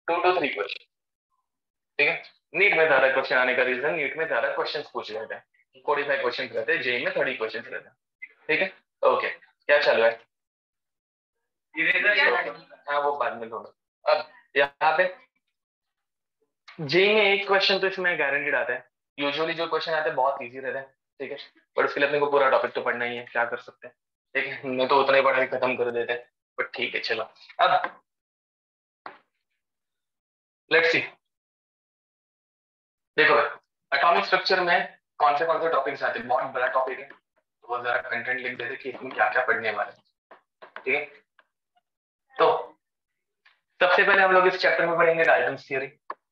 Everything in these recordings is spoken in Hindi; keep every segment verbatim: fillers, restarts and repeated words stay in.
टू टू थ्री क्वेश्चन, ठीक है। नीट में ज्यादा क्वेश्चन आने का रीजन, नीट में ज्यादा क्वेश्चन पूछ लेते हैं, फोर्टी फाइव क्वेश्चन रहते हैं, जेई में थर्टी क्वेश्चन रहते हैं, ठीक है। ओके, क्या चल रहा है? हाँ वो बाद में ढूंढो। अब यहाँ पे जेई में एक क्वेश्चन तो इसमें गारंटीड आता है, यूजुअली जो क्वेश्चन आते हैं बहुत इजी रहते हैं, ठीक है, बट उसके लिए अपने को पूरा टॉपिक तो पढ़ना ही है, क्या कर सकते हैं, ठीक है, मैं तो उतना ही पढ़ा के खत्म कर देते हैं, बट ठीक है चलो। अब लेट्स सी, देखो एटॉमिक स्ट्रक्चर में कौन से कौन से टॉपिक्स आते हैं, बहुत बड़ा टॉपिक है, तो वो जरा कंटेंट लिख देते कि इसमें क्या क्या पढ़ने वाले, ठीक है। तो सबसे पहले हम लोग इस चैप्टर में पढ़ेंगे डाल्टन्स थ्योरी,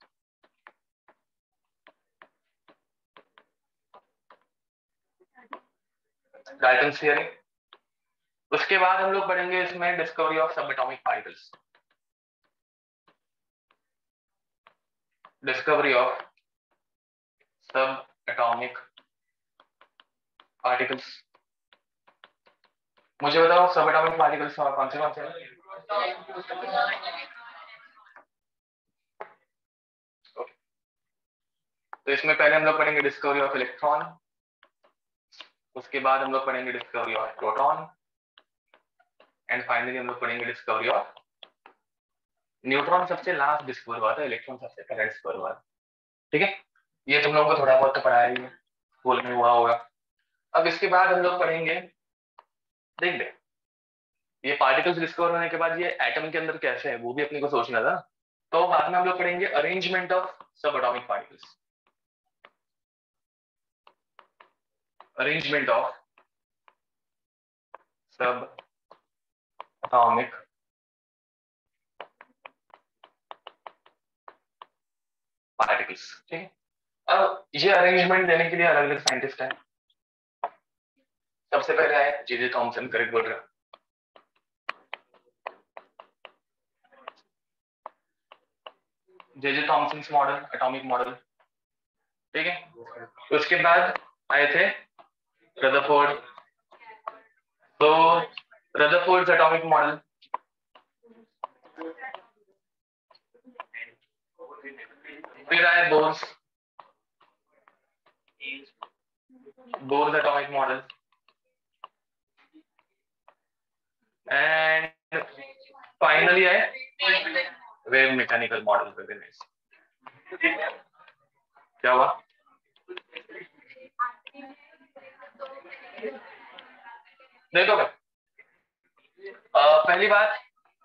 डाल्टन्स थ्योरी। उसके बाद हम लोग पढ़ेंगे इसमें डिस्कवरी ऑफ सब एटॉमिक पार्टिकल्स, डिस्कवरी ऑफ सब एटॉमिक पार्टिकल्स। मुझे बताओ सब एटॉमिक पार्टिकल्स कौन से कौन से हैं? तो इसमें पहले हम लोग पढ़ेंगे डिस्कवरी ऑफ इलेक्ट्रॉन, उसके बाद हम लोग पढ़ेंगे discovery of proton, and finally हम लोग पढ़ेंगे डिस्कवरी ऑफ न्यूट्रॉन। सबसे लास्ट डिस्कवर हुआ था, इलेक्ट्रॉन सबसे पहले डिस्कवर हुआ था, ठीक है। ये तुम लोगों को थोड़ा बहुत तो पढ़ाया ही है, स्कूल में हुआ होगा। अब इसके बाद हम लोग पढ़ेंगे, देख दे ये पार्टिकल्स डिस्कवर होने के बाद ये एटम के अंदर कैसे है वो भी अपने को सोचना था, तो बाद में हम लोग पढ़ेंगे अरेंजमेंट ऑफ सब एटॉमिक पार्टिकल्स, अरेंजमेंट ऑफ सब एटॉमिक पार्टिकल्स, ठीक है। अब ये अरेंजमेंट देने के लिए अलग अलग साइंटिस्ट हैं। सबसे पहले आए जे जे थॉमसन, करेक्ट बोल रहे हो, J J Thomson model, atomic model, ठीक है। उसके बाद आए थे रदरफोर्ड, तो रदरफोर्ड एटॉमिक मॉडल, फिर आए Bohr's, Bohr's atomic model, and finally आए वेव मैकेनिकल मॉडल। क्या हुआ? देखो आ, पहली बात,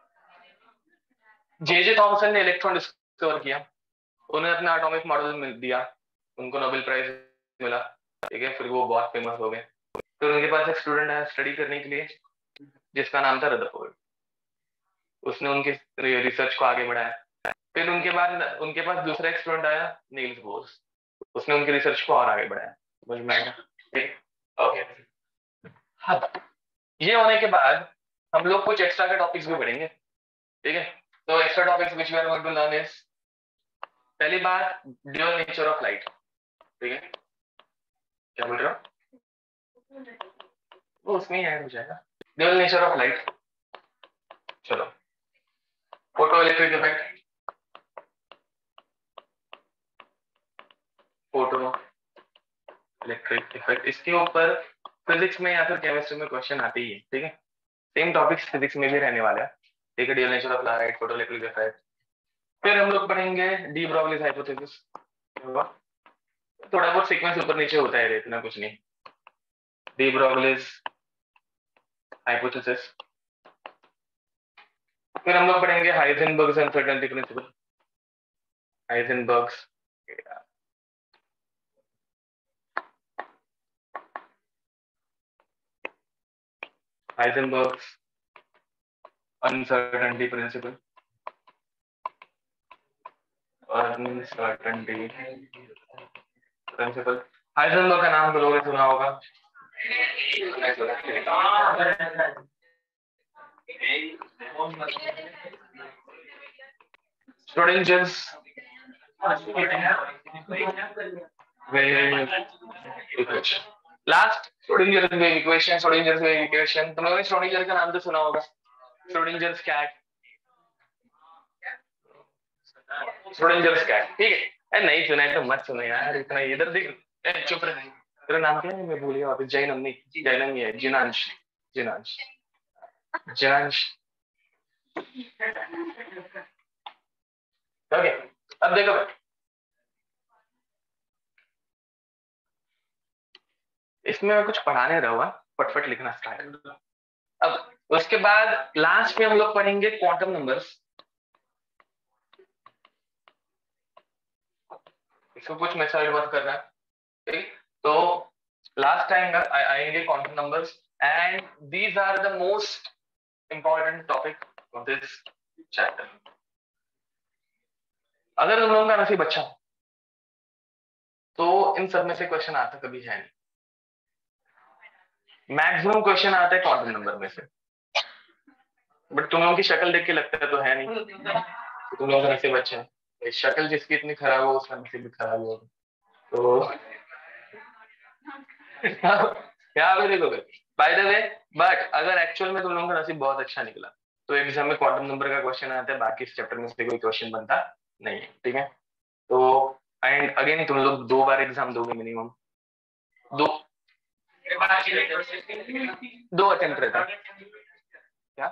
जे जे थॉमसन ने इलेक्ट्रॉन डिस्कवर किया, उन्हें अपना एटॉमिक मॉडल मिल दिया, उनको नोबेल प्राइज मिला, ठीक है, फिर वो बहुत फेमस हो गए। फिर उनके पास एक स्टूडेंट आया स्टडी करने के लिए जिसका नाम था रदरफोर्ड, उसने उनके रिसर्च को आगे बढ़ाया। फिर उनके बाद उनके पास दूसरा एक स्टूडेंट आया नील्स बोर्स, उसने उनके रिसर्च को और आगे बढ़ाया, समझ में आया? ठीक, ओके। हाँ, ये होने के बाद हम लोग कुछ एक्स्ट्रा के टॉपिक्स भी पढ़ेंगे, ठीक है। तो extra topics which we are going to learn is, पहली बात ड्यूअल नेचर ऑफ लाइट, ठीक है। क्या बोल रहे हो? वो उसमें ही ऐड हो जाएगा, ड्यूअल नेचर ऑफ लाइट। चलो, photoelectric effect, photoelectric effect, इसके ऊपर फिजिक्स में या फिर केमिस्ट्री में क्वेश्चन आते ही है, ठीक है। सेम टॉपिक्स फिजिक्स में भी रहने वाला है, ठीक है, dual nature of light, photoelectric effect. फिर हम लोग पढ़ेंगे डी ब्रोगलीज हाइपोथेसिस, थोड़ा बहुत सीक्वेंस ऊपर नीचे होता है, इतना कुछ नहीं। डी ब्रोगलीज हाइपोथेसिस, फिर हम लोग पढ़ेंगे Heisenberg's uncertainty principle, Heisenberg's Heisenberg's uncertainty principle, uncertainty principle. Heisenberg का नाम तो लोगों ने सुना होगा, Schrodinger's wave equation, last Schrodinger's wave equation, Schrodinger's wave equation, तुम लोगों ने Schrodinger का नाम तो सुना होगा, Schrodinger's cat, student just cat, ठीक है। अरे नहीं सुना है तो मत सुनो यार, इतना इधर देख। ए, चुप रहे। तेरा नाम क्या है? मैं भूल गया वापस। जैनम नहीं, जैनम ही है। जिनांश, जिनांश, जिनांश। ओके, अब देखो भाई, इसमें मैं कुछ पढ़ाने रहूंगा, फटफट लिखना स्टार्ट कर। अब उसके बाद लास्ट में हम लोग पढ़ेंगे क्वांटम नंबर्स। इसको कुछ मेथड मत करना, ठीक। तो लास्ट टाइम आएंगे quantum numbers, and these are the most important topic of this chapter. अगर तुम लोगों का नसीब अच्छा तो इन सब में से क्वेश्चन आता कभी है नहीं। मैक्सिमम क्वेश्चन आता है क्वांटम नंबर में से, बट तुम लोगों की शक्ल देख के लगता है तो है नहीं। तो तुम लोगों का नसीब अच्छा है। शक्ल जिसकी इतनी खराब हो उसका नसीब भी खराब हो। तो यहाँ पे देखो, बाय द वे, बट अगर एक्चुअल में तुम लोगों का नसीब बहुत अच्छा निकला तो एग्जाम में क्वांटम नंबर का क्वेश्चन आता है, बाकी इस चैप्टर में से कोई क्वेश्चन बनता नहीं है, ठीक है। तो एंड अगेन तुम लोग दो बार एग्जाम दोगे मिनिमम, दो दो अटेम्प्ट रहता है क्या?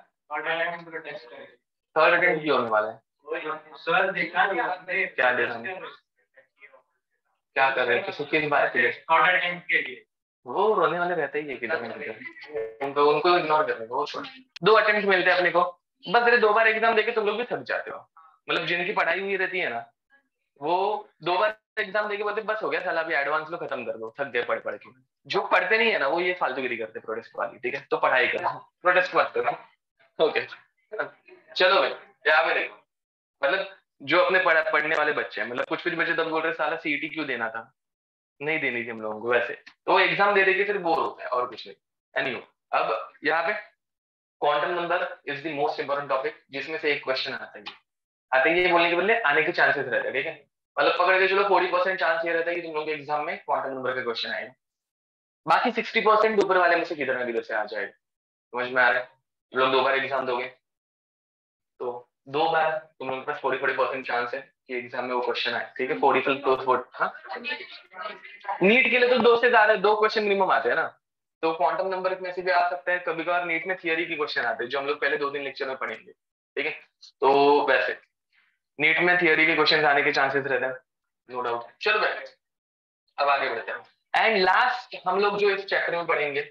थर्ड अटेम्प्ट क्यों होने वाला है? सर देखा क्या दे रहा हूँ, क्या कर रहे हैं, किसी किस बात के लिए? थर्ड अटेम्प्ट के लिए वो रोने वाले रहते ही है किधर ना किधर, उनको उनको इग्नोर करने को। दो अटेम्प्ट मिलते हैं अपने को, बस अरे दो बार एग्जाम देके तुम लोग भी थक जाते हो। मतलब जिनकी पढ़ाई हुई रहती है ना, वो दो बार एग्जाम देके बोलते बस हो गया साला, अभी एडवांस लो, खत्म कर दो, थक गए पढ़ पढ़ के। जो पढ़ते नहीं है ना वो ये फालतूगिरी करते प्रोटेस्ट वाली, ठीक है। तो पढ़ाई करो, प्रोटेस्ट मत करो, ओके। चलो भाई, यहाँ पे देखो, मतलब जो अपने पढ़, पढ़ने वाले बच्चे हैं, मतलब कुछ कुछ बच्चे तब बोल रहे साला सीईटी क्यों देना था, नहीं देनी थी हम लोगों को वैसे, तो एग्जाम दे देके फिर बोर होता है और कुछ नहीं। एनीवे, अब यहाँ पे quantum number is the most important topic, जिसमें से एक क्वेश्चन आता है। आते ही ये बोलने के बदले आने के चांसेस रहते हैं, ठीक है। मतलब पकड़ के चलो फोर्टी परसेंट चांस ये रहता है कि तुम लोग के एग्जाम में क्वांटम नंबर का क्वेश्चन आएगा, बाकी सिक्सटी परसेंट ऊपर वाले में से किधर ना किधर से आ जाएगा। समझ में आ रहा है? तुम लोग दो बार एग्जाम दोगे तो दो बार तुम लोगों के पास फोर्टी फोर्टी परसेंट चांस है कि एग्जाम में वो क्वेश्चन आए, ठीक है। फोर्टी फोर्टी, हाँ। नीट के लिए तो दो से ज्यादा दो क्वेश्चन मिनिमम आते हैं ना, तो क्वांटम नंबर में से भी आ सकता है। कभी कभार नीट में थियरी के क्वेश्चन आते हैं जो हम लोग पहले दो तीन लेक्चर में पढ़ेंगे, ठीक है। तो वैसे नीट में थियरी के क्वेश्चन आने के चांसेस रहते हैं, नो डाउट। चलो भाई, अब आगे बढ़ते हैं। एंड लास्ट हम लोग जो इस चैप्टर में पढ़ेंगे,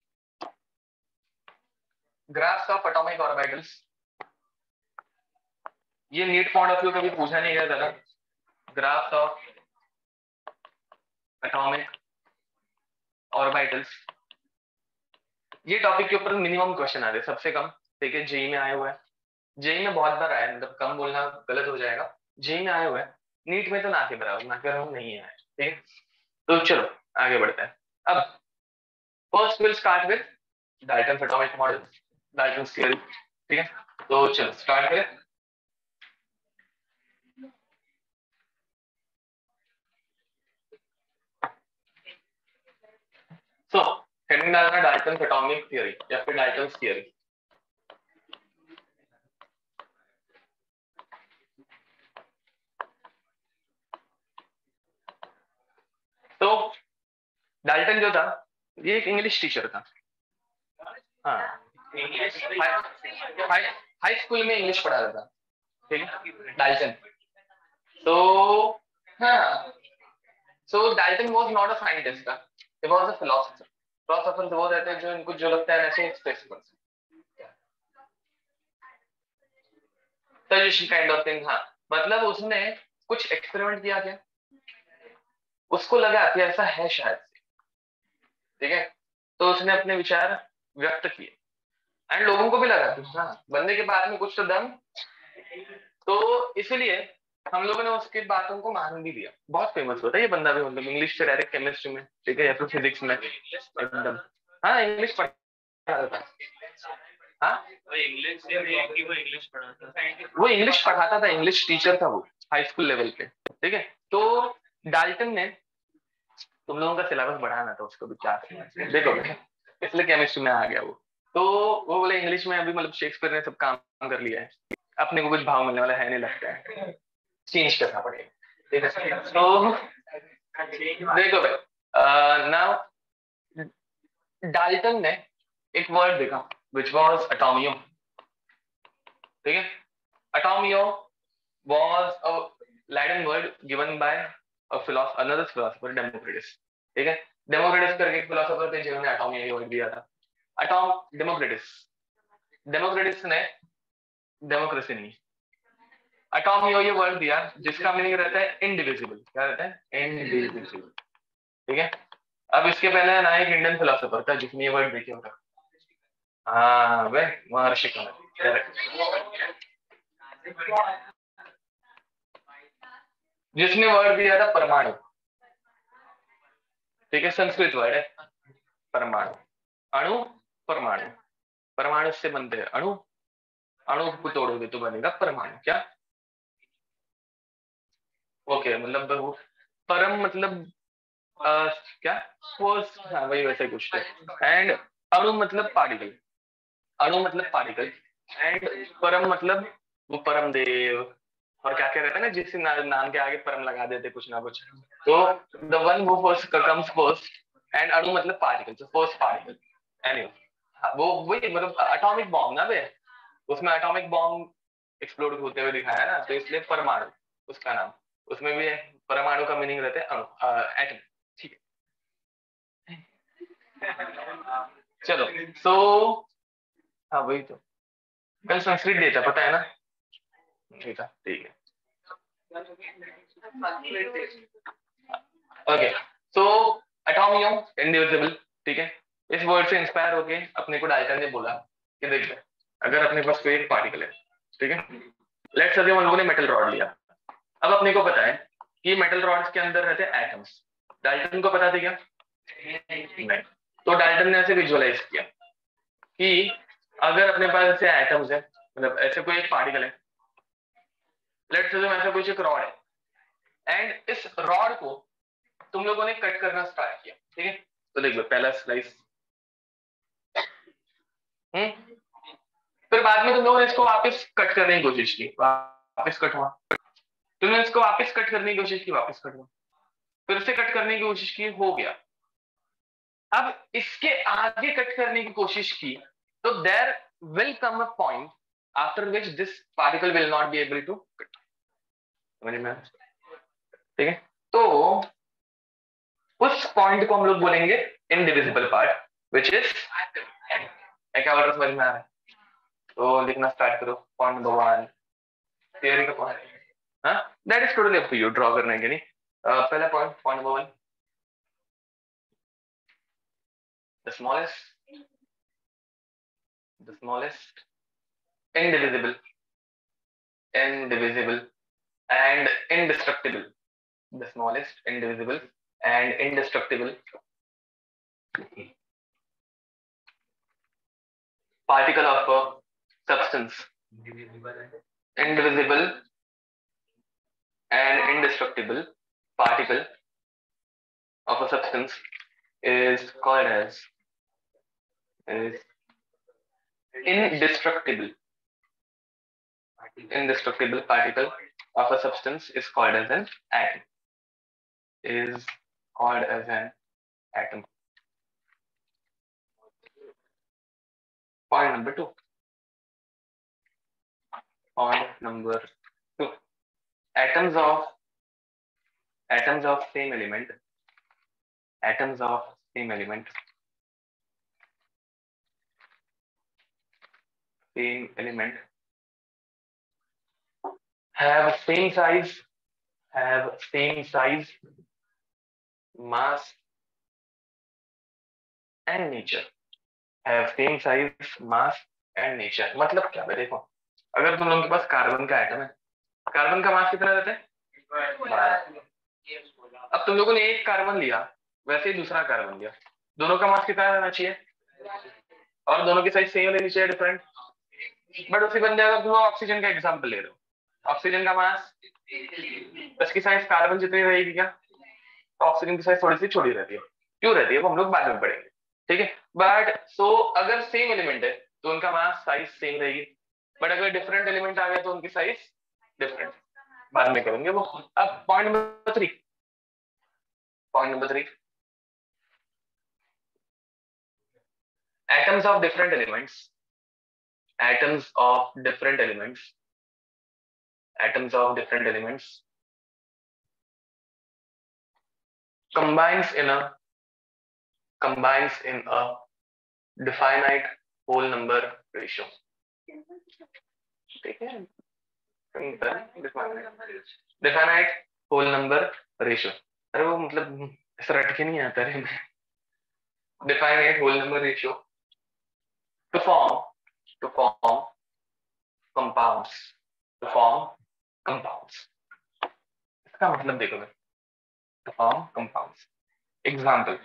ग्राफ्स ऑफ एटॉमिक ऑर्बिटल्स। ये नीट पॉइंट ऑफ व्यू कभी पूछा नहीं गया था, ग्राफ्स ऑफ एटॉमिक ऑर्बिटल्स। ये टॉपिक के ऊपर मिनिमम क्वेश्चन आ रहे हैं सबसे कम, ठीक है। जेई में आए हुए हैं, जेई में बहुत बार आया, मतलब कम बोलना गलत हो जाएगा, जेई में आए हुए हैं। नीट में तो ना के बराबर, ना के बराबर नहीं आए, ठीक है। तो चलो आगे बढ़ते हैं। अब first will start with Dalton atomic model, Dalton theory, ठीक है। तो चलो स्टार्ट करें। सो हेडिंग डालना डाल्टन एटॉमिक थ्योरी या फिर डाल्टन थ्योरी। तो डाल्टन जो था ये एक इंग्लिश टीचर था, हाँ। हाई हाई स्कूल में इंग्लिश पढ़ाता था, ठीक है, डाल्टन। तो हाँ, so Dalton was not a scientist, he was a philosopher. Philosopher वो रहते हैं जो इनको जो लगता है ऐसे एक्सप्रेस कर सजेशन काइंड ऑफ थिंग, हाँ। मतलब उसने कुछ एक्सपेरिमेंट किया, क्या उसको लगा कि ऐसा है शायद, ठीक है। तो उसने अपने विचार व्यक्त किए, एंड लोगों को भी लगा कि हाँ बंदे के बारे में कुछ तो दम। तो इसीलिए हम लोगों ने उसकी बातों को मान भी दिया। बहुत फेमस होता है ये बंदा भी, मतलब इंग्लिश से डायरेक्ट केमिस्ट्री में, ठीक है, या फिर फिजिक्स में एकदम। हाँ इंग्लिश पढ़ाता था, हाँ वो इंग्लिश से वो इंग्लिश पढ़ाता था, वो इंग्लिश पढ़ाता था, इंग्लिश टीचर था वो हाई स्कूल लेवल पे, ठीक है। तो डाल्टन ने तुम लोगों का सिलेबस बढ़ाना था उसको भी, क्या देखो इसलिए केमिस्ट्री में आ गया वो। तो वो बोले इंग्लिश में अभी मतलब शेक्सपियर ने सब काम कर लिया है, अपने को कुछ भाव मिलने वाला है नहीं लगता है। चेंज करना पड़ेगा, ठीक है। तो देखो भाई, नाउ डाल्टन ने एक वर्ड देखा विच वाज एटोमियो, ठीक है। Atomio was a Latin word given by a philosopher, another philosopher Democritus, ठीक है। डेमोक्रिटस करके एक फिलोसोफर थे जिन्होंने एटोमियो ये वर्ड दिया था। एटॉम डेमोक्रिटस, डेमोक्रिटस ने डेमोक्रेसी नहीं, एटोमियो ये वर्ड दिया जिसका मीनिंग रहता है इनडिविजिबल। क्या रहता है? इनडिविजिबल, ठीक है। अब इसके पहले ना एक इंडियन फिलोसोफर था जिसने ये वर्ड देखा होगा, हाँ वे महर्षि करेक्ट, जिसने वर्ड दिया था परमाणु, ठीक है। संस्कृत वर्ड है परमाणु, अणु परमाणु, परमाणु से बनते हैं अणु, अणु को तोड़ोगे तो बनेगा परमाणु। क्या? ओके, मतलब परम मतलब आ, क्या फर्स्ट, हाँ वही वैसे कुछ थे। एंड अणु मतलब पार्टिकल, अणु मतलब पार्टिकल, एंड परम मतलब वो परम देव, और क्या क्या रहता है ना जिस ना, नाम के आगे परम लगा देते कुछ ना कुछ, तो द वन वो फर्स्ट कम्स फर्स्ट, एंड अणु मतलब पार्टिकल, तो फर्स्ट पार्टिकल। एनीवे वो वही मतलब एटॉमिक बॉम्ब ना बे, उसमें एटॉमिक बॉम्ब एक्सप्लोड होते हुए दिखाया है ना, तो इसलिए परमाणु उसका नाम। उसमें भी परमाणु का मीनिंग रहता है अणु, एटम, ठीक है। चलो सो हाँ वही तो, कल संस्कृत डे था पता है ना, ठीक है ठीक है। ओके सो एटोमियम इंडिविजिबल, ठीक है। इस वर्ड से इंस्पायर होके अपने को डाल्टन ने बोला कि देख अगर अपने पास कोई एक पार्टिकल है, ठीक है, लेट्स अज्यूम हम लोगों ने मेटल रॉड लिया। अब अपने को पता है कि मेटल रॉड्स के अंदर रहते हैं एटम्स, डाल्टन को पता था क्या? नहीं। तो डाल्टन ने ऐसे विजुअलाइज किया कि अगर अपने पास ऐसे एटम्स है, मतलब ऐसे कोई एक पार्टिकल है, लेट्स अज्यूम ऐसा कुछ एक रॉड है, एंड इस रॉड को तुम लोगों ने कट करना स्टार्ट किया, ठीक है। तो देखो पहला स्लाइस, हम्म फिर बाद में तुम लोगों ने इसको वापस कट करने की कोशिश की, वापस कट हुआ, तुमने इसको वापस कट करने की कोशिश की, वापस कट हुआ, फिर से कट करने की कोशिश की, हो गया। अब इसके आगे कट करने की कोशिश की तो there will come a point after which this particle will not be able to cut, समझ में? ठीक है, तो उस पॉइंट को हम लोग बोलेंगे indivisible part which is atom. क्या वर्ड समझ में आ रहा है? तो लिखना स्टार्ट करो, पॉइंट नंबर वन, थियरी का पॉइंट, हाँ that is totally up to you draw करने के लिए। uh, पहला point, point number one, the smallest the smallest indivisible indivisible and indestructible, the smallest indivisible and indestructible particle of a substance, indivisible and indestructible particle of a substance is called as is indestructible indestructible particle of a substance is called as an atom, is called as an atom. Point number two, point number two, atoms of atoms of same element atoms of same element same element have same size have same size, mass and nature, have same size, mass and nature। मतलब क्या है? देखो अगर तुम लोगों के पास कार्बन का एटम है, कार्बन का मास कितना रहता है? अब तुम लोगों ने एक कार्बन लिया, वैसे ही दूसरा कार्बन लिया, दोनों का मास कितना रहना चाहिए? और दोनों की साइज सेम लेनी चाहिए, डिफरेंट। बट उसी बंदे अगर तुम ऑक्सीजन का एग्जांपल ले रहे हो, ऑक्सीजन का मास, उसकी साइज कार्बन जितनी रहेगी क्या? तो ऑक्सीजन की साइज थोड़ी सी छोटी रहती है, क्यों रहती है वो हम लोग बाद में पढ़ेंगे, ठीक है। बट सो अगर सेम एलिमेंट है तो उनका मास साइज सेम रहेगी, बट अगर डिफरेंट एलिमेंट आ गया तो उनकी साइज डिफरेंट। बाद में करेंगे वो। अब point number three, point number three, atoms of different elements, atoms of different elements, atoms of different elements combines in a combines in a definite whole number ratio. ठीक है, definite whole number ratio. अरे वो मतलब ऐसा रट के नहीं आता रे मैं। definite whole number ratio to form to form compounds to form compounds. इसका मतलब देखो मैं, to form compounds. एग्जाम्पल,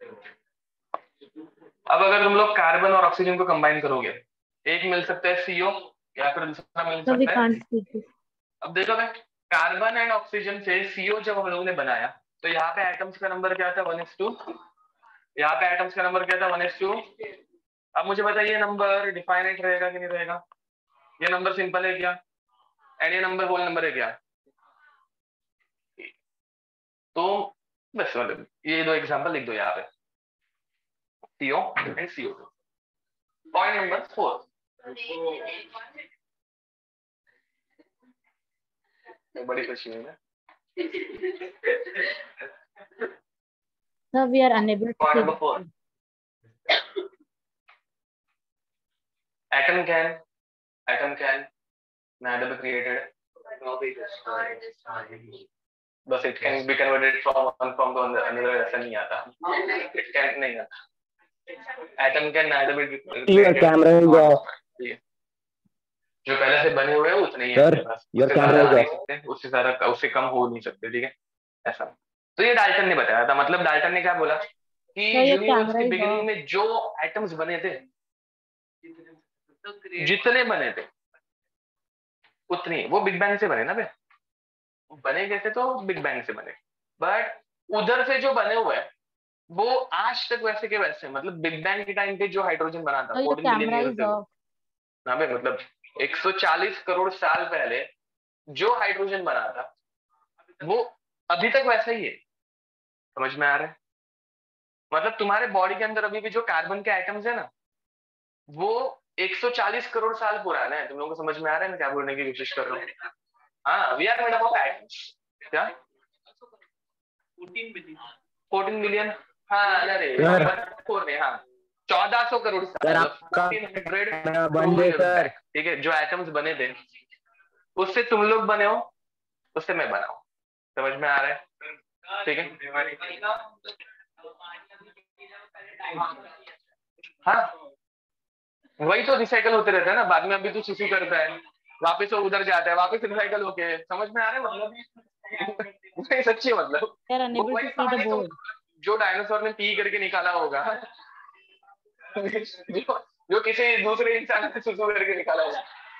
अब अगर तुम लोग कार्बन और ऑक्सीजन को कंबाइन करोगे, एक मिल सकता है सीओ या फिर दूसरा मिल सकता है। अब देखो मैं, कार्बन एंड ऑक्सीजन से सीओ जब हम लोगों ने बनाया तो यहाँ पे एटम्स का नंबर क्या था, वन एस टू। यहाँ पे एटम्स का नंबर क्या था, वन एस टू। अब मुझे बताइए नंबर डिफाइनाइट रहेगा कि नहीं रहेगा? ये नंबर सिंपल है क्या? एंड ये नंबर होल नंबर है क्या? तो बस मतलब ये दो एग्जांपल लिख दो यहाँ पे, CO and CO two. Point number four, बड़ी खुशी है ना। Sir, we are unable to Point see. number four. Atom can, atom can neither be created nor be destroyed. But it can be converted from one form to another. ऐसा नहीं आता. It can नहीं आता. Atom can neither be created. Your camera is off. जो पहले से बने हुए हैं उतने ही Sir, your camera is off. उससे सारा उससे कम हो नहीं सकते, ठीक है ऐसा। तो ये डाल्टन ने बताया था, मतलब डाल्टन ने क्या बोला कि यूनिवर्स के बिगिनिंग में जो एटम्स बने थे, जितने बने थे उतने, वो बिग बैंग से बने ना बे। बने कैसे? तो बिग बैंग से बने, बट उधर से जो बने हुए हैं वो आज तक वैसे के वैसे, मतलब बिग बैंग के टाइम पे जो हाइड्रोजन बना था फोर्टीन बिलियन ईयर्स अगो, ना बे, मतलब एक सौ चालीस करोड़ साल पहले जो हाइड्रोजन बना था वो अभी तक वैसा ही है। समझ में आ रहा है? मतलब तुम्हारे बॉडी के अंदर अभी भी जो कार्बन के एटम्स है ना, वो एक सौ चालीस करोड़ साल पुराना है। तुम लोगों को समझ में आ रहा है मैं क्या बोलने की कोशिश कर रहा हूँ? हाँ, we are made up of atoms. क्या फोर्टीन बिलियन? हाँ अरे हाँ चौदह सौ करोड़ साल, ठीक है। जो एटम्स बने थे उससे तुम लोग बने हो, उससे मैं बना हूं। समझ में आ रहा है? ठीक है। हाँ वही तो रिसाइकल होते रहता है ना, बाद में अभी तू सुसु करता है वापस वो उधर जाता है, वापस रिसाइकल होके। समझ में आ रहा है? मतलब सच्ची, मतलब जो डायनासोर ने पी करके निकाला होगा जो, जो किसी दूसरे इंसान ने सुसु करके निकाला होगा।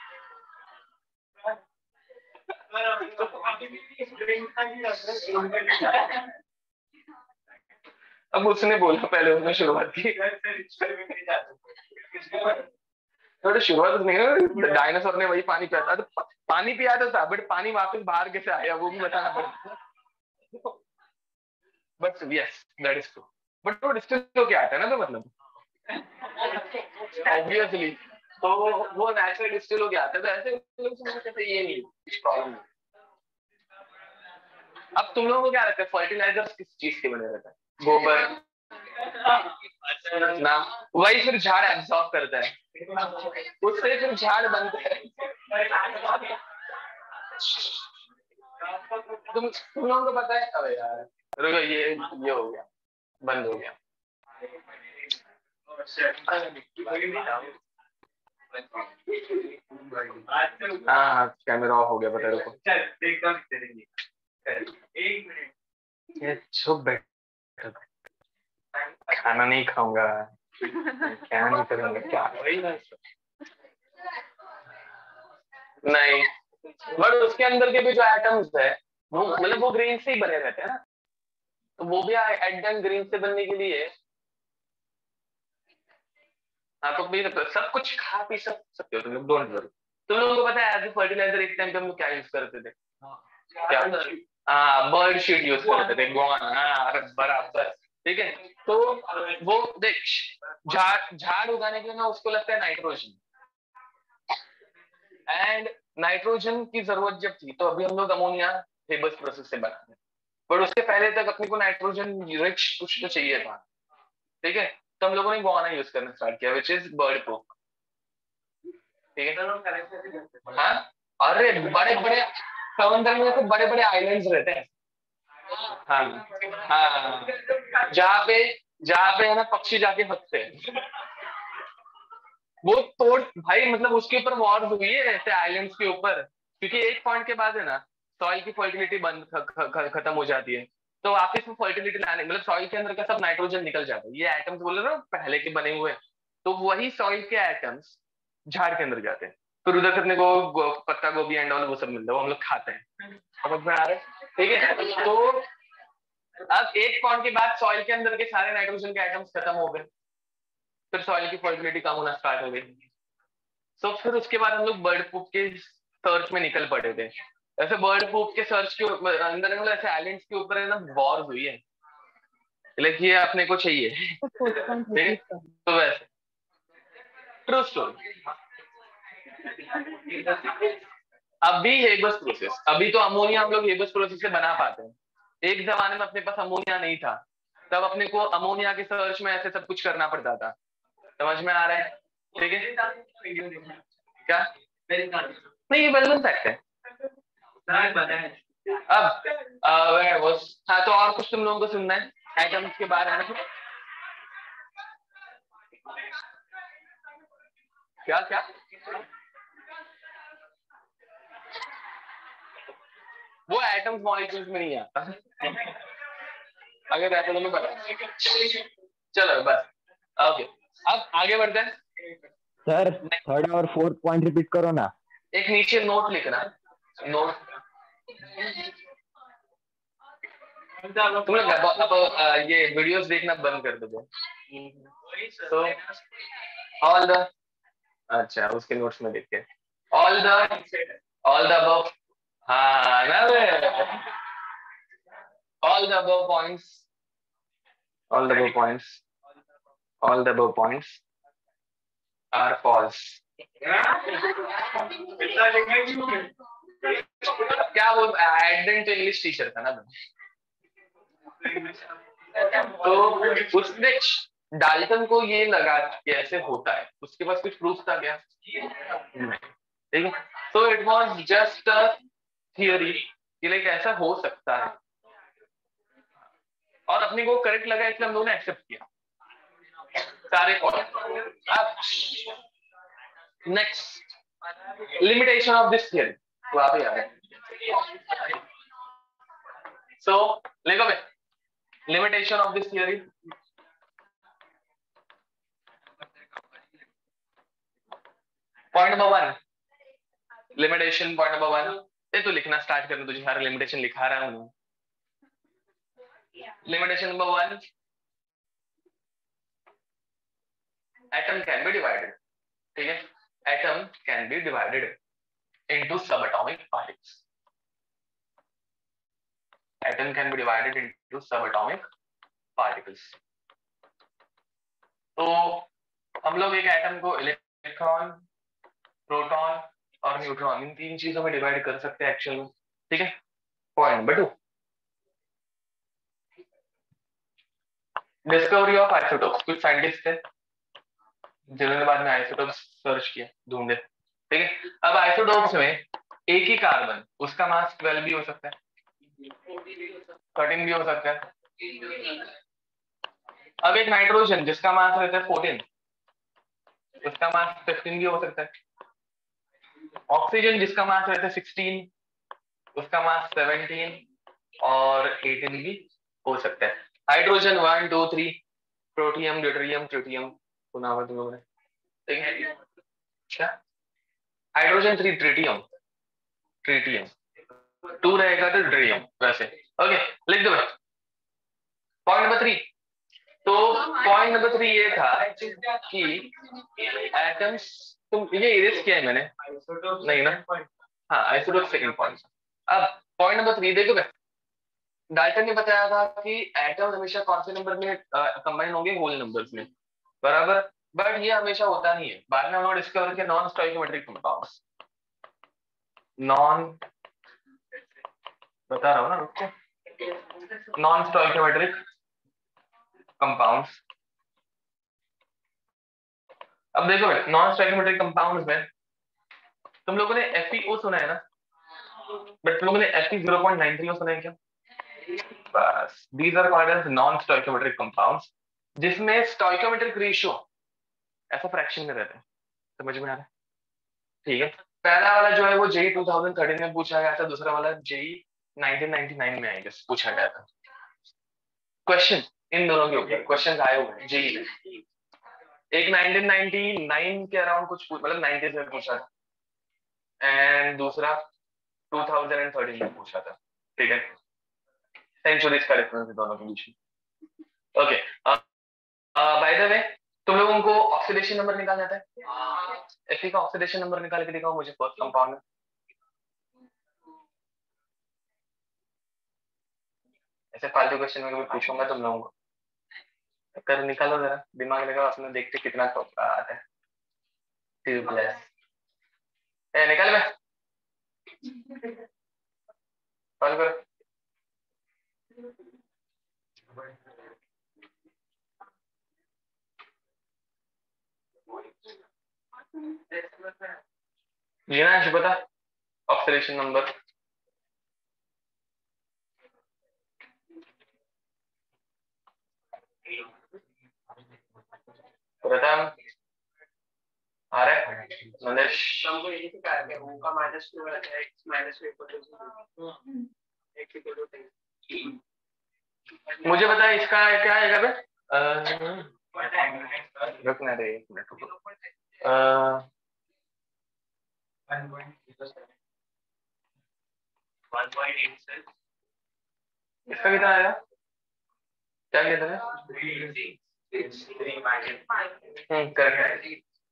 अब उसने बोला, पहले उसने शुरुआत की। तो शुरुआत नहीं है, डायनासोर ने वही पानी पिया था, तो पानी पिया था, बट पानी वापस बाहर कैसे आया वो भी बताना पड़ता। But yes that is true, but वो डिस्टिल होके आता है ना, तो मतलब ऑब्वियसली तो वो नेचुरल डिस्टिल होके आता है, तो ऐसे ये नहीं प्रॉब्लम। अब तुम लोगों को क्या लगता है फर्टिलाइजर्स किस चीज के बने रहते हैं? गोबर ना, वही फिर झाड़ एब्सॉर्ब करता है, उससे फिर झाड़ बनता है। तुम तुम लोगों को पता है? अबे यार रुको, ये ये हो गया, बंद हो गया। हाँ हाँ कैमरा ऑफ हो गया, पता है। रुको एक मिनट, ये चुप बैठ, खाना नहीं खाऊंगा, क्या नहीं करूंगा, क्या नहीं। बट उसके अंदर के भी जो एटम्स है वो मतलब वो ग्रीन से ही बने रहते हैं ना, तो वो भी एडम ग्रीन से बनने के लिए हाँ तो भी सब कुछ खा पी सब सकते हो तुम लोग, डोंट वरी। तुम लोगों को पता है एज ए फर्टिलाइजर एक टाइम पे हम लोग क्या यूज करते थे? क्या हाँ बर्ड शीट यूज करते थे गौन, हाँ बराबर ठीक है। तो वो देख झाड़ झाड़ उगाने के लिए ना उसको लगता है नाइट्रोजन, एंड नाइट्रोजन की जरूरत जब थी तो अभी हम लोग अमोनिया हेबस प्रोसेस से बनाते हैं, बट उसके पहले तक अपने को नाइट्रोजन रिच कुछ तो चाहिए था, ठीक है। तो हम लोगों ने गुआना यूज करना स्टार्ट किया विच इज बर्ड पोक, ठीक है। हाँ अरे बड़े बड़े समंदर में तो बड़े बड़े आइलैंड्स रहते हैं, हाँ हाँ जहाँ पे जहाँ पे है ना पक्षी जाके फंसते हैं वो तोड़ भाई, मतलब उसके ऊपर वॉर हुई है ऐसे आइलैंड्स के ऊपर, क्योंकि एक पॉइंट के बाद है ना सॉइल की फर्टिलिटी बंद ख, ख, ख, खत्म हो जाती है, तो वापस में फर्टिलिटी लाने मतलब सॉइल के अंदर का सब नाइट्रोजन निकल जाता है, ये एटम्स बोल रहे हो पहले के बने हुए, तो वही सॉइल के एटम्स झाड़ के अंदर जाते हैं, फिर उधर से अपने को गो, पत्ता गोभी एंड ऑल वो सब मिलता है, वो हम लोग खाते हैं, समझ में आ रहा है, ठीक है। तो अब एक पॉइंट के बाद सॉइल के अंदर के सारे नाइट्रोजन के एटम्स खत्म हो गए, फिर सॉइल की फर्टिलिटी कम होना स्टार्ट हो गई, सो so, फिर उसके बाद हम लोग बर्ड पूप के सर्च में निकल पड़े थे। ऐसे बर्ड पूप के सर्च के अंदर मतलब ऐसे आइलैंड्स के ऊपर है ना वॉर हुई है, लेकिन ये अपने को चाहिए तो वैसे ट्रू स्टोरी। अभी हेबस प्रोसेस, अभी तो अमोनिया हम लोग हेबस प्रोसेस से बना पाते हैं, एक जमाने में अपने पास अमोनिया नहीं था, तब अपने को अमोनिया के सर्च में ऐसे सब कुछ करना पड़ता था, समझ में आ रहा है, ठीक है। क्या नहीं ये वेल नोन फैक्ट है। अब वो हाँ तो और कुछ तुम लोगों को सुनना है एटम्स के बारे में, क्या क्या वो एटम्स मॉलिक्यूल्स में नहीं आता अगर ऐसा तो मैं बता, चलो बस ओके अब आगे बढ़ते हैं सर। थर्ड और फोर्थ पॉइंट रिपीट करो ना। एक नीचे नोट लिखना, नोट तुम लोग अब ये वीडियोस देखना बंद कर दो, तो ऑल द अच्छा उसके नोट्स में देख के all the all the above, हाँ ना all the above points all the above points all the above points are false. क्या वो एडेंट इंग्लिश टीचर था ना, तो उसने डाल्टन को ये लगा कि ऐसे होता है, उसके पास कुछ प्रूफ था क्या, ठीक है। तो it was just a theory कि लाइक ऐसा हो सकता है, और अपने को करेक्ट लगा इसलिए हम लोगों ने एक्सेप्ट किया सारे पॉइंट। अब next limitation of this theory, वहां पे आ रहे हैं, सो लिखो बे limitation of this theory, point number one limitation, point number one ये तो लिखना स्टार्ट करना, तुझे हर लिमिटेशन लिखा रहा हूं। Limitation number one, atom can be divided, ठीक है, atom can be divided into subatomic particles, atom can be divided into subatomic particles। तो हम लोग एक एटम को इलेक्ट्रॉन, प्रोटॉन और न्यूट्रॉन इन तीन चीजों में डिवाइड कर सकते हैं एक्चुअल में, ठीक है। Point number two, discovery of isotopes, कुछ साइंटिस्ट थे जिन्होंने बाद में आइसोटोप्स सर्च किया, ढूंढे, ठीक है। अब आइसोटोप्स में एक ही कार्बन, उसका मास ट्वेल्व भी हो सकता है, थर्टीन भी हो सकता है। अब एक नाइट्रोजन जिसका मास रहता है फोर्टीन, उसका मास फिफ्टीन भी हो सकता है। ऑक्सीजन जिसका मास रहता है सिक्सटीन, उसका मास सेवनटीन और एटीन भी हो सकता है। Hydrogen one two three, protium deuterium tritium सुना हुआ तुम लोगों ने, ठीक है। अच्छा hydrogen three tritium, tritium two रहेगा तो ड्रियम, वैसे ओके लिख दो। पॉइंट नंबर थ्री, तो पॉइंट नंबर थ्री ये था कि एटम्स, तुम ये इरेज किया है मैंने नहीं ना, हाँ आइसोटोप सेकंड पॉइंट। अब पॉइंट नंबर थ्री देखो, डाल्टन ने बताया था कि एटम हमेशा कौन से नंबर में कंबाइन होंगे, होल नंबर्स में, बराबर। बट ये हमेशा होता नहीं है, बाद में उन्होंने डिस्कवर किया नॉन स्टोइकोमेट्रिक कंपाउंड्स, नॉन बता रहा हूँ ना रुको, नॉन स्टोइकोमेट्रिक कंपाउंड्स। अब देखो नॉन स्टोइकोमेट्रिक कंपाउंड्स में तुम लोगों ने एफ ई ओ सुना है ना, बट तुम लोगों ने F E zero point nine three O सुना है क्या? बस these are called as non stoichiometric compounds, जिसमें स्टोइकोमेट्रिक रेशियो ऐसा फ्रैक्शन में रहता है। समझ में आ रहा है? ठीक है, पहला वाला जो है वो जेई टू थाउजेंड थर्टीन में पूछा गया था, दूसरा वाला जेई नाइनटीन नाइंटी नाइन में आई गेस पूछा गया था। क्वेश्चन इन दोनों के ऊपर क्वेश्चन आए हुए हैं जेई में, एक नाइनटीन नाइंटी नाइन के अराउंड कुछ मतलब नाइंटी से पूछा था, एंड दूसरा टू थाउजेंड थर्टीन में पूछा था। ठीक है, सेंचुरीज का डिफरेंस है दोनों के बीच में। ओके, बाय द वे तुम लोगों को ऑक्सीडेशन नंबर निकालना आता है? एफी का ऑक्सीडेशन नंबर निकाल के दिखाओ मुझे फर्स्ट कंपाउंड में। ऐसे फालतू क्वेश्चन में कभी पूछूंगा तुम लोगों को, कर निकालो जरा, दिमाग लगाओ अपना, देखते कितना आता है। टू प्लस ए निकाल में सॉल्व करो। जीना बता ऑक्सीडेशन नंबर। प्रथम आ रहा है नंदेश, मुझे बता इसका क्या आएगा बे? रुकना रे एक मिनट, इसका कितना आएगा? क्या कहते हैं? हम्म करेक्ट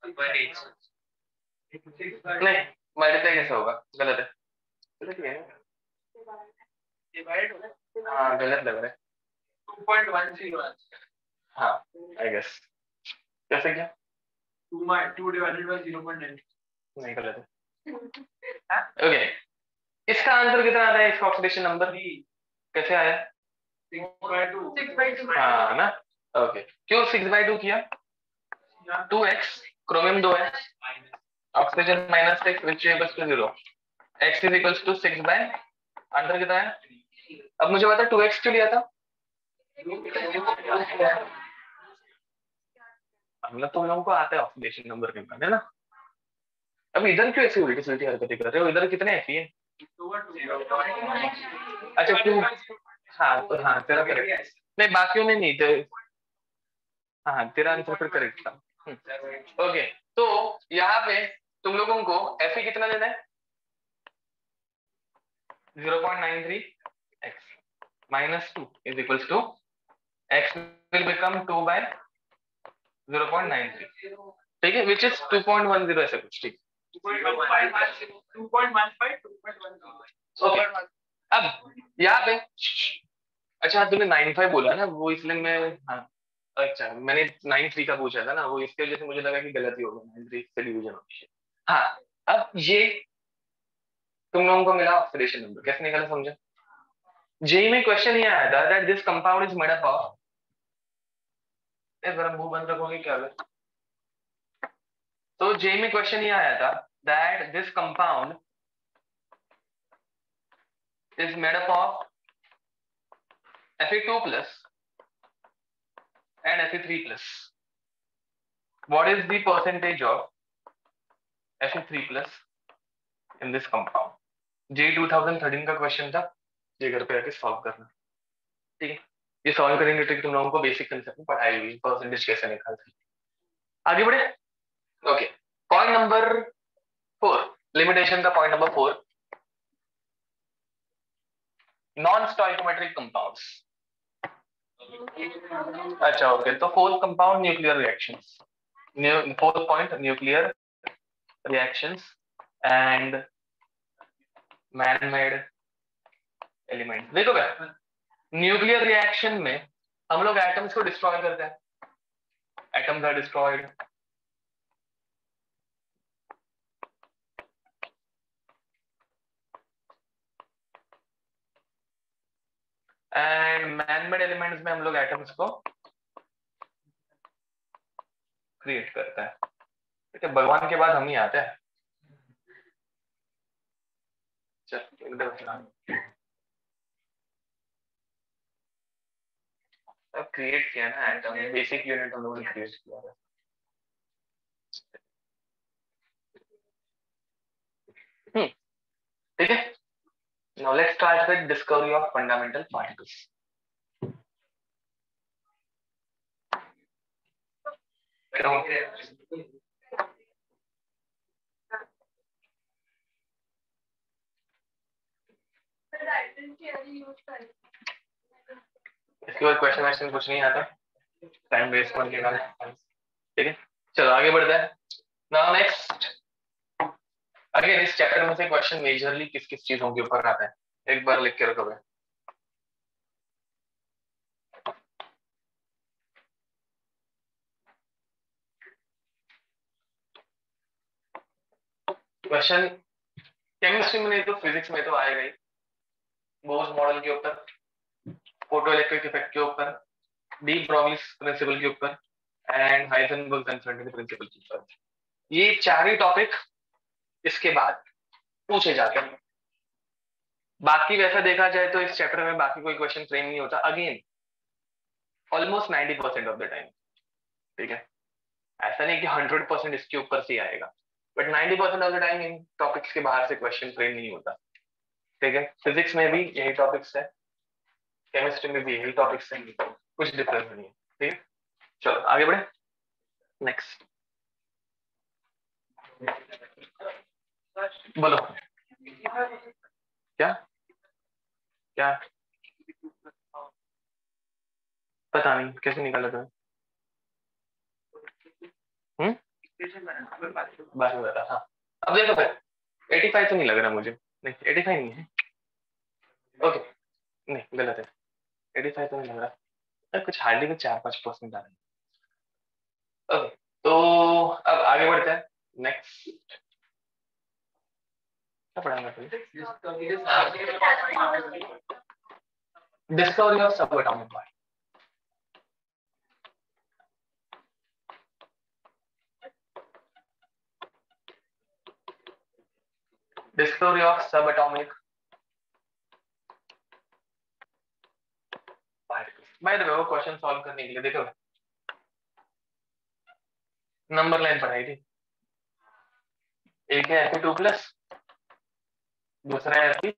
नहीं, मल्टीप्लाई कैसे होगा? गलत है, गलत है, हाँ गलत लग रहा है। टू पॉइंट वन ज़ीरो हाँ आई गेस, कैसे क्या? Two divided by zero point nine नहीं गलत है। ओके, इसका आंसर कितना आता है? इसका ऑक्सीडेशन नंबर कैसे आया? हाँ ना, ओके। क्यों सिक्स बाई टू किया? टू एक्स क्रोमियम दो है, oxygen minus six which equals to zero, x is equals to six by, answer कितना है? अब मुझे बता टू एक्स क्यों लिया था? मतलब तुम लोगों को आता है ऑक्सीडेशन नंबर निकालना है ना। अब इधर क्यों ऐसी उल्टी सुल्टी हरकतें कर रहे हो? इधर कितने एफ है? अच्छा टू, हाँ तो हाँ तेरा करेक्ट, नहीं बाकियों में नहीं तो हाँ तेरा आंसर फिर करेक्ट था। ओके, तो यहाँ पे तुम लोगों को एफ कितना देना है? Zero point nine three x minus two is equals to x will become two by zero point nine three, ठीक है, which is two point one zero ऐसा कुछ, ठीक। ओके, अब यहाँ पे अच्छा तुमने नाइन फाइव बोला ना, वो इसलिए मैं हाँ अच्छा मैंने नाइन थ्री का पूछा था ना, वो इसके वजह से मुझे लगा कि गलती होगा, नाइन थ्री से डिवीजन होती है। हाँ, अब ये तुम लोगों को मिला ऑक्सीडेशन नंबर, कैसे निकाला समझा? जेई में क्वेश्चन ये आया था that this compound is made up of, जरा मुंह बंद रखोगे क्या? तो जेई में क्वेश्चन ये आया था that this compound is made up of F e two plus and F e three plus. What is the percentage of F e three plus in this compound? J two thousand thirteen का क्वेश्चन था, ये घर पे आके सॉल्व करना, ठीक है। ये सॉल्व करेंगे ट्रिक तुम लोगों को बेसिक कंसेप्ट में पढ़ाई हुई, परसेंटेज कैसे निकालते हैं। आगे बढ़े, okay. Point number four, limitation का point number four, non stoichiometric compounds. अच्छा ओके, तो fourth compound nuclear reactions, fourth point nuclear reactions and man-made element. देखो क्या, न्यूक्लियर रिएक्शन में हम लोग एटम्स को डिस्ट्रॉय करते हैं, atoms are destroyed, and man made elements में हम लोग एटम्स को क्रिएट करते हैं। ठीक है, भगवान के बाद हम ही आते हैं। चल एकदम अब क्रिएट किया ना एटम, बेसिक यूनिट हम लोगों ने क्रिएट किया है। हम्म, ठीक है। Now let's start with discovery of fundamental particles. इसके बाद क्वेश्चन वैश्चन कुछ नहीं आता, टाइम वेस्ट करने का। ठीक है, चलो आगे बढ़ते हैं। नाउ नेक्स्ट, अगेन इस चैप्टर में से क्वेश्चन मेजरली किस किस चीजों के ऊपर आता है, एक बार लिख के रखोगे। क्वेश्चन केमिस्ट्री में नहीं तो फिजिक्स में तो आएगा ही, बोस मॉडल के ऊपर, फोटो इलेक्ट्रिक इफेक्ट के ऊपर, डी ब्रॉगली प्रिंसिपल के ऊपर एंड हाइजेनबर्ग कंसर्टेंट प्रिंसिपल के ऊपर। ये चार ही टॉपिक इसके बाद पूछे जाते हैं। बाकी वैसा देखा जाए तो इस चैप्टर में बाकी कोई क्वेश्चन फ्रेम नहीं होता, again almost ninety percent of the time. ठीक है, ऐसा नहीं कि हंड्रेड परसेंट इसके ऊपर से आएगा, but ninety percent of the time इन टॉपिक्स के बाहर से क्वेश्चन फ्रेम नहीं होता। ठीक है, फिजिक्स में भी यही टॉपिक्स है, केमिस्ट्री में भी यही टॉपिक्स है, कुछ डिफरेंस नहीं है। ठीक है, चलो आगे बढ़े। नेक्स्ट बोलो, क्या क्या पता नहीं कैसे निकाला था। हम्म बात में बता। हाँ अब देखो फिर पचासी तो नहीं लग रहा मुझे, नहीं पचासी नहीं है, ओके नहीं गलत है, पचासी तो नहीं लग रहा, कुछ हार्डली कुछ चार पाँच परसेंट आ रहा है। ओके तो अब आगे बढ़ते हैं। नेक्स्ट क्या पढ़ाएंगे फिर? डिस्कवरी ऑफ सब एटॉमिक पार्टिकल्स। डिस्कवरी ऑफ सब atomic particles. By the way वो क्वेश्चन सॉल्व करने के लिए देखो नंबर लाइन पढ़ाई थी, एक है एफ टू प्लस, दूसरा है एफ,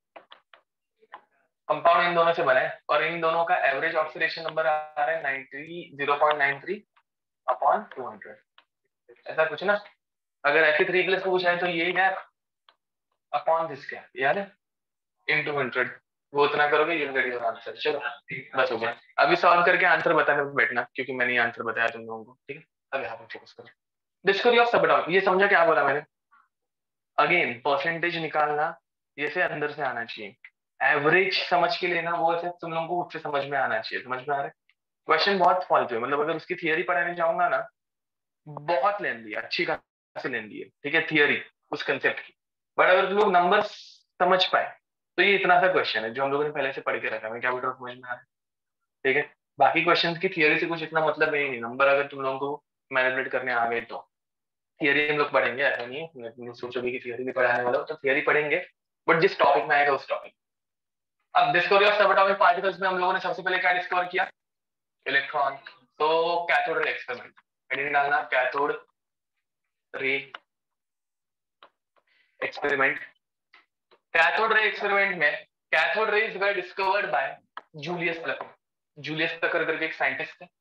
कंपाउंड इन दोनों से बना है और इन दोनों का एवरेज ऑक्सीडेशन नंबर आ रहा है ninety zero point nine three upon two hundred, ऐसा कुछ ना। अगर एफ थ्री प्लस को पूछा है तो ये गैप अपॉन दिस गैप, याद है, इन टू हंड्रेड, वो उतना करोगे यू गेट योर आंसर। चलो बस हो गया, अभी सॉल्व करके आंसर बताने पे बैठना क्योंकि मैंने ये आंसर बताया तुम लोगों को। ठीक है, अब यहाँ पे फोकस करो। डिस्कवरी ऑफ सब एटॉमिक, ये समझा क्या बोला मैंने? अगेन परसेंटेज निकालना ये से अंदर से आना चाहिए, एवरेज समझ के लेना वो ऐसे तुम लोगों को उससे समझ में आना चाहिए। समझ में आ रहा है? क्वेश्चन बहुत फालतू है, मतलब अगर उसकी थियरी पढ़ाने जाऊंगा ना बहुत लेंदी है, अच्छी खासी लेंदी है। ठीक है, थियरी उस कंसेप्ट की, बट अगर तुम लोग नंबर समझ पाए तो ये इतना सा क्वेश्चन है जो हम लोगों ने पहले से पढ़ के रखा है। मैं क्या बोल रहा हूँ समझ में आ रहा है? ठीक है, बाकी क्वेश्चन की थियरी से कुछ इतना मतलब है ही नहीं, नंबर अगर तुम लोगों को मैनिपुलेट करने आ गए तो थियरी हम लोग पढ़ेंगे, ऐसा नहीं है तुम सोचोगे कि थियरी भी पढ़ाने वाला हो, तो थियरी पढ़ेंगे बट जिस टॉपिक में आएगा उस टॉपिक। अब डिस्कवरी ऑफ सब एटॉमिक पार्टिकल्स में हम लोगों ने सबसे पहले क्या डिस्कवर किया? इलेक्ट्रॉन। तो कैथोड रे एक्सपेरिमेंट, हेडिंग डालना cathode ray experiment. Cathode ray experiment में cathode rays were discovered by Julius Plucker. Julius Plucker करके एक साइंटिस्ट है,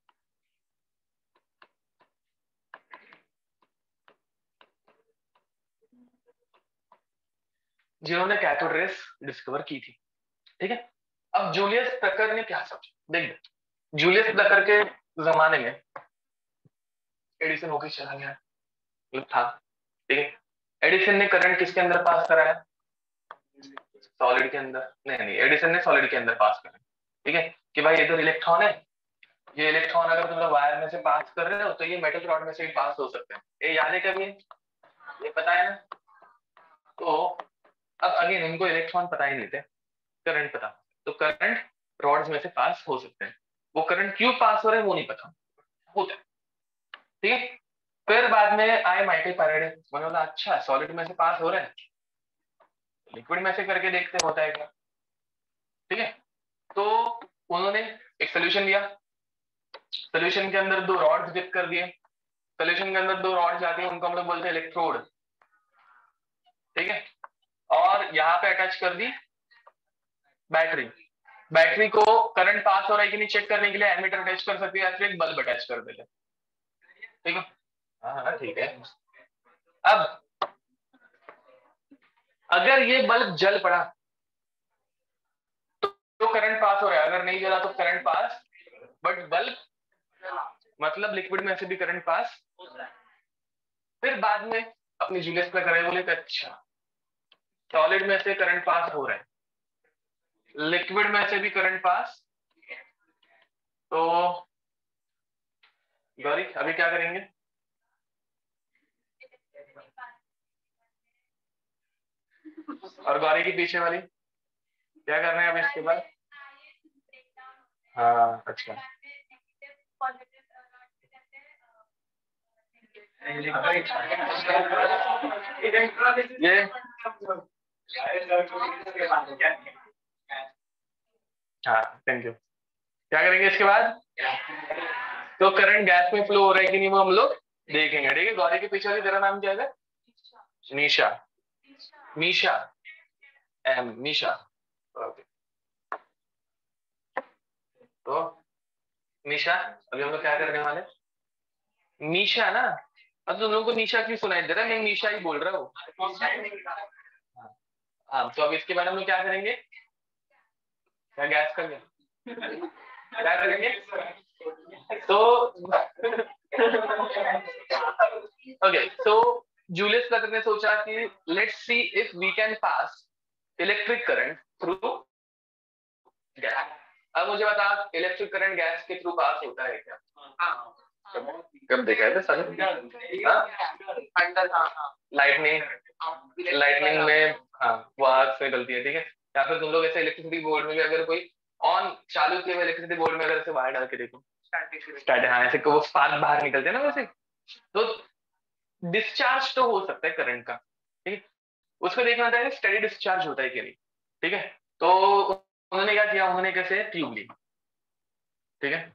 जिन्होंने कैथोड रेस डिस्कवर की थी। ठीक है, अब जूलियस प्लकर ने क्या सोचा, देख जूलियस प्लकर के जमाने में एडिसन होकर चला गया था। ठीक है, एडिसन ने करंट किसके अंदर पास कराया? सॉलिड के अंदर, नहीं नहीं एडिशन ने सॉलिड के अंदर पास करें, ठीक है, कि भाई इधर इलेक्ट्रॉन है, ये इलेक्ट्रॉन अगर तुम लोग वायर में से पास कर रहे हो तो ये मेटल रॉड में से भी पास हो सकते हैं, ये याद है कभी, ये पता है ना। तो अब अगेन उनको इलेक्ट्रॉन पता ही नहीं थे, करंट पता, तो करंट रॉड्स में से पास हो सकते हैं, वो करंट क्यों पास हो रहे हैं वो नहीं पता होता, ठीक है। फिर बाद में आए माइकल फैराडे, मैंने बोला अच्छा सॉलिड में से पास हो रहे हैं, लिक्विड में से करके देखते होता है क्या, ठीक है। तो उन्होंने एक सोल्यूशन लिया, सोल्यूशन के अंदर दो रॉड्स डिप कर दिए, सोल्यूशन के अंदर दो रॉड्स जाती है उनको हम लोग बोलते हैं इलेक्ट्रोड, ठीक है, और यहाँ पे अटैच कर दी बैटरी, बैटरी को करंट पास हो रहा है कि नहीं चेक करने के लिए एमीटर अटैच कर सकते हैं या फिर एक बल्ब अटैच कर देते, ठीक है, हाँ ठीक है। अब अगर ये बल्ब जल पड़ा तो करंट पास हो रहा है, अगर नहीं जला तो करंट पास, बट बल्ब मतलब लिक्विड में से भी करंट पास। फिर बाद में अपनी जूलियस पे करे, बोले अच्छा सॉलिड में से करंट पास हो रहा है, लिक्विड में से भी करंट पास, तो गौरी अभी क्या करेंगे, और गौरी की पीछे वाली क्या करना है अभी इसके बाद, हाँ अच्छा ये हाँ थैंक यू, क्या करेंगे इसके बाद, तो करंट गैस में फ्लो हो रहा है कि नहीं वो हम लोग देखेंगे, ठीक है। गौरी के पीछे वाली तेरा नाम क्या है, निशा, मीशा, एम मीशा, ओके। तो मीशा अभी हम लोग क्या करने वाले, मीशा ना, अब तुम लोगों को निशा क्यों सुनाई दे रहा है, मैं निशा ही बोल रहा हूँ, हाँ। तो अब इसके बाद हम लोग क्या करेंगे, क्या गैस कर क्या करेंगे, तो ओके, तो जूलियस क्लर्क ने सोचा कि let's see if we can pass electric current through gas. अब मुझे बता इलेक्ट्रिक करंट गैस के थ्रू पास होता है क्या, कब देखा है सर, लाइटनिंग, लाइटनिंग में हाँ वो आग से निकलती है, ठीक है। या फिर तुम लोग ऐसे इलेक्ट्रिसिटी बोर्ड में भी अगर कोई ऑन चालू किए हुए इलेक्ट्रिसिटी बोर्ड में अगर ऐसे वायर डाल के देखो स्टार्ट, हाँ ऐसे वो स्पार्क बाहर निकलते हैं ना वैसे, तो डिस्चार्ज तो हो सकता है करंट का, ठीक है, उसको देखना होता है स्टेडी डिस्चार्ज होता है कि नहीं, ठीक है। तो उन्होंने क्या किया, उन्होंने कैसे ट्यूब ली, ठीक है,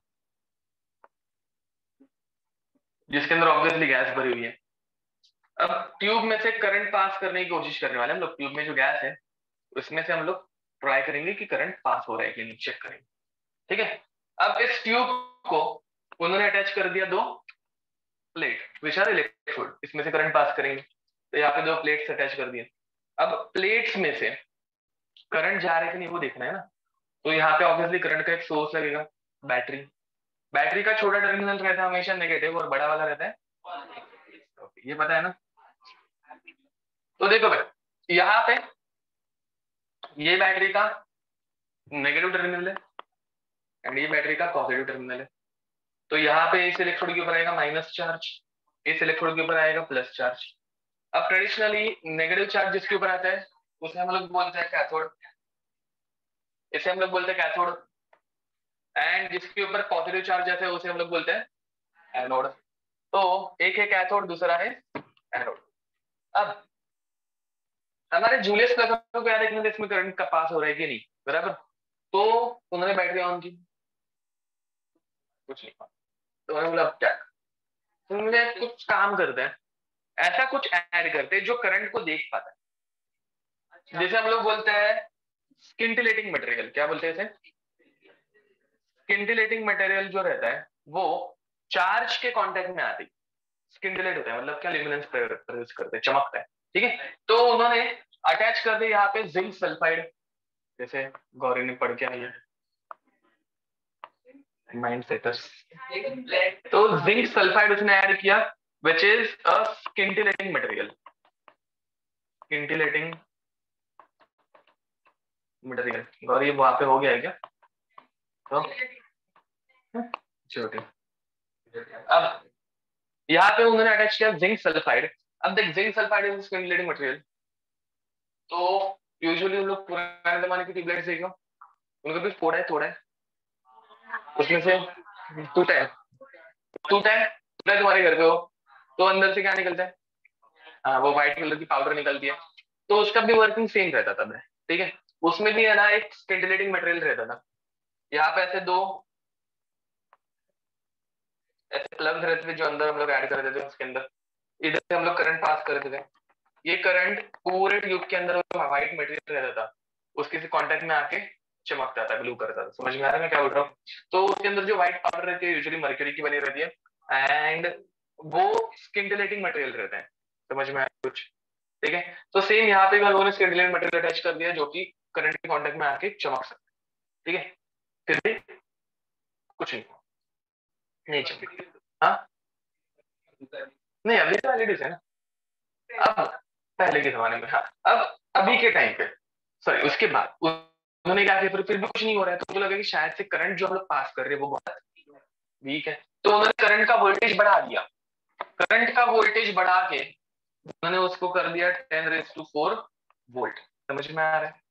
जिसके अंदर ऑब्वियसली गैस भरी हुई है। अब ट्यूब में से करंट पास करने की कोशिश करने वाले हम लोग, ट्यूब में जो गैस है उसमें से हम लोग ट्राई करेंगे कि करंट पास हो रहा है कि नहीं चेक करेंगे, ठीक है। अब इस ट्यूब को उन्होंने अटैच कर दिया दो प्लेट विच आर इलेक्ट्रोड, इसमें से करंट पास करेंगे, तो यहाँ पे दो प्लेट्स अटैच कर दिए। अब प्लेट्स में से करंट जा रहा है कि नहीं वो देखना है ना, तो यहाँ पे ऑब्वियसली करंट का एक सोर्स लगेगा, बैटरी, बैटरी का छोटा टर्मिनल रहता है हमेशा नेगेटिव और बड़ा वाला रहता है, ये पता है ना। तो देखो भाई यहाँ पे ये बैटरी का नेगेटिव टर्मिनल है एंड ये बैटरी का पॉजिटिव टर्मिनल है, तो यहाँ पे इस इलेक्ट्रोड के ऊपर आएगा माइनस चार्ज, इस इलेक्ट्रोड के ऊपर आएगा प्लस चार्ज। अब ट्रेडिशनली नेगेटिव चार्ज जिसके ऊपर आता है उसे हम लोग बोलते हैं कैथोड, इसे हम लोग बोलते हैं कैथोड, एंड जिसके ऊपर पॉजिटिव चार्ज आता है उसे हम लोग बोलते हैं एनोड। तो एक है कैथोड दूसरा है एनोड। अब हमारे जूलियस क्लर्क को क्या देखना था, इसमें करंट का पास हो रहा है कि नहीं, बराबर, तो उन्होंने बैटरी ऑन की, कुछ नहीं, तो मैंने बोला अब क्या, तो मुझे कुछ काम करते हैं, ऐसा कुछ ऐड करते हैं जो करंट को देख पाता है, जैसे हम लोग बोलते हैं स्किंटिलेटिंग मटेरियल, क्या बोलते हैं इसे, स्किंटिलेटिंग मटेरियल जो रहता है वो चार्ज के कांटेक्ट में आती, स्किंटिलेट होता है मतलब क्या, ल्यूमिनेंस प्रोड्यूस करते हैं, चमकता है, ठीक है। तो उन्होंने अटैच कर दिया यहाँ पे जिंक सल्फाइड, जैसे गौरी ने पढ़ के आई है माइंड सेटर्स, तो जिंक सल्फाइड उसने ऐड किया which is a scintillating material, scintillating material. Gauri वहां पे हो गया है क्या? तो छोटे अब यहाँ पे उन्होंने अटैच किया जिंक सल्फाइड। अब देख zinc sulphide is skin material. तो यूजुअली हम लोग पुराने जमाने की ट्यूबलाइट्स देखें, उनका भी फोड़ा है थोड़ा है, उसमें से टूटा है टूटा है टूटा है तुम्हारे घर पे हो, तो अंदर से क्या निकलता है? हाँ, वो व्हाइट कलर की पाउडर निकलती है। तो उसका भी वर्किंग सेम रहता था, ठीक है। उसमें भी है ना एक स्किंटिलेटिंग मटेरियल रहता था। यहाँ पे ऐसे दो ऐसे प्लग्स रहते थे जो अंदर हम लोग ऐड कर देते थे उसके अंदर। इधर से हम लोग करंट पास करते थे। ये करंट पूरे ट्यूब के अंदर व्हाइट मटेरियल रहता था, उसके से कांटेक्ट में आके चमकता था, ग्लू करता था। समझ में आ रहा है मैं क्या बोल रहा हूँ? तो उसके अंदर जो व्हाइट पाउडर रहती है यूजुअली मर्क्यूरी की बनी रहती है, एंड वो स्किंटिलेटिंग मटेरियल रहता है। समझ में आया कुछ? ठीक है। तो सेम यहाँ पे लोगों ने स्किंटिलेटिंग मटेरियल अटैच कर दिया जो कि करंट के कांटेक्ट में आके चमक सकता है। ठीक है, फिर भी कुछ नहीं नहीं चमकी। हाँ नहीं, अभी तो एलईडी है ना। अब पहले के जमाने में, हाँ अब अभी के टाइम पे, सॉरी उसके बाद उन्होंने क्या किया, फिर फिर भी कुछ नहीं हो रहा है, तो मुझे लगा कि शायद से करंट जो हम लोग पास कर रहे हैं वो बहुत वीक है। तो उन्होंने करंट का वोल्टेज बढ़ा दिया। करंट का वोल्टेज बढ़ा के उन्होंने उसको कर दिया ten raise to four volt. समझ में आ रहा है?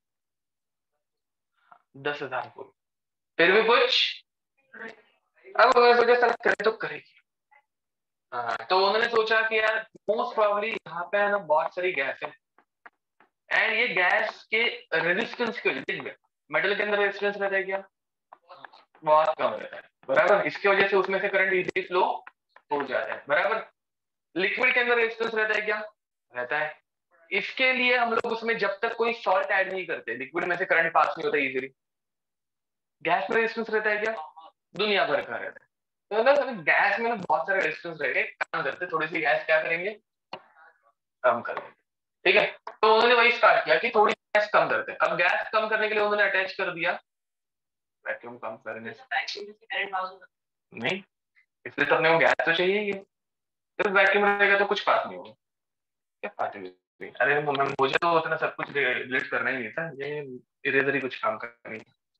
दस हजार वोल्ट। फिर भी कुछ, अब उन्होंने सोचा सर करे तो करेगी। हाँ, तो उन्होंने सोचा कि यार मोस्ट प्रॉब्ली यहाँ पे है ना बहुत सारी गैस है, एंड ये गैस के रेजिस्टेंस के लिए, मेटल के अंदर रेजिस्टेंस रहता है क्या? बहुत कम रहता है, बराबर। इसकी वजह से उसमें से करंट इजीली फ्लो हो जाता है, बराबर। लिक्विड के अंदर रेजिस्टेंस रहता है क्या? रहता है। इसके लिए हम लोग उसमें जब तक कोई सॉल्ट ऐड नहीं करते, लिक्विड में से करंट पास नहीं होता इजीली। गैस में रेजिस्टेंस रहता है क्या? दुनिया भर का रहता है। तो मतलब गैस में ना बहुत सारे रेजिस्टेंस रहेंगे, काम करते थोड़ी सी गैस क्या करेंगे, कम करेंगे। ठीक है, तो उन्होंने वही स्टार्ट किया कि थोड़ी गैस कम करते हैं। अब गैस कम करने के लिए उन्होंने अटैच कर दिया वैक्यूम कम करने से नहीं, इसलिए तो अपने को गैस तो चाहिए ही है। सिर्फ वैक्यूम रहेगा तो कुछ बात नहीं होगा। क्या बात है? अरे मुझे तो उतना सब कुछ रिलेट करना ही नहीं था, ये इरेजर ही कुछ काम करनी।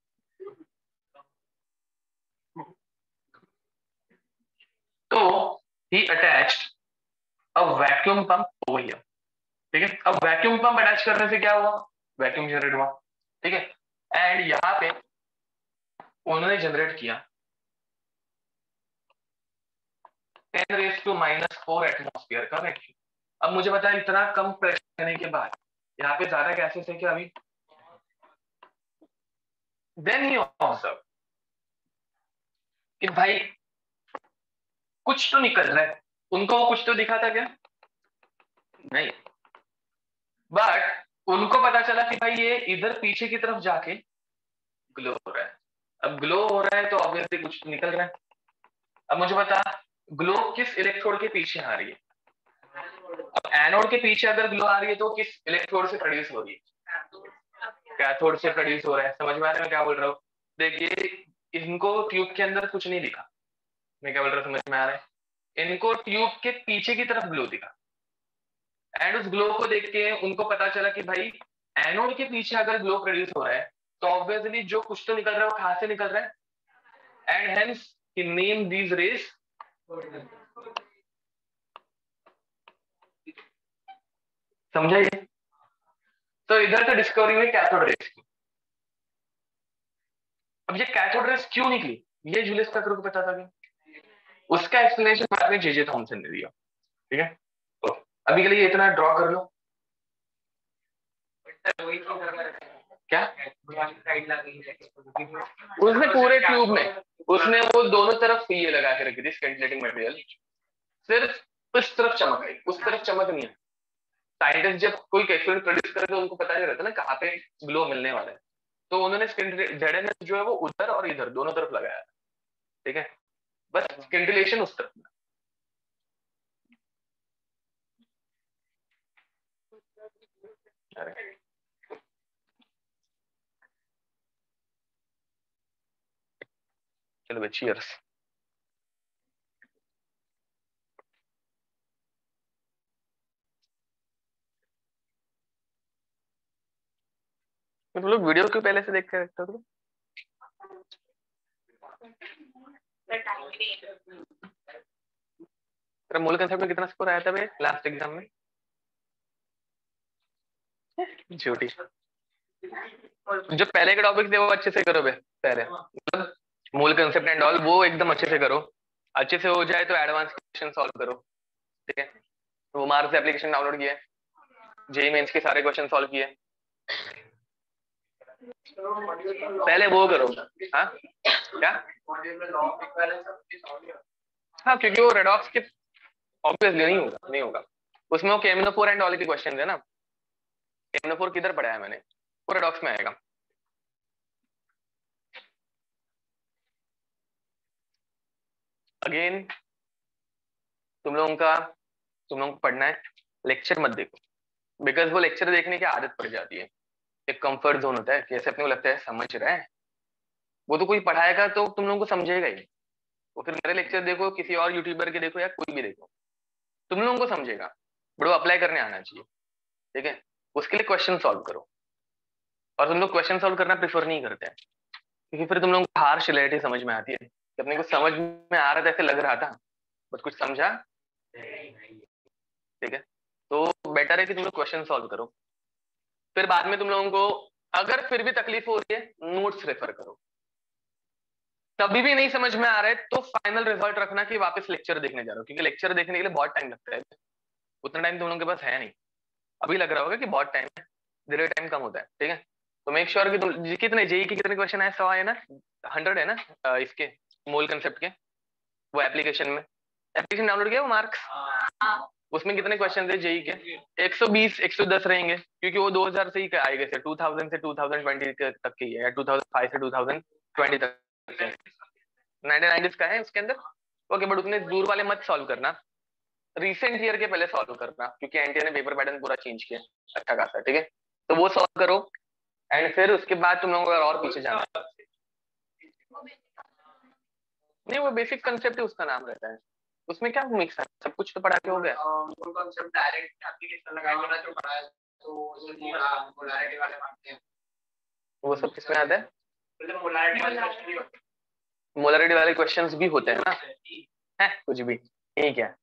तो he attached a vacuum pump over here. ठीक है, अब वैक्यूम पंप अटैच करने से क्या हुआ? वैक्यूम जनरेट हुआ। ठीक है, एंड यहाँ पे उन्होंने जनरेट किया ten raise to minus four atmosphere का वैक्यूम। अब मुझे पता है इतना कम प्रेशर देने के बाद यहाँ पे ज्यादा गैसेस है क्या अभी? देन ही ऑब्जर्व कि भाई कुछ तो निकल रहा है। उनको वो कुछ तो दिखा था क्या? नहीं, बट उनको पता चला कि भाई ये इधर पीछे की तरफ जाके ग्लो हो रहा है। अब ग्लो हो रहा है तो ऑब्वियसली कुछ तो निकल रहा है। अब मुझे बता, ग्लो किस इलेक्ट्रोड के पीछे आ रही है? अब एनोड के पीछे अगर ग्लो आ रही है तो किस इलेक्ट्रोड से प्रोड्यूस हो रही है? कैथोड से प्रोड्यूस हो रहा है। समझ में आ रहा है मैं क्या बोल रहा हूँ? देखिए, इनको ट्यूब के अंदर कुछ नहीं दिखा, मैं क्या बोल रहा हूँ समझ में आ रहा है? इनको ट्यूब के पीछे की तरफ ग्लो दिखा, एंड उस ग्लो को देख के उनको पता चला कि भाई एनोड के पीछे अगर ग्लो प्रोड्यूस हो रहा है तो ऑब्वियसली जो कुछ तो निकल रहा है वो कहां से निकल रहा है, and hence he name these rays. समझा ये? तो इधर से डिस्कवरी हुई कैथोड रेस की। अब ये कैथोड रेस क्यों निकली, ये जूलियस पेपरो को पता था क्या? उसका एक्सप्लेनेशन बाद में जेजे थॉमसन ने दिया। ठीक है, तो अभी के लिए इतना ड्रॉ कर लो। क्या उसने पूरे ट्यूब में, उसने वो दोनों तरफ ये लगा के रखी थी स्कैंटिलेटिंग मटेरियल, सिर्फ उस तरफ चमक आई, उस तरफ चमक नहीं है। साइंटिस्ट जब कोई एक्सपेरिमेंट प्रोड्यूस करे तो उनको पता नहीं रहता ना कहाँ पे ग्लो मिलने वाला है, तो उन्होंने जेडएनएस जो है वो उधर और इधर दोनों तरफ लगाया। ठीक है, बस स्किंटिलेशन उस तरफ। अरे चलो भाई, चीयर्स। तुम लोग वीडियो क्यों पहले से देख के रखते हो? तेरा मूल कंसेप्ट में कितना स्कोर आया था बे लास्ट एग्जाम में? झूठी। जो पहले के टॉपिक थे वो अच्छे से करो बे, पहले मतलब मूल कंसेप्ट एंड ऑल वो एकदम अच्छे से करो। अच्छे से हो जाए तो एडवांस क्वेश्चन सॉल्व करो, ठीक है? वो मार्क्स एप्लीकेशन डाउनलोड किया, जेई मेंस के सारे क्वेश्चन सॉल्व किए, पहले वो करो। हाँ क्या? हाँ क्योंकि वो रेडॉक्स के ऑब्वियसली नहीं होगा, नहीं होगा उसमें। वो केमिनोफोर एंड ऑल के क्वेश्चन है ना। केमिनोफोर किधर पढ़ा है मैंने? वो रेडॉक्स में आएगा। अगेन तुम लोगों का तुम लोगों को पढ़ना है, लेक्चर मत देखो, बिकॉज वो लेक्चर देखने की आदत पड़ जाती है। एक कंफर्ट जोन होता है कि ऐसे अपने को लगता है समझ रहा है, वो तो कोई पढ़ाएगा तो तुम लोगों को समझेगा ही। वो फिर मेरे लेक्चर देखो, किसी और यूट्यूबर के देखो या कोई भी देखो, तुम लोगों को समझेगा, बट वो अप्लाई करने आना चाहिए, ठीक है? उसके लिए क्वेश्चन सॉल्व करो। और तुम लोग क्वेश्चन सॉल्व करना प्रेफर नहीं करते हैं क्योंकि फिर तुम लोगों को हार्श रियलिटी समझ में आती है कि अपने को समझ में आ रहा था, ऐसे लग रहा था बट कुछ समझा, ठीक है? तो बेटर है कि तुम लोग क्वेश्चन सॉल्व करो। फिर बाद में तुम लोगों को अगर फिर भी तकलीफ हो रही है, नोट्स रेफर करो। तभी भी नहीं समझ में आ रहा है तो फाइनल रिजल्ट रखना कि वापस लेक्चर देखने जा रहे हो, क्योंकि लेक्चर देखने के लिए बहुत टाइम लगता है। उतना टाइम तुम लोगों के पास है नहीं। अभी लग रहा होगा कि बहुत टाइम है, धीरे टाइम कम होता है, ठीक है? तो मेक श्योर कि तुम कितने जेई के कितने क्वेश्चन है? सौ है ना? हंड्रेड है ना इसके मोल कंसेप्ट के? वो एप्लीकेशन में एप्लीकेशन डाउनलोड किया वो मार्क्स, उसमें कितने क्वेश्चन थे जेई के? एक सौ बीस एक सौ दस रहेंगे क्योंकि वो दो हज़ार से ही आए गए थे, दो हज़ार से दो हज़ार बीस तक के है या दो हज़ार पाँच से दो हज़ार बीस तक के नाइनटीन नाइंटीज़ का है उसके अंदर। ओके, बट उतने दूर वाले मत सॉल्व करना, रिसेंट ईयर के पहले सॉल्व करना क्योंकि एनटीए ने पेपर पैटर्न पूरा चेंज किया अच्छा खासा, ठीक है? तो वो सॉल्व करो एंड फिर उसके बाद तुम लोगों को और पीछे जाना है। नहीं वो बेसिक कंसेप्ट है, उसका नाम रहता है, उसमें क्या मिक्स है, सब कुछ तो पढ़ा के हो गया। मूल कांसेप्ट डायरेक्ट एप्लीकेशन लगाएंगे ना जो पढ़ा है तो मोलारिटी वाले मानते हैं, वो सब किसमें आता है? मतलब मोलारिटी वाले मोलारिटी वाले क्वेश्चंस भी होते हैं ना, है कुछ भी ठीक है?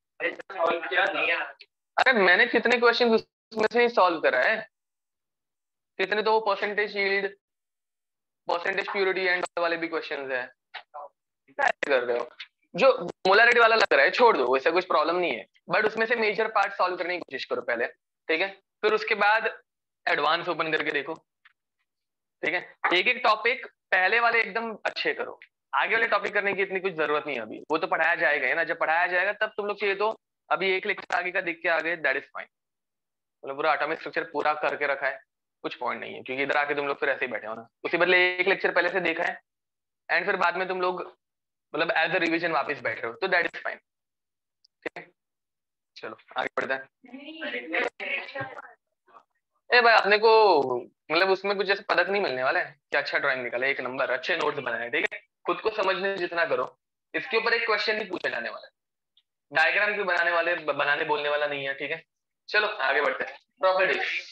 अरे मैंने कितने क्वेश्चन उसमें से ही सॉल्व करा है, कितने तो वो percentage yield, percentage purity and वाले भी क्वेश्चंस है। क्या कर रहे हो? जो मोलारिटी वाला लग रहा है छोड़ दो, वैसा कुछ प्रॉब्लम नहीं है, बट उसमें से मेजर पार्ट सॉल्व करने की कोशिश करो पहले, ठीक है? फिर उसके बाद एडवांस ओपन करके देखो, ठीक है? एक एक टॉपिक पहले वाले एकदम अच्छे करो, आगे वाले टॉपिक करने की इतनी कुछ जरूरत नहीं है अभी, वो तो पढ़ाया जाएगा ना, जब पढ़ाया जाएगा तब तुम लोग चाहिए तो अभी एक लेक्चर आगे का देख के आ गए दैट इज फाइन। मतलब पूरा एटॉमिक स्ट्रक्चर पूरा करके रखा है, कुछ पॉइंट नहीं है क्योंकि इधर आके तुम लोग फिर ऐसे ही बैठे हो ना, उसी बदले एक लेक्चर पहले से देखा है एंड फिर बाद में तुम लोग मतलब एज अ रिवीजन वापस बैठ रहे हो तो दैट इज फाइन, ठीक है? चलो आगे बढ़ते हैं। ए भाई अपने को मतलब उसमें कुछ जैसे पदक नहीं मिलने वाला है कि अच्छा ड्राइंग निकाला, एक नंबर, अच्छे नोट्स बनाए, ठीक है? खुद को समझने जितना करो, इसके ऊपर एक क्वेश्चन नहीं पूछे जाने वाला, डायग्राम क्यों बनाने वाले बनाने बोलने वाला नहीं है, ठीक है? चलो आगे बढ़ते हैं। प्रॉपर्टीज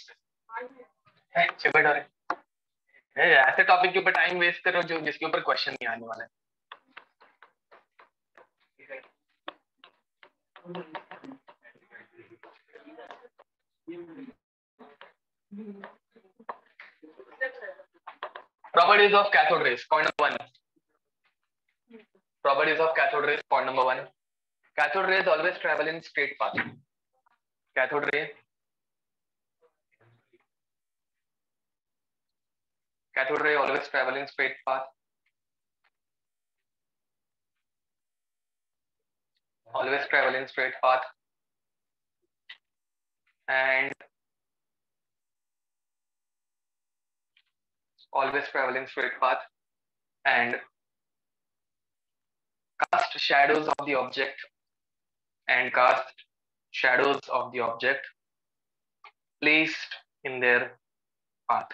ऐसे टॉपिक के ऊपर टाइम वेस्ट करो जो जिसके ऊपर क्वेश्चन नहीं आने वाला है। Properties of cathode rays, point number one. Properties of cathode rays, point number one. Cathode rays always travel in straight path. Cathode ray, cathode ray always travel in straight path. Always travel in straight path. And always travel in straight path. And cast shadows of the object. And cast shadows of the object placed in their path.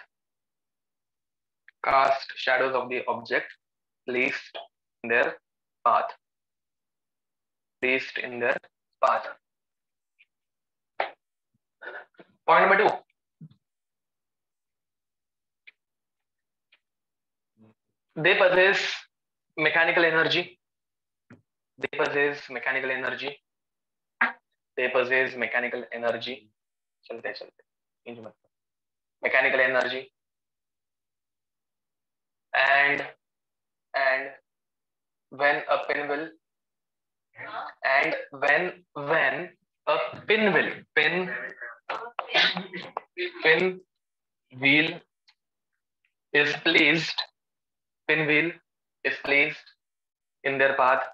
Cast shadows of the object placed in their path. Placed in their path. Point number two. they possess mechanical energy, they possess mechanical energy, they possess mechanical energy, चलते चलते mechanical energy, and and when a pinwheel and when when a pinwheel pin pin wheel is placed pinwheel is placed in their path,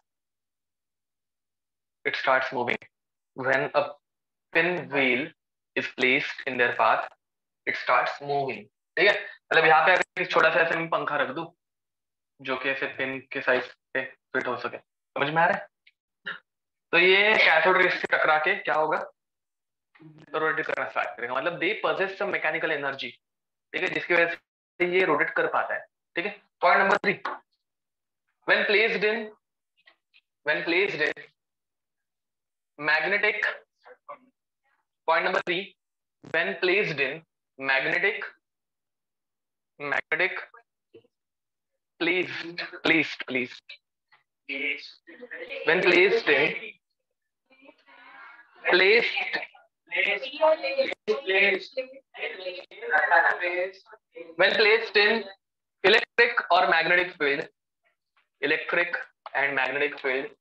it starts moving. When a pinwheel is placed in their path, it starts moving. ठीक है, मतलब यहाँ पे अगर एक छोटा सा ऐसे मैं पंखा रख दूं जो कि ऐसे पिन के साइज पे फिट हो सके, समझ में आ रहा है? तो ये कैथोड रेज से टकरा के क्या होगा, रोटेट करना स्टार्ट करेगा, मतलब they possess some mechanical energy, ठीक है, जिसकी वजह से ये रोटेट कर पाता है। ठीक है, point number three, when placed in when placed in magnetic, point number three, when placed in magnetic magnetic placed placed placed when placed in placed when placed in electric or magnetic field, electric and magnetic field,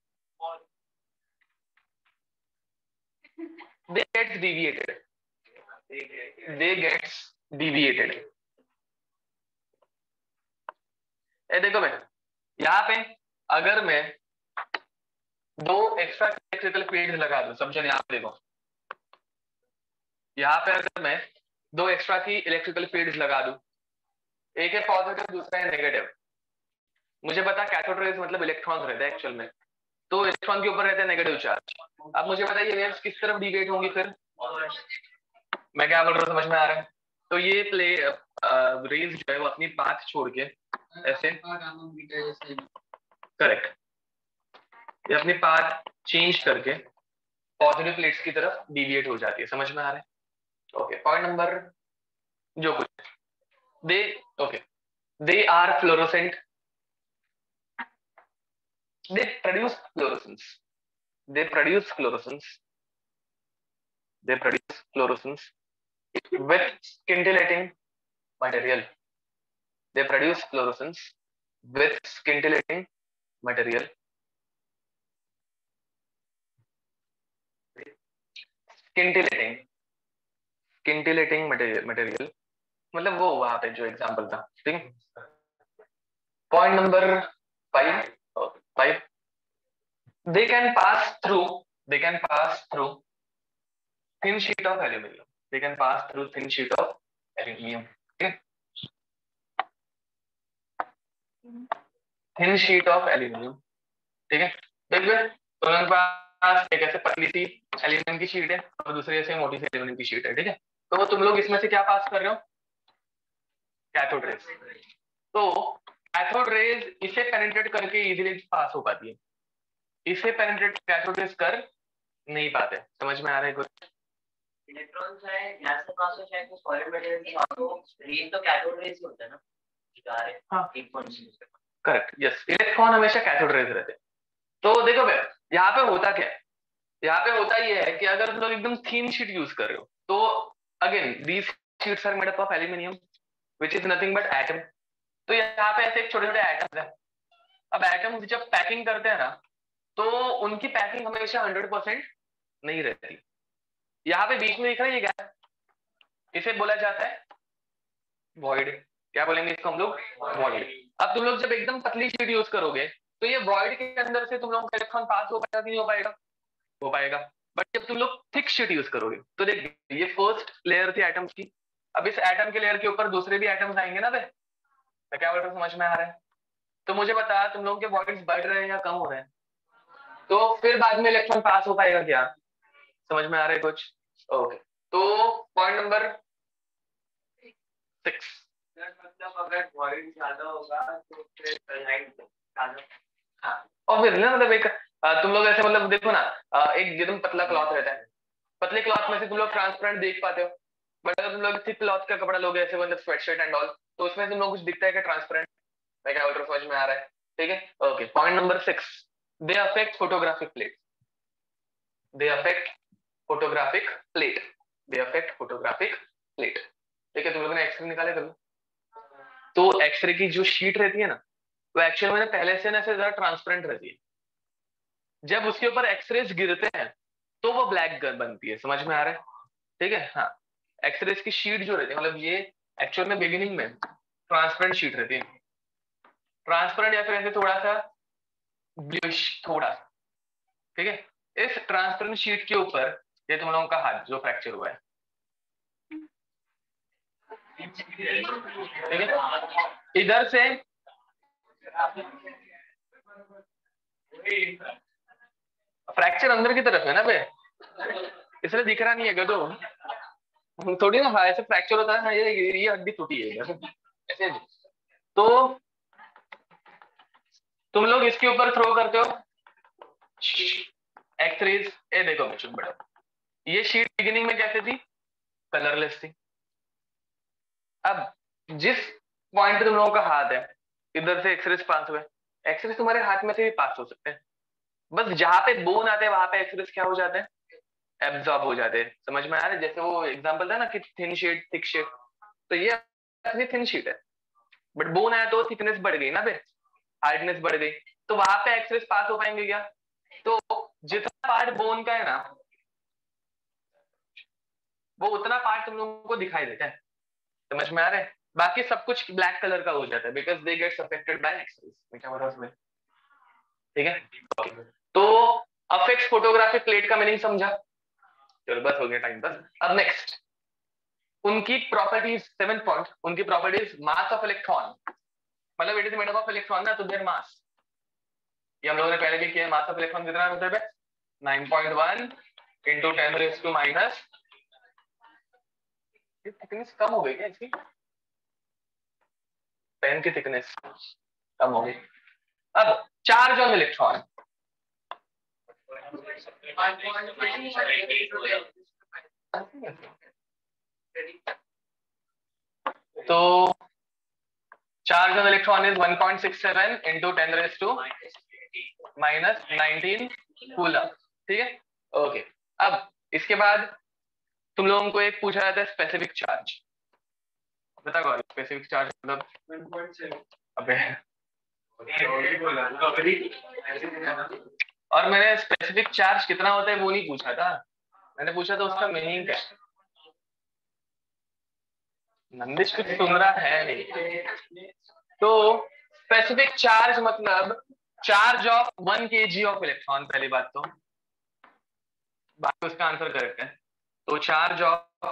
they gets deviated they gets deviated ए देखो बेटा, यहाँ पे अगर मैं दो एक्स्ट्रा इलेक्ट्रिकल फील्ड लगा दूं, समझो यहाँ पे देखो, यहाँ पे अगर मैं दो एक्स्ट्रा की इलेक्ट्रिकल फील्ड लगा दूं, एक है पॉजिटिव दूसरा है नेगेटिव, मुझे पता कैथोड रेज मतलब इलेक्ट्रॉन्स रहते हैं एक्चुअल में, तो इलेक्ट्रॉन के ऊपर रहता है नेगेटिव चार्ज। अब मुझे बताइए वेव्स किस तरफ डिविएट होंगी, फिर मैं क्या बोल रहा हूँ समझ में आ रहा है? तो ये प्ले रेज जो है वो अपनी पाथ छोड़ के ऐसे, करेक्ट, ये अपनी पाथ चेंज करके पॉजिटिव प्लेट्स की तरफ डिविएट हो जाती है, समझ में आ रहा है? ओके, पॉइंट नंबर जो कुछ they okay they are fluorescent, they produce fluorescence they produce fluorescence they produce fluorescence with scintillating material they produce fluorescence with scintillating material scintillating scintillating material material मतलब वो वहां पे जो एग्जांपल था, ठीक है। Point number five five they can pass through they can pass through thin sheet of aluminum they can pass through thin sheet of aluminum okay thin sheet of aluminum ठीक है। देखिए तो मेरे पास एक ऐसे पतली सी एल्यूमिनियम की शीट है और दूसरी ऐसे मोटी सी एल्यूमिनियम की शीट है, ठीक है। तो तुम लोग इसमें से क्या पास कर रहे हो, कैथोड रेज। तो कैथोड रेज इसे पेनिट्रेट करके इजीली पास हो पाती है, इसे पेनिट्रेट कैथोड रेज कर नहीं पाते, समझ में आ रहा है कुछ? इलेक्ट्रॉन्स है यहाँ से पास हो चाहे तो सॉलिड मटेरियल से पास हो, रेज तो कैथोड रेज ही होता है ना, हाँ एक पॉइंट करेक्ट, यस, इलेक्ट्रॉन हमेशा कैथोड रेज रहते हैं। तो देखो भाई यहाँ पे होता क्या है, यहाँ पे होता ये है कि अगर तुम लोग एकदम थीन शीट यूज कर रहे हो तो again these sheets are made up of aluminium which is nothing but atom. तो यहाँ पे ऐसे छोटे छोटे एटम्स है। अब एटम्स जब पैकिंग करते हैं ना तो उनकी पैकिंग हमेशा हंड्रेड परसेंट नहीं रहती। यहाँ पे बीच में दिख रहा है ये गैप, इसे बोला जाता है वॉइड। क्या बोलेंगे इसको हम लोग, वॉइड। अब तुम लोग जब एकदम पतली शीट यूज करोगे तो ये वॉइड के अंदर से तुम लोगों का इलेक्ट्रॉन पास हो पाएगा कि नहीं हो पाएगा, हो पाएगा। बट जब तुम लोग थिक शीट यूज करोगे तो देख ये फर्स्ट लेयर थी एटम्स की, अब इस एटम के लेयर के ऊपर दूसरे भी एटम्स आएंगे ना बे, मैं क्या बोल रहा हूँ समझ में आ रहा है? तो मुझे बता तुम लोगों के वॉइड्स बढ़ रहे हैं या कम हो रहे हैं, तो फिर बाद में इलेक्ट्रॉन पास हो पाएगा क्या, समझ में आ रहा है कुछ? ओके, तो पॉइंट नंबर सिक्स, मतलब अगर वॉइड ज्यादा होगा तो फिर लाइट ज्यादा, हाँ ऑब्वियसली ना, मतलब एक तुम लोग ऐसे मतलब देखो ना, एक एकदम पतला क्लॉथ रहता है, पतले क्लॉथ में से तुम लोग ट्रांसपेरेंट देख पाते हो, बट अगर तुम लोग थिक क्लॉथ का कपड़ा लोगे ऐसे मतलब स्वेटशर्ट एंड ऑल, तो उसमें तुम लोग कुछ दिखता है क्या ट्रांसपेरेंट? मैं क्या बोल रहा हूँ समझ में आ रहा है? ठीक है, okay. Point number six, they affect photographic plate. They affect photographic plate they affect photographic plate. ठीक है, तुम लोगों ने एक्सरे निकाले कभी? तो एक्सरे की जो शीट रहती है ना, वो एक्चुअल में पहले से ना ऐसे ज्यादा ट्रांसपेरेंट रहती है। जब उसके ऊपर एक्सरेज गिरते हैं तो वो ब्लैक बनती है। समझ में आ रहा है? ठीक है, हाँ। एक्सरेज की शीट जो रहती है, मतलब ये एक्चुअल में बिगिनिंग में ट्रांसपेरेंट शीट रहती है, ट्रांसपेरेंट या फिर ऐसे थोड़ा सा ब्लूइश थोड़ा। ठीक है, इस ट्रांसपेरेंट शीट के ऊपर ये तुम लोगों का हाथ जो फ्रैक्चर हुआ है, ठीक है, इधर से फ्रैक्चर अंदर की तरफ है ना बे, इसलिए दिख रहा नहीं है गधो। थोड़ी ना हाँ ऐसे फ्रैक्चर होता है, हाँ ये ये हड्डी टूटी है ऐसे। तो तुम लोग इसके ऊपर थ्रो करते हो एक्सरेज। ये देखो मैं चुप बड़ा, ये शीट बिगिनिंग में कैसे थी? कलरलेस थी। अब जिस पॉइंट पे तुम लोगों का हाथ है, इधर से एक्सरेज पास हुए, एक्सरेज तुम्हारे हाथ में से भी पास हो सकते हैं, बस जहां पे बोन आते हैं वहां पे एक्सरेज क्या हो जाते हैं? एब्जॉर्ब हो जाते हैं। समझ में आ रहा है? जैसे वो एग्जांपल था ना कि थिन शीट थिक शीट, तो ये अपनी थिन शीट है, बट बोन आया तो थिकनेस बढ़ गई ना बे, हार्डनेस बढ़ गई, तो वहां पे एक्सरेज पास हो पाएंगे क्या? तो जितना पार्ट बोन का है ना, वो उतना पार्ट तुम लोगों को दिखाई देता है। समझ में आ रहा है? बाकी सब कुछ ब्लैक कलर का हो जाता है because they gets affected by X rays. मैं क्या बोल रहा हूँ? ठीक है, तो अफेक्ट्स फोटोग्राफिक प्लेट का मीनिंग समझा? चलो बस हो गया टाइम बस। अब नेक्स्ट उनकी प्रॉपर्टीज, सेवन पॉइंट, उनकी प्रॉपर्टीज। मास ऑफ इलेक्ट्रॉन, मतलब it is made up of electron ना, तो देयर मास, ये हम लोगों ने पहले भी किया। मास ऑफ इलेक्ट्रॉन कितना होता है? Nine point one into ten raise to minus, thickness कम हो गई क्या इसकी? पेन की थिकनेस कम हो गई। अब चार्ज ऑन इलेक्ट्रॉन, तो charge on electron is one point six seven into ten raise to minus nineteen coulomb. ठीक है, ओके। अब इसके बाद तुम लोगों को एक पूछा जाता है स्पेसिफिक चार्ज। बता कौन स्पेसिफिक चार्ज मतलब? अबे और मैंने स्पेसिफिक चार्ज कितना होता है वो नहीं पूछा था, मैंने पूछा था उसका मीनिंग क्या। नंदिश कुछ सुन रहा है नहीं। तो स्पेसिफिक चार्ज मतलब charge of one KG of electron, पहली बात तो, बाकी उसका आंसर करेक्ट है। तो charge of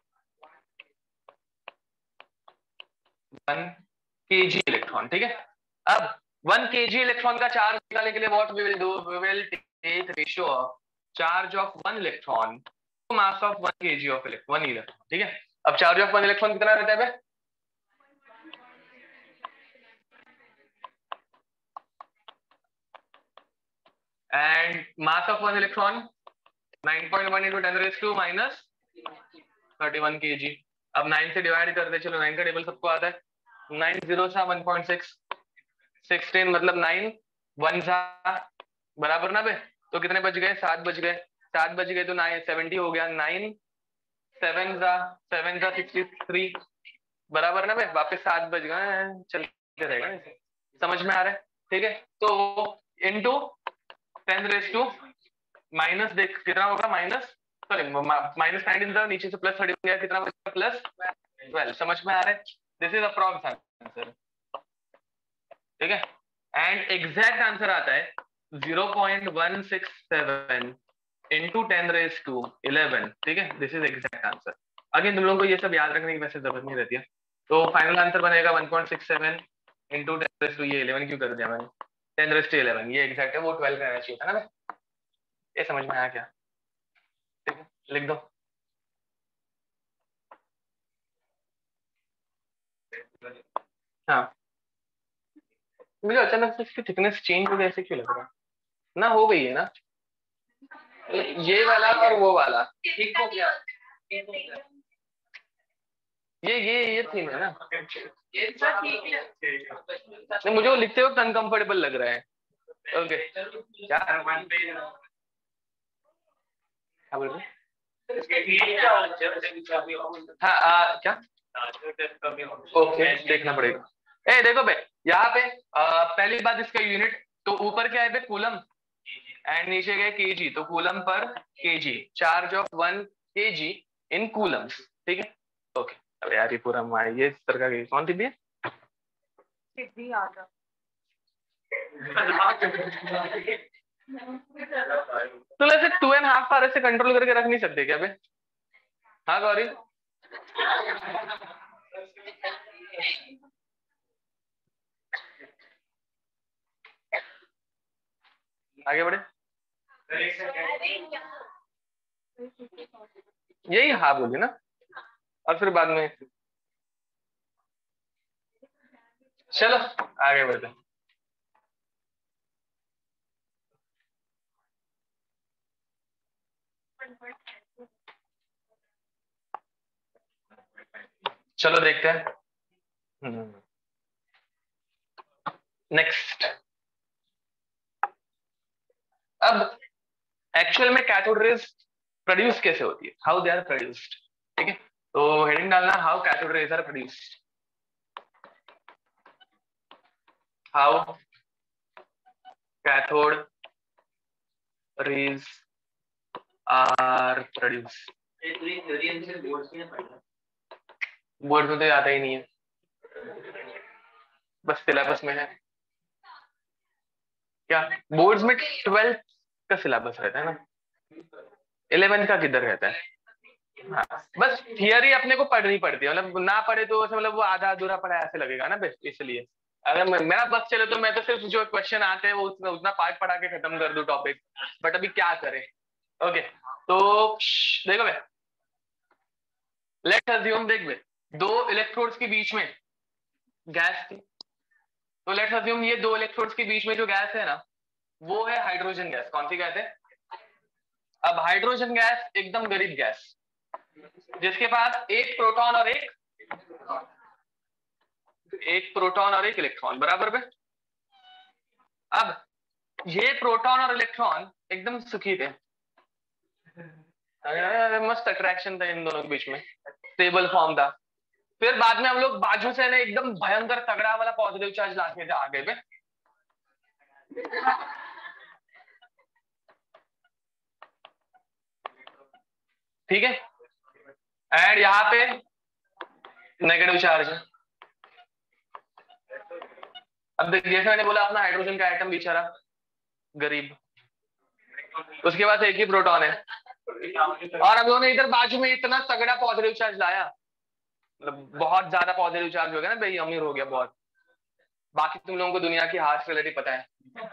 one KG electron. ठीक है, अब वन केजी इलेक्ट्रॉन का चार्ज निकालने के लिए what we will do, we will take ratio of charge of one electron to mass of one KG of one electron. ठीक है, अब चार्ज ऑफ वन इलेक्ट्रॉन कितना रहता है बे? And mass of one electron nine point one into ten raise to minus thirty one KG. अब नाइन से डिवाइड कर दे, चलो नाइन का टेबल सबको आता है, नाइन जीरो सा वन पॉइंट सिक्स, सिक्सटीन मतलब नाइन वन सा बराबर ना बे, तो कितने बच गए? सात बच गए, सात बच गए तो नाइन सेवेंटी हो गया, नाइन सेवन सा सेवन सा सिक्सटी थ्री बराबर ना बे, वापस सात बच गए, चलते रहेगा। समझ में आ रहा है? ठीक है, तो into ten raise to minus, देख कितना होगा, माइनस सॉरी माइनस नाइनटीन था, नीचे से प्लस थर्टी गया, कितना बचा? Plus twelve. समझ में आ रहा है? This is approx answer. ठीक है, एंड एग्जैक्ट आंसर आता है zero point one six seven into ten raise to eleven. ठीक है, this is exact answer. Again तुम लोगों को ये सब याद रखने की वैसे जरूरत नहीं रहती है। तो फाइनल आंसर बनेगा one point six seven into ten raise to, ये इलेवन क्यों कर दिया मैंने? टेन रेज टू इलेवन, ये एग्जैक्ट है, वो ट्वेल्व रहना चाहिए था ना। ये समझ में आया क्या? ठीक है, लिख दो। हाँ, मुझे अचानक से इसकी थिकनेस चेंज हो गई, ऐसे क्यों लग रहा है ना? हो गई है ना ये वाला और वो वाला, ठीक हो गया, ठीक हो गया। ये ये ये थीम है ना, ये सब ठीक है। नहीं मुझे वो लिखते वक्त अनकंफर्टेबल लग रहा है। ओके क्या क्या बोल रहे हाँ आ, क्या ओके देखना पड़ेगा। ए देखो बे यहाँ पे आ, पहली बात इसका यूनिट तो ऊपर क्या है बे कूलम एंड नीचे गए केजी, तो coulomb per KG, charge of one KG in coulombs, ठीक है ओके। अब यार ये पूरा मार ये इस तरह का कौन थी भी सिद्धि आजा तो ऐसे टू एंड हाफ आवर से कंट्रोल करके रख नहीं सकते क्या बे? हाँ गौरी आगे बढ़े यही हाँ बोली ना और फिर बाद में चलो आगे बढ़ते हैं। चलो देखते हैं नेक्स्ट। अब एक्चुअल में कैथोड रेज प्रोड्यूस कैसे होती है, हाउ दे आर प्रोड्यूस्ड, ठीक है तो हेडिंग डालना how cathode rays are produced, how cathode rays are produced. Board में तो आता ही नहीं है, बस सिलेबस में है। क्या बोर्ड्स में ट्वेल्थ का सिलेबस रहता है ना, इलेवेंथ का किधर रहता है? हाँ बस थियरी अपने को पढ़नी पड़ती है, मतलब ना पढ़े तो मतलब वो आधा अधूरा पढ़ा ऐसे लगेगा ना बेस्ट। इसलिए अगर मेरा बस चले तो मैं तो सिर्फ जो क्वेश्चन आते हैं वो उतना, उतना पार्ट पढ़ा के खत्म कर दूं टॉपिक, बट अभी क्या करें। ओके तो देखो भाई लेट्स अज्यूम देख भाई दो इलेक्ट्रोड्स के बीच में गैस थी, तो लेट्स अज्यूम ये दो इलेक्ट्रोड्स के बीच में जो गैस है ना वो है हाइड्रोजन गैस। कौन सी गैस है? अब हाइड्रोजन गैस एकदम गरीब गैस जिसके पास एक प्रोटॉन और एक एक प्रोटॉन और एक इलेक्ट्रॉन बराबर में। अब ये प्रोटॉन और इलेक्ट्रॉन एकदम सुखी थे, मस्त अट्रैक्शन था इन दोनों के बीच में, स्टेबल फॉर्म था। फिर बाद में हम लोग बाजू से ना एकदम भयंकर तगड़ा वाला पॉजिटिव चार्ज लाके आगे पे ठीक है एंड यहाँ पे नेगेटिव चार्ज है। अब जैसे मैंने बोला अपना हाइड्रोजन का एटम बेचारा गरीब, उसके पास एक ही प्रोटॉन है और हम लोगों ने इधर बाजू में इतना तगड़ा पॉजिटिव चार्ज लाया, मतलब बहुत ज्यादा पॉजिटिव चार्ज हो गया ना भाई, अमीर हो गया बहुत। बाकी तुम लोगों को दुनिया की हार्श रिलेटिव पता है,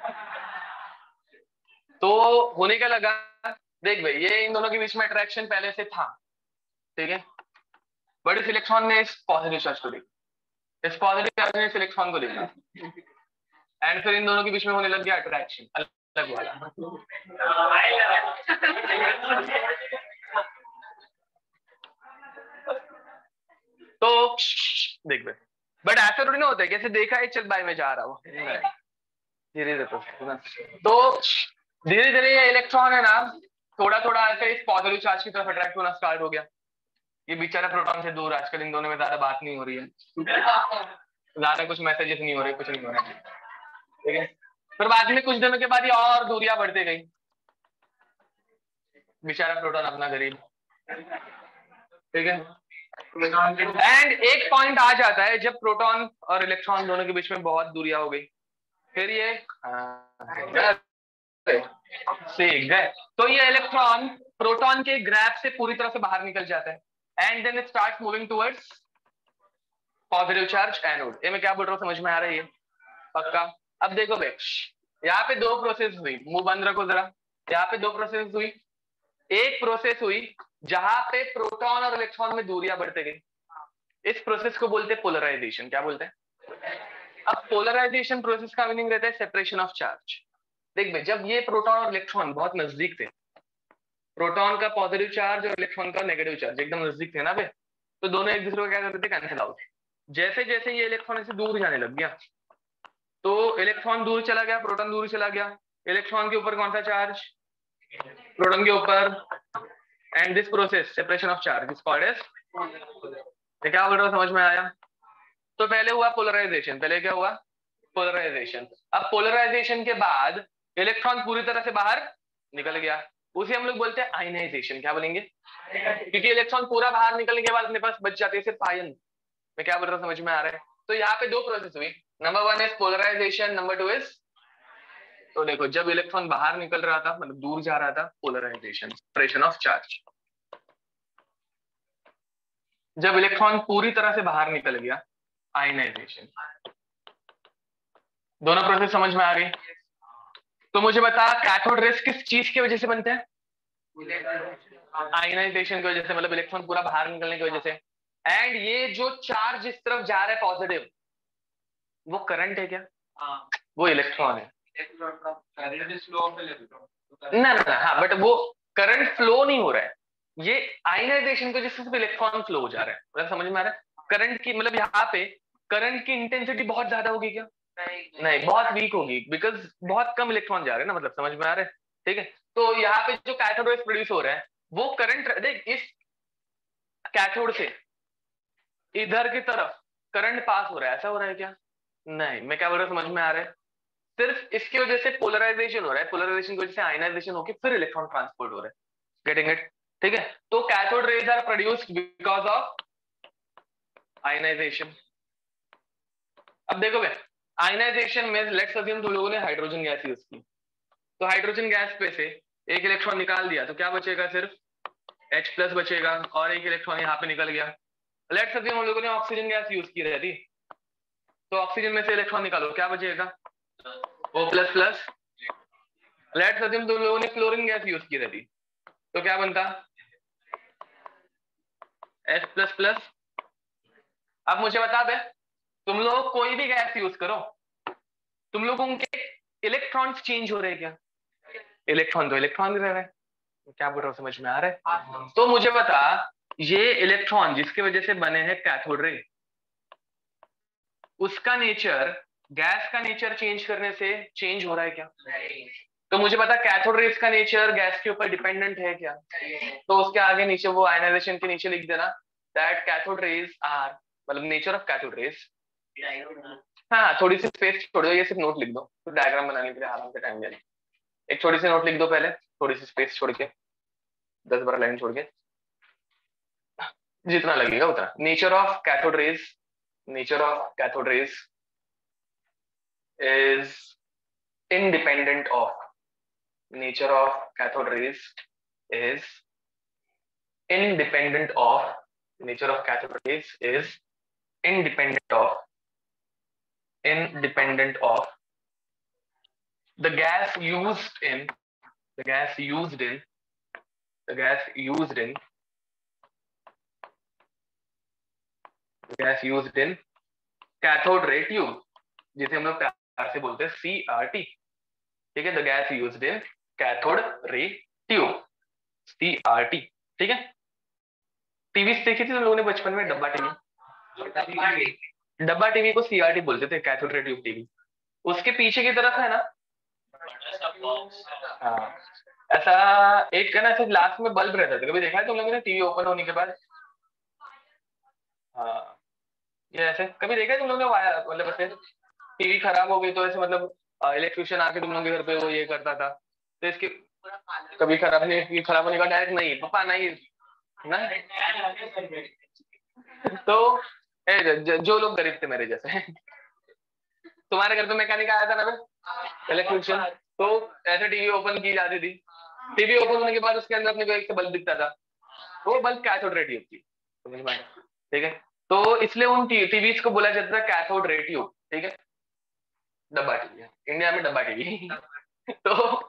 तो होने का लगा देख भाई ये इन दोनों के बीच में अट्रैक्शन पहले से था, ठीक है बट इस इलेक्ट्रॉन ने इस पॉजिटिव चार्ज को देखा, इस पॉजिटिव चार्ज ने इस इलेक्ट्रॉन को देखा एंड फिर इन दोनों के बीच में होने लग गया अट्रैक्शन अलग वाला। तो देख भाई बट ऐसा थोड़ी ना होता है कैसे देखा है चल बाय में जा रहा हूँ धीरे धीरे, तो धीरे धीरे ये इलेक्ट्रॉन है ना थोड़ा थोड़ा ऐसे इस पॉजिटिव चार्ज की तरफ अट्रैक्ट होना स्टार्ट हो गया। ये बेचारा प्रोटॉन से दूर, आजकल इन दोनों में ज्यादा बात नहीं हो रही है, ज्यादा कुछ मैसेजेस नहीं हो रहे, कुछ नहीं हो रहा है, ठीक है। फिर बाद में कुछ दिनों के बाद ये और दूरियां बढ़ती गई, बेचारा प्रोटॉन अपना गरीब, ठीक है। एंड एक पॉइंट आ जाता है जब प्रोटॉन और इलेक्ट्रॉन दोनों के बीच में बहुत दूरियां हो गई, फिर ये सीख गए, तो ये इलेक्ट्रॉन प्रोटॉन के ग्रैप से पूरी तरह से बाहर निकल जाता है and then it starts moving towards positive charge anode. ये मैं क्या बोल रहा हूँ समझ में आ रही है पक्का? अब देखो भाई यहाँ पे दो प्रोसेस हुई, मुंह बंद रखो जरा, यहाँ पे दो प्रोसेस हुई। एक प्रोसेस हुई जहां पे प्रोटॉन और इलेक्ट्रॉन में दूरियां बढ़ते गई, इस प्रोसेस को बोलते हैं पोलराइजेशन। क्या बोलते हैं? अब पोलराइजेशन प्रोसेस का मीनिंग रहता है सेपरेशन ऑफ चार्ज। देख भाई जब ये प्रोटॉन और इलेक्ट्रॉन बहुत नजदीक थे, प्रोटॉन का पॉजिटिव चार्ज और इलेक्ट्रॉन का नेगेटिव चार्ज एकदम नजदीक थे ना भाई, तो दोनों एक दूसरे को क्या करते थे, कैंसिल आउट। जैसे जैसे ये इलेक्ट्रॉन से दूर जाने लग गया, तो इलेक्ट्रॉन दूर चला गया, प्रोटॉन दूर चला गया, इलेक्ट्रॉन के ऊपर कौन सा चार्ज, प्रोटॉन के ऊपर, and this process separation of charge is called as, क्या बोल रहा हूं, समझ में आया? तो पहले हुआ पोलराइजेशन, पहले क्या हुआ, पोलराइजेशन। अब पोलराइजेशन के बाद इलेक्ट्रॉन पूरी तरह से बाहर निकल गया, उसे हम लोग बोलते हैं आयनाइजेशन। क्या बोलेंगे, क्योंकि इलेक्ट्रॉन पूरा बाहर निकलने के बाद अपने पास बच जाते हैं सिर्फ आयन। मैं क्या बोल रहा हूँ, समझ में आ रहा है? तो यहाँ पे दो प्रोसेस हुई, number one is polarisation, number two is, तो देखो जब इलेक्ट्रॉन बाहर निकल रहा था, मतलब दूर जा रहा था, पोलराइजेशन, सेपरेशन ऑफ चार्ज। जब इलेक्ट्रॉन पूरी तरह से बाहर निकल गया, आयनाइजेशन। दोनों प्रोसेस समझ में आ गई? तो मुझे बता, कैथोड रेस किस चीज की वजह से बनते हैं, आयनाइजेशन की वजह से, मतलब इलेक्ट्रॉन पूरा बाहर निकलने की वजह से। एंड ये जो चार्ज इस तरफ जा रहा है पॉजिटिव, वो करंट है क्या? हाँ, वो इलेक्ट्रॉन है। ना ना ना, हाँ, बट वो करंट फ्लो नहीं हो रहा है, ये आयनाइजेशन की वजह से सिर्फ इलेक्ट्रॉन फ्लो हो जा रहा है। मतलब समझ में आ रहा है? करंट की मतलब यहाँ पे करंट की इंटेंसिटी बहुत ज्यादा होगी क्या? नहीं, नहीं, बहुत वीक होगी, बिकॉज बहुत कम इलेक्ट्रॉन जा रहे हैं ना, मतलब समझ में आ रहा है? ठीक है, तो यहाँ पे जो कैथोड रेस प्रोड्यूस हो रहा है, वो करंट, देख इस कैथोड से इधर की तरफ करंट पास हो रहा है, ऐसा हो रहा है क्या? नहीं, मैं क्या बोल रहा हूँ, समझ में आ रहा है? सिर्फ इसकी वजह से पोलराइजेशन हो रहा है, पोलराइजेशन की वजह से आयनाइजेशन होकर फिर इलेक्ट्रॉन ट्रांसपोर्ट हो रहा है। Getting it? ठीक है, तो cathode rays are produced because of ionisation. अब देखो भाई, आयनाइजेशन में लेट्स अज्यूम तुम लोगों ने हाइड्रोजन गैस यूज की, तो हाइड्रोजन गैस पे से एक इलेक्ट्रॉन निकाल दिया, तो क्या बचेगा, सिर्फ H प्लस बचेगा, और एक इलेक्ट्रॉन यहाँ पे निकल गया। लेट्स अज्यूम हम लोगों ने ऑक्सीजन गैस यूज की रहती, तो ऑक्सीजन में से इलेक्ट्रॉन निकालो, क्या बचेगा, O plus plus. Let's assume तुम लोगों ने क्लोरीन गैस यूज की रहती, तो क्या बनता, H प्लस प्लस। अब मुझे बता दे, तुम लोग कोई भी गैस यूज करो, तुम लोगों के इलेक्ट्रॉन्स चेंज हो रहे हैं क्या? इलेक्ट्रॉन तो इलेक्ट्रॉन ही रह रहे हैं। क्या बोल रहा हूँ, समझ में आ रहा है? तो मुझे बता, ये इलेक्ट्रॉन जिसकी वजह से बने हैं कैथोड रे, उसका नेचर गैस का नेचर चेंज करने से चेंज हो रहा है क्या? तो मुझे पता कैथोड रेस का नेचर गैस के ऊपर डिपेंडेंट है क्या? तो उसके आगे नीचे वो आयनाइजेशन के नीचे लिख देना दैट कैथोड रेस आर, मतलब नेचर ऑफ कैथोड रेस। हाँ, थोड़ी सी स्पेस छोड़ दो, ये सिर्फ नोट लिख दो, तो डायग्राम बनाने के लिए आराम से टाइम देना। एक छोटी सी नोट लिख दो पहले, थोड़ी सी स्पेस छोड़ के, दस बारह लाइन छोड़ के, जितना लगेगा उतना। Nature of cathode rays, nature of cathode rays is independent of, nature of cathode rays is independent of, nature of cathode rays is independent of, independent of the gas used in, the gas used in, the gas used in, the gas used in cathode ray tube, जिसे हम लोग प्यार से बोलते हैं C R T। ठीक है, the gas used in cathode ray tube, C R T। ठीक है, टीवी देखी थी तुम लोगों ने बचपन में, डब्बा टीवी, डब्बा टीवी को C R T बोलते थे, कैथोड रे ट्यूब टीवी। उसके पीछे की तरफ है ना, हाँ, ऐसा एक है ना, ऐसे ग्लास में बल्ब रहता था, कभी देखा है तुम लोगों ने टीवी ओपन होने के बाद? हाँ, ये ऐसे कभी देखा है तुम लोगों ने? मतलब ऐसे टीवी खराब हो गई तो ऐसे, मतलब इलेक्ट्रिशियन आके तुम लोगों के घर पे वो ये करता था, तो इसके कभी खराब नहीं, खराब होने का डायरेक्ट नहीं, पापा नहीं ना। तो ए, ज, जो लोग गरीब थे मेरे जैसे, तुम्हारे घर पे मैकेनिक आया था ना, इलेक्ट्रिशियन, तो ऐसे टीवी ओपन की जाती थी, टीवी ओपन होने के बाद उसके अंदर अपने को एक बल्ब दिखता था, वो बल्ब कैथोड रे ट्यूब थी। ठीक है, तो इसलिए उन टीवीज को बोला जाता था कैथोड रे ट्यूब। ठीक है, डब्बा टीवी, इंडिया में डब्बा टीवी। तो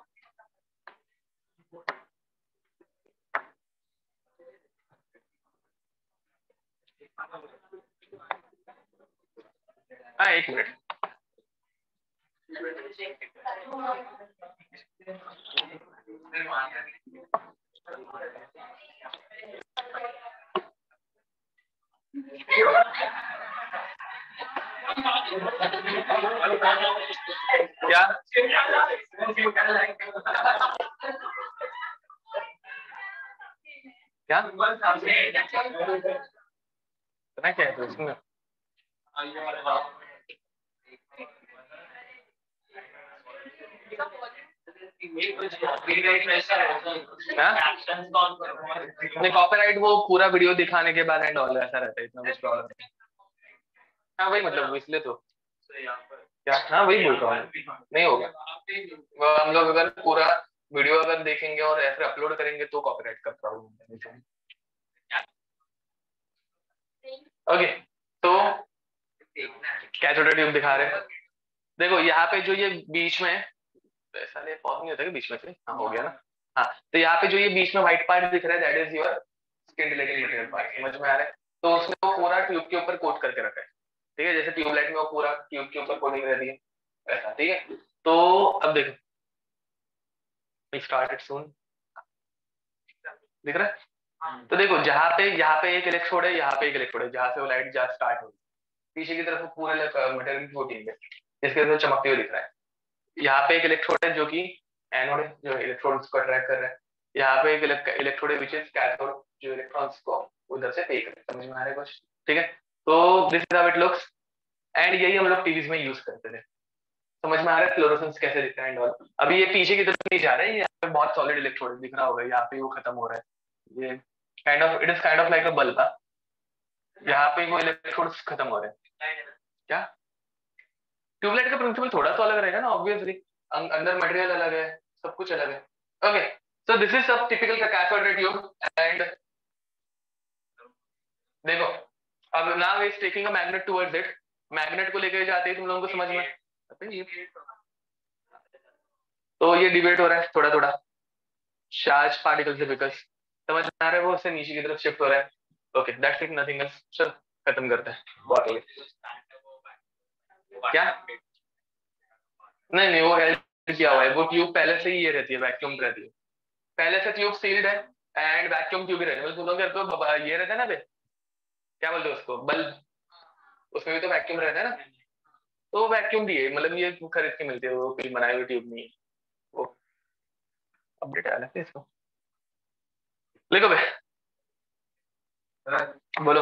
हाँ, एक मिनट, क्या क्या इतना क्या है उसमें? कॉपीराइट वो पूरा वीडियो दिखाने के बाद एंड ऑल ऐसा रहता है, इतना कुछ प्रॉब्लम नहीं। हाँ वही मतलब इसलिए तो क्या, हाँ वही बोल रहा हूँ, नहीं होगा वो। हम लोग अगर पूरा वीडियो अगर देखेंगे और ऐसे अपलोड करेंगे तो कॉपीराइट का प्रॉब्लम है। ओके तो क्या छोटा ट्यूब दिखा रहे हैं, देखो यहाँ पे जो ये बीच में ऐसा नहीं पॉज नहीं होता कि बीच में से, हाँ हो गया ना। हाँ तो यहाँ पे जो ये बीच में व्हाइट पार्ट दिख रहा है that is your scintillating material part, समझ में आ रहा है? तो उसने वो पूरा ट्यूब के ऊपर कोट करके रखा है, ठीक है, जैसे ट्यूबलाइट में वो पूरा ट्यूब के ऊपर कोटिंग रहती है ऐसा, ठीक है। तो अब देखो स्टार्ट इट सून, दिख रहा है? तो देखो जहाँ पे यहाँ पे एक इलेक्ट्रोड है, यहाँ पे एक इलेक्ट्रोड है, जहाँ से वो लाइट जहाँ स्टार्ट होगी पीछे की तरफ वो पूरे मटेरियल की कोटिंग है, इसके अंदर चमकते हुए दिख रहा है। यहाँ पे एक इलेक्ट्रोड है जो कि एनोड है, जो इलेक्ट्रॉन्स को अट्रैक्ट कर रहा है। यहाँ पे एक इलेक्ट्रोड है विच इज कैथोड, जो इलेक्ट्रॉन्स को उधर से फेंक रहा है, समझ में आ रहा है कुछ? ठीक है, तो this is how it looks and यही हम लोग टीवीज में यूज करते थे, समझ में आ रहा है फ्लोरोसेंस कैसे दिखता है एंड ऑल। अभी ये पीछे की तरफ नहीं जा रहा है, यहाँ पे बहुत सॉलिड इलेक्ट्रोड दिख रहा होगा, यहाँ पे वो खत्म हो रहा है, ये kind of it is kind of like a bulb, यहाँ पे वो इलेक्ट्रोड्स खत्म हो रहे हैं। क्या ट्यूबलाइट का प्रिंसिपल थोड़ा तो अलग रहेगा ना ऑब्वियसली, अंदर मटेरियल अलग है, सब कुछ अलग है। ओके सो दिस इज सब टिपिकल का कैथोड रे ट्यूब एंड देखो अब now is taking a magnet towards it, magnet को लेकर जाते ही तुम लोगों को समझ में, तो ये डिबेट हो रहा है थोड़ा थोड़ा चार्ज पार्टिकल से, बिकॉज समझ में आ रहा है वो उससे नीचे की तरफ शिफ्ट हो रहा है। Okay that's it, nothing else. चल खत्म करते हैं, बहुत हो गया। क्या नहीं नहीं वो हेल्प किया हुआ है, वो ट्यूब पहले से ही ये रहती है, वैक्यूम रहती है, पहले से ट्यूब सील्ड है एंड वैक्यूम ट्यूब ही रहती है, मतलब तुम लोग तो ये रहता है ना बे, क्या बोलते हैं उसको, बल्ब, उसमें भी तो वैक्यूम रहता है ना, तो वैक्यूम भी है, मतलब ये खरीद के मिलती है, वो कोई बनाई हुई ट्यूब नहीं है। वो अपडेट आया है इसको, लिखो बे, बोलो।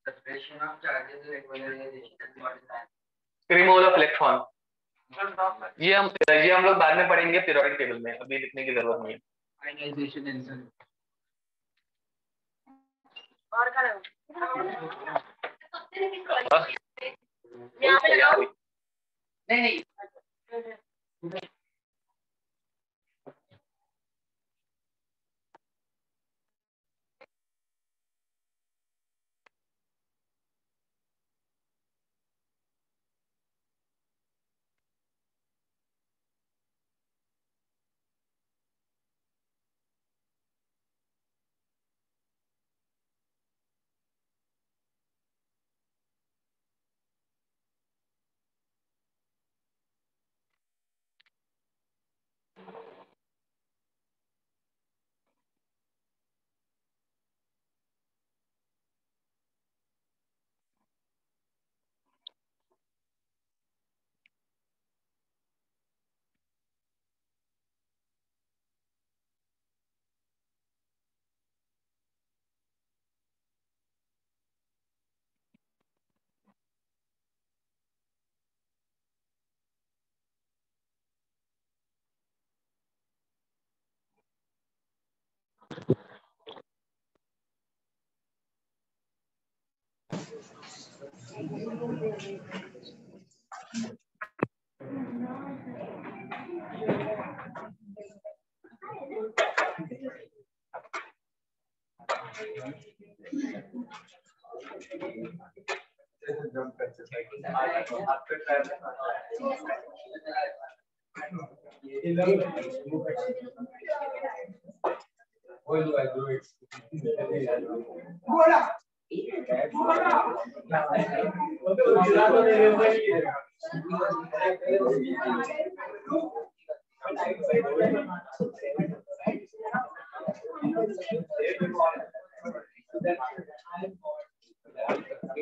रिमूवल ऑफ इलेक्ट्रॉन, ये हम ये हम लोग बाद में पढ़ेंगे पीरियोडिक टेबल में, अभी लिखने की जरूरत नहीं है। और क्या नहीं नहीं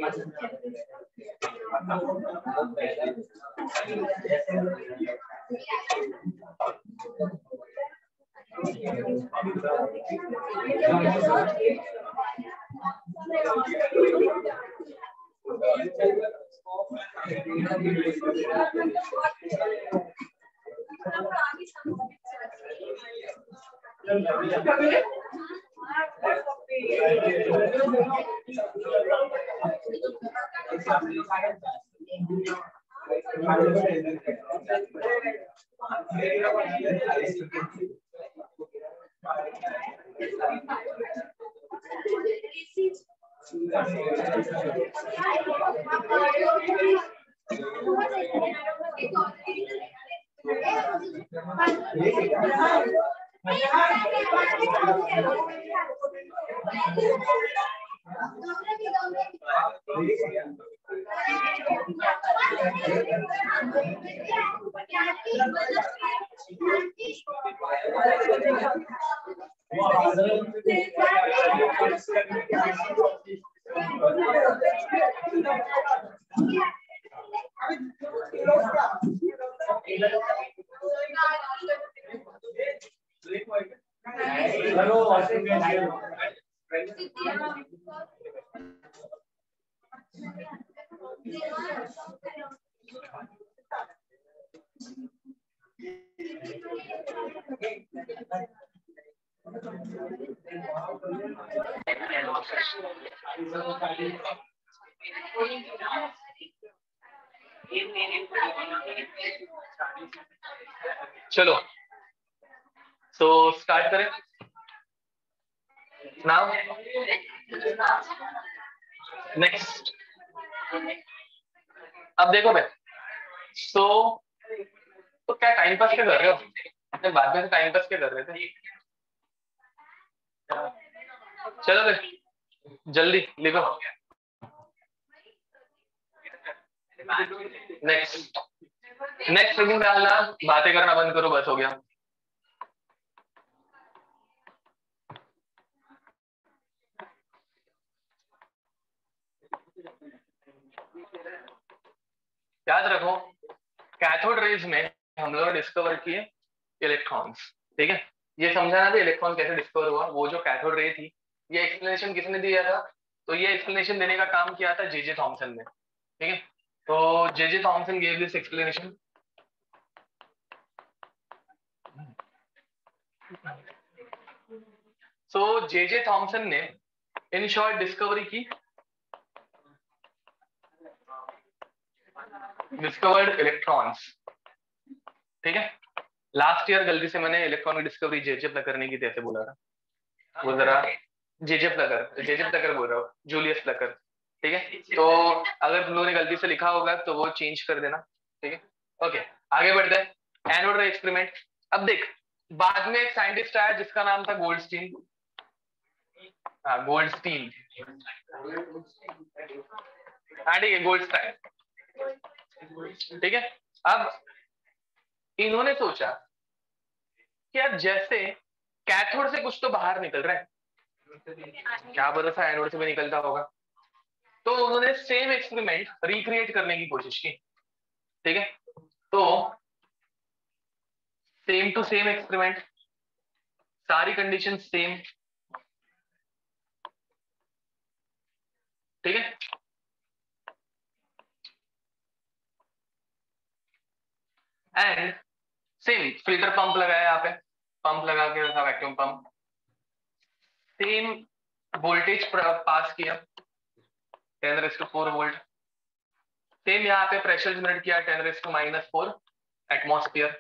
चलो तो स्टार्ट करें नाउ। नेक्स्ट अब देखो भाई, तो तो क्या टाइम पास क्या कर रहे हो अपने? बाद में टाइम पास क्या कर रहे थे? चलो भाई जल्दी लिखो। नेक्स्ट नेक्स्ट रीडिंग डालना, बातें करना बंद करो, बस हो गया। याद रखो कैथोड रेज में हम लोग डिस्कवर किए इलेक्ट्रॉन्स, ठीक है। ये समझाना था इलेक्ट्रॉन कैसे डिस्कवर हुआ। वो जो कैथोड रे थी, ये एक्सप्लेनेशन किसने दिया था? तो ये एक्सप्लेनेशन देने का काम किया था जे जे थॉमसन ने, ठीक है। तो J J Thomson gave this explanation. So J J Thomson ने इन शॉर्ट डिस्कवरी की, डिस्कवर्ड इलेक्ट्रॉन्स, ठीक है। लास्ट ईयर गलती से मैंने इलेक्ट्रॉन की डिस्कवरी जेजे प्लकर ने की थी, ऐसे बोला था। वो जरा जेजे प्लकर जेजे प्लकर बोल रहा हूँ, जूलियस प्लकर, ठीक है। तो अगर तुम लोगों ने गलती से लिखा होगा तो वो चेंज कर देना, ठीक है। ओके आगे बढ़ते हैं। एनोड रे एक्सपेरिमेंट। अब देख, बाद में एक साइंटिस्ट आया जिसका नाम था गोल्डस्टीन। हाँ गोल्डस्टीन, हाँ ठीक है, गोल्डस्टाइन, ठीक है। अब इन्होंने सोचा कि अब जैसे कैथोड से कुछ तो बाहर निकल रहा है, क्या भरोसा एनोड से भी निकलता होगा। तो उन्होंने सेम एक्सपेरिमेंट रिक्रिएट करने की कोशिश की, ठीक है। तो सेम टू सेम एक्सपेरिमेंट, सारी कंडीशन सेम, ठीक है। एंड सेम फिल्टर पंप लगाया यहाँ पे, पंप लगा के रखा, vacuum pump, same voltage pass किया ten raise to four volt, same यहाँ पे प्रेशर जनरेट किया ten raise to minus four atmosphere.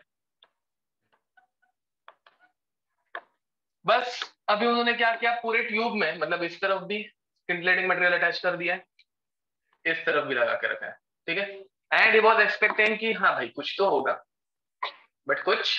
बस अभी उन्होंने क्या किया, पूरे ट्यूब में, मतलब इस तरफ भी स्किंटलेटिंग मटेरियल अटैच कर दिया है, इस तरफ भी लगा के रखा है, ठीक है। एंड ही वाज एक्सपेक्टिंग कि हाँ भाई कुछ तो होगा, बट कुछ।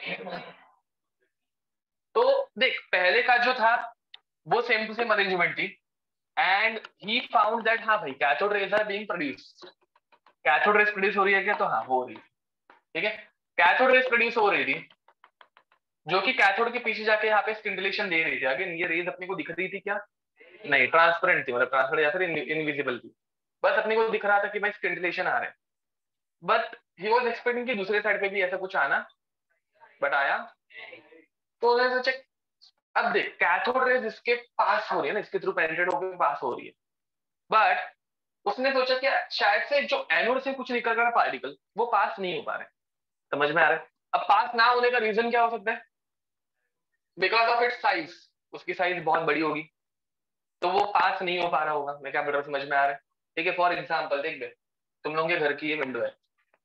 तो देख पहले का जो था वो सेम टू सेम अरेंजमेंट थी, एंड ही फाउंड दैट हाँ भाई cathode rays are being produced. Cathode rays produce हो रही है क्या? तो हाँ हो रही है, ठीक है। कैथोड रेज प्रोड्यूस हो रही थी जो कि कैथोड के पीछे जाके यहाँ पे स्किंटलेशन दे रही थी। अगेन ये रेज अपने को दिख रही थी क्या? नहीं, ट्रांसपेरेंट थी, मतलब ट्रांसपेरेंट या फिर इनविजिबल थी, बस अपने को दिख रहा था कि भाई स्किंटिलेशन आ रहा है, बट ही वाज एक्सपेक्टिंग कि दूसरे साइड पे भी ऐसा कुछ आना, बट आया। तो उन्होंने सोचा अब देख कैथोड रेज इसके पास हो रही है ना, इसके थ्रू पेनिट्रेट होकर पास हो रही है, बट उसने सोचा कि शायद से जो एनोड से कुछ निकल रहा है पार्टिकल वो पास नहीं हो पा रहे। समझ में आ रहा है? अब पास ना होने का रीजन क्या हो सकता है? बिकॉज ऑफ इट्स साइज, उसकी साइज बहुत बड़ी होगी तो वो पास नहीं हो पा रहा होगा। मैं क्या बोल रहा हूँ, समझ में आ रहा है? ठीक है, फॉर एग्जाम्पल देख ले, तुम लोगों के घर की ये विंडो है,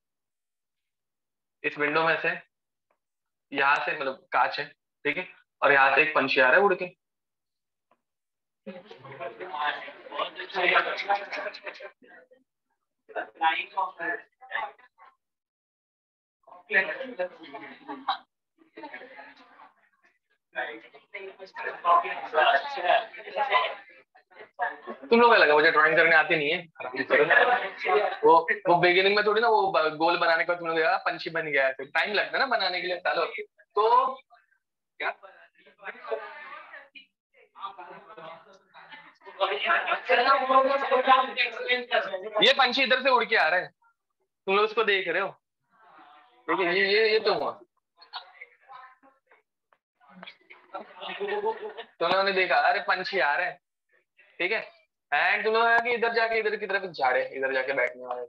इस विंडो में से यहाँ से मतलब कांच है, ठीक है, और यहाँ से एक पंछी आ रहा है उड़ के। तुम लोग क्या लगा मुझे ड्राइंग करने आती नहीं है? वो वो बिगिनिंग में थोड़ी ना वो गोल बनाने का तुमने देखा पंछी बन गया है, टाइम लगता है ना बनाने के लिए सालों। तो क्या ये पंछी इधर से उड़ के आ रहा है, तुम लोग उसको देख रहे हो, ठीक है, ये ये ये तो हुआ, तुम लोगों ने देखा अरे पंछी आ रहे हैं, ठीक है, एंड तुम लोग कि इधर जाके इधर की तरफ एक झाड़ है, इधर जाके बैठने वाले,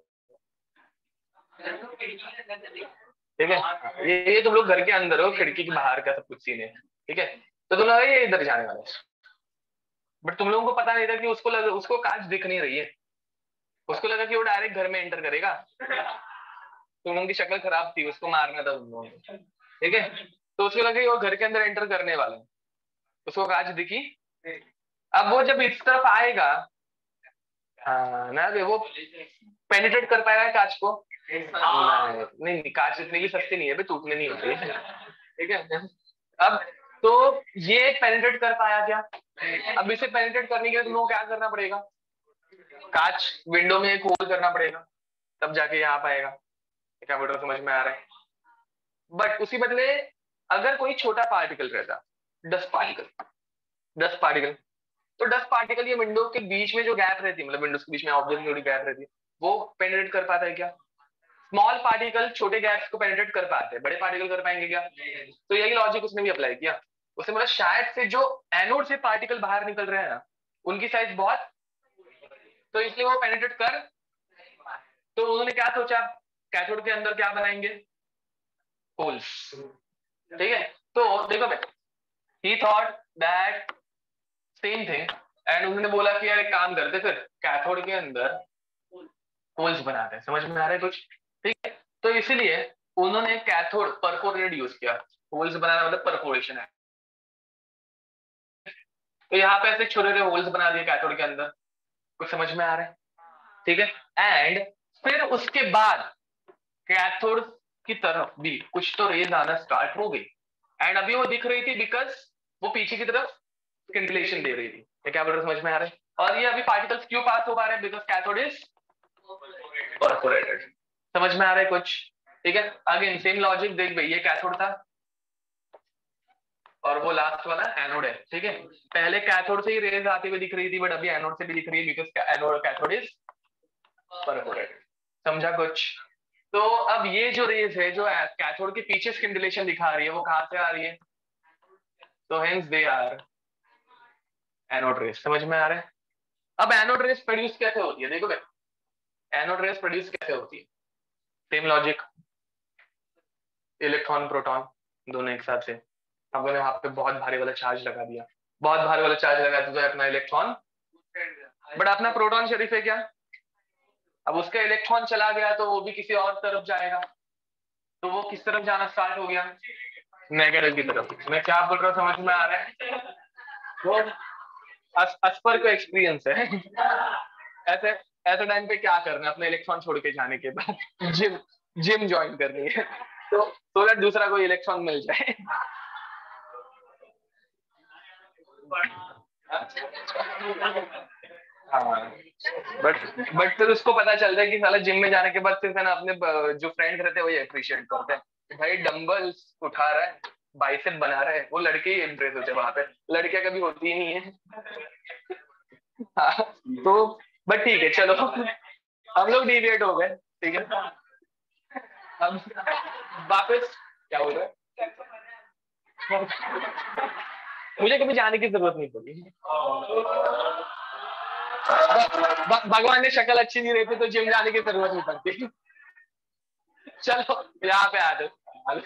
ठीक है, ये ये तुम लोग घर के अंदर हो, खिड़की के बाहर का सब कुछ सीन है, ठीक है, तो तुम लोग ये इधर जाने वाले, बट तुम लोगों को पता नहीं था कि उसको लगा, उसको कांच दिख नहीं रही है, उसको लगा कि वो डायरेक्ट घर में एंटर करेगा। तुम लोगों की शक्ल खराब थी, उसको मारना था तुम लोगों को, ठीक है, तो उसको लगा कि वो घर के अंदर एंटर करने वाला है, उसको कांच दिखी। अब वो जब इस तरफ आएगा, हाँ ना, वो पेनिट्रेट कर पाएगा कांच को? नहीं नहीं, कांच इतनी भी सस्ती नहीं है, टूटने नहीं होती है, ठीक है। अब तो ये पेनिट्रेट कर पाया क्या? अब इसे पेनिट्रेट करने के लिए तुम लोगों को क्या करना पड़ेगा? कांच विंडो में एक होल करना पड़ेगा, तब जाके यहाँ पाएगा। क्या बोल रहा समझ में आ रहा है? बट उसी बदले अगर कोई छोटा पार्टिकल रहता, डस्ट पार्टिकल, डस्ट पार्टिकल तो डस्ट पार्टिकल ये विंडो के बीच में जो गैप रहती है, मतलब विंडोज के बीच में ऑब्जेक्ट की गैप रहती है, वो पेनिट्रेट कर पाता है क्या? स्मॉल पार्टिकल छोटे गैप्स को पेनिट्रेट कर पाते हैं, बड़े पार्टिकल कर पाएंगे क्या? तो यही लॉजिक उसने भी अप्लाई किया। उसने बोला शायद से जो एनोड से पार्टिकल बाहर निकल रहे हैं ना, उनकी साइज बहुत, तो इसलिए वो पेनिट्रेट कर, तो उन्होंने क्या सोचा, कैथोड के अंदर क्या बनाएंगे? होल्स, ठीक है। तो देखो भाई, he thought that same thing, and उन्होंने बोला कि यार एक काम करते फिर कैथोड के अंदर होल्स बनाते हैं। समझ में आ रहा है कुछ? ठीक है, तो इसीलिए उन्होंने कैथोड परफोरेटेड यूज किया। होल्स बनाना मतलब परफोरेशन है, तो यहाँ पे ऐसे छोटे छोटे होल्स बना दिए कैथोड के अंदर। कुछ समझ में आ रहा है? ठीक है, एंड फिर उसके बाद कैथोड की तरफ भी कुछ तो रेज आना स्टार्ट हो गई, एंड अभी वो दिख रही थी बिकॉज वो पीछे की तरफ स्किंटिलेशन दे रही थी। ये क्या बोल रहे समझ में आ रहा है? और ये अभी पार्टिकल्स क्यों पास हो पा रहे हैं? Because cathode is perforated. समझ में आ रहा है कुछ? ठीक है, अगेन सेम लॉजिक देख भाई, ये कैथोड था और वो लास्ट वाला एनोड है, ठीक है। पहले कैथोड से ही रेज आती हुई दिख रही थी, बट अभी एनोड से भी दिख रही है because anode cathode is perforated. समझा कुछ? तो अब ये जो रेज है जो कैथोड के पीछे स्किंटिलेशन दिखा रही है, वो कहां से आ रही है? तो hence they are anode rays. समझ में आ रहा है? अब एनोड रेज प्रोड्यूस कैसे होती है? देखो भाई, एनोड रेज प्रोड्यूस कैसे होती है? सेम लॉजिक, इलेक्ट्रॉन प्रोटॉन दोनों एक साथ से, अब मैंने वहां पे बहुत भारी वाला चार्ज लगा दिया, बहुत भारी वाला चार्ज लगा दिया तो अपना इलेक्ट्रॉन, बट अपना प्रोटॉन शरीफ है क्या? अब उसका इलेक्ट्रॉन चला गया तो वो भी किसी और तरफ जाएगा, तो वो किस तरफ जाना स्टार्ट हो गया? नेगेटिव की तरफ। मैं क्या बोल रहा हूँ समझ में आ रहा है? वो अस्पर को एक्सपीरियंस है। ऐसे ऐसे टाइम पे क्या करना है, अपने इलेक्ट्रॉन छोड़ के जाने के बाद जिम जिम ज्वाइन करनी है, तो तो दैट दूसरा कोई इलेक्ट्रॉन मिल जाए। हाँ, बट बट फिर उसको पता चलता है कि साला जिम में जाने के बाद सिर्फ है ना अपने जो फ्रेंड्स रहते हैं वही अप्रिशिएट करते हैं, भाई डंबल्स उठा रहा है, बाइसेप बना रहा है, वो लड़के ही इम्प्रेस होते हैं वहां पे, लड़कियां कभी होती ही नहीं है। हाँ, तो बट ठीक है चलो हम लोग डिविएट हो गए, ठीक है। अब वापस क्या बोल रहे हैं, मुझे कभी जाने की जरूरत नहीं पड़ी। भगवान ने शक्ल अच्छी नहीं रहती तो जिम जाने की जरूरत नहीं पड़ती। चलो यहाँ पे आ जाओ,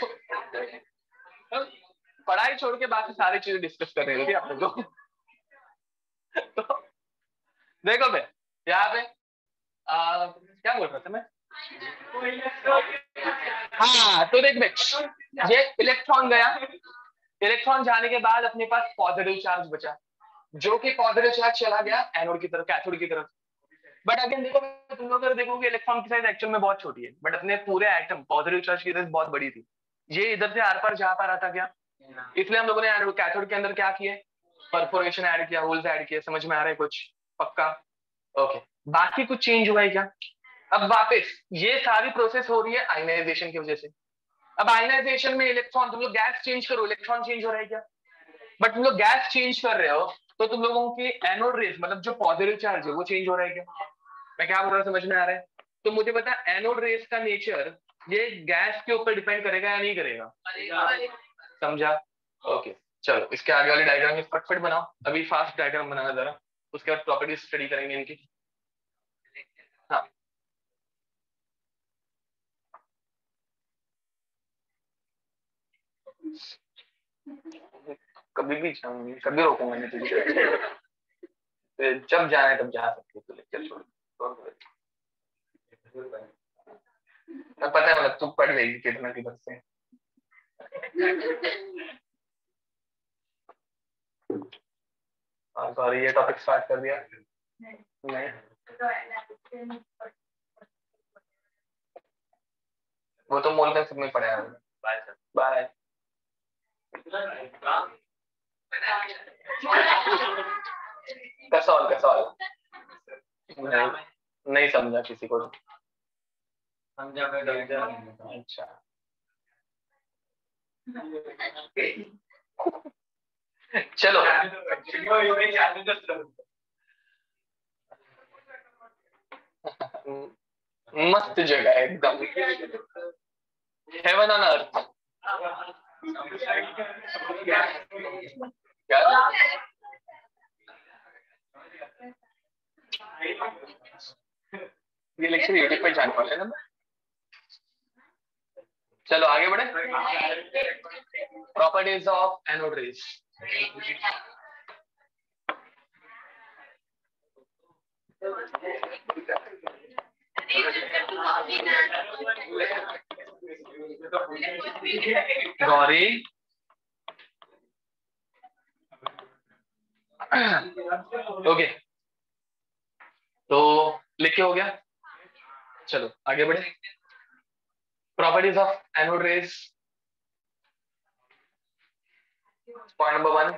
पढ़ाई छोड़ के बाकी सारी चीजें डिस्कस कर रही थी आप लोग। तो देखो भाई यहाँ पे आ, क्या बोल रहा था मैं, हाँ तो देख भाई ये इलेक्ट्रॉन गया, इलेक्ट्रॉन जाने के बाद अपने पास पॉजिटिव चार्ज बचा, जो कि पॉजिटिव चार्ज चला गया एनोड की तरफ, कैथोड की तरफ। बट अगेन देखो तुम लोग अगर देखोगे इलेक्ट्रॉन की साइज एक्चुअल में बहुत छोटी है, बट अपने पूरे एटम पॉजिटिव चार्ज की साइज बहुत बड़ी थी। ये इधर से आर पार जा पा रहा था क्या, इसलिए हम लोगों ने एनोड कैथोड के अंदर क्या किए, परफोरेशन ऐड किया, होल्स ऐड किए। समझ में आ रहा है कुछ पक्का? ओके बाकी कुछ चेंज हुआ है क्या? अब वापस ये सारी प्रोसेस हो रही है आयनाइजेशन की वजह से। अब आयनाइजेशन में इलेक्ट्रॉन, तुम लोग गैस चेंज करो, इलेक्ट्रॉन चेंज हो रहा है क्या? बट तुम लोग गैस चेंज कर रहे हो तो तुम लोगों के एनोड रेस मतलब जो पॉजिटिव चार्ज है वो चेंज हो रहा है क्या? मैं क्या बोल रहा हूँ समझ में आ रहा है? तो मुझे पता है एनोड रेस का नेचर ये गैस के ऊपर डिपेंड करेगा या नहीं करेगा, समझा? ओके चलो इसके आगे वाली डायग्राम फटफट बनाओ, अभी फास्ट डायग्राम बनाना जरा, उसके बाद प्रॉपर्टीज स्टडी करेंगे इनकी। हाँ कभी भी जाऊंगी, कभी रोकूंगा नहीं तुझे, जब जाना है तब जा सकते हो, लेक्चर छोड़। पता है मतलब तू पढ़ लेगी कितना किधर से। सॉरी ये टॉपिक स्टार्ट कर दिया नहीं, वो तो मोल सब में पढ़ा है। बाय कसौल कसौल नहीं, नहीं समझा किसी को समझा। अच्छा चलो मस्त जगह है एकदम, हेवन ऑन अर्थ। क्या ये लेक्चर यूट्यूब पे जाने वाले ना। चलो आगे बढ़े, properties of anode rays. Gauri okay तो लिख के हो गया, चलो आगे बढ़े। Properties of anode rays, point number one,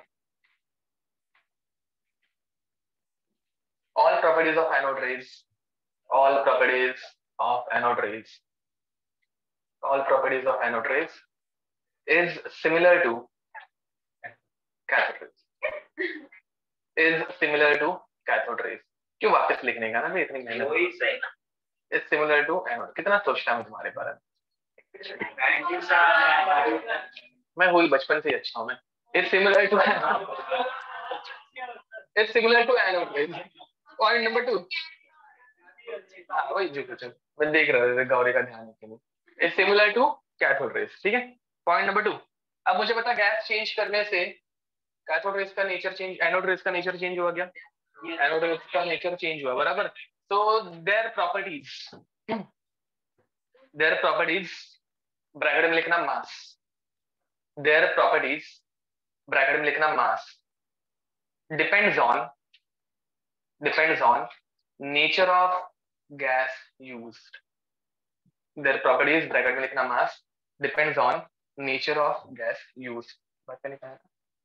all properties of anode rays, all properties of anode rays, all properties of anode rays is similar to cathode rays, is similar to cathode rays। क्यों वापस लिखने का ना भी इतनी मेहनत, is similar to anode। कितना सोचता हूँ तुम्हारे बारे में, मैं हुई बचपन से ही अच्छा हूँ मैं। is similar to is similar to anode rays। Point number two, हाँ वही जो चल मैं देख रहा था गौरी का ध्यान के लिए, is similar to cathode rays, ठीक है। पॉइंट नंबर टू, अब मुझे पता गैस चेंज करने से कैथोड रेज का नेचर चेंज, एनोड रेज का नेचर चेंज हुआ क्या? एनोड रेज का नेचर चेंज हुआ बराबर। तो their properties, their properties bracket में लिखना मास, देयर प्रॉपर्टीज ब्रैकेट में लिखना mass depends on depends on nature of gas used। Their properties bracket में लिखना mass depends on nature of gas used। बात करने का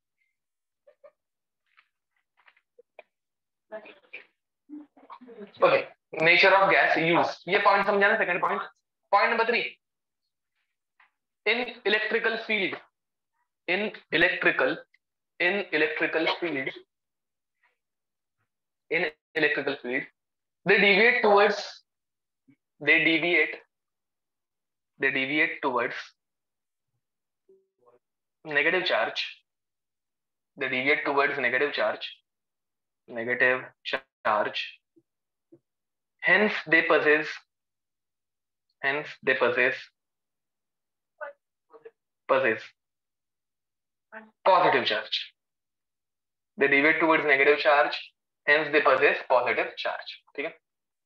okay, nature of gas used, ये पॉइंट समझाना। Second point, point number three, in electrical field, in electrical in electrical field in electrical field they deviate towards they deviate they deviate towards negative charge they deviate towards negative charge negative charge hence they possess hence they possess possess positive charge. They deviate towards negative charge, hence they possess positive charge. ठीक है?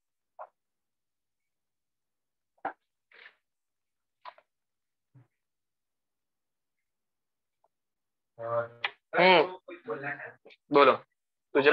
हम्म बोलो तुझे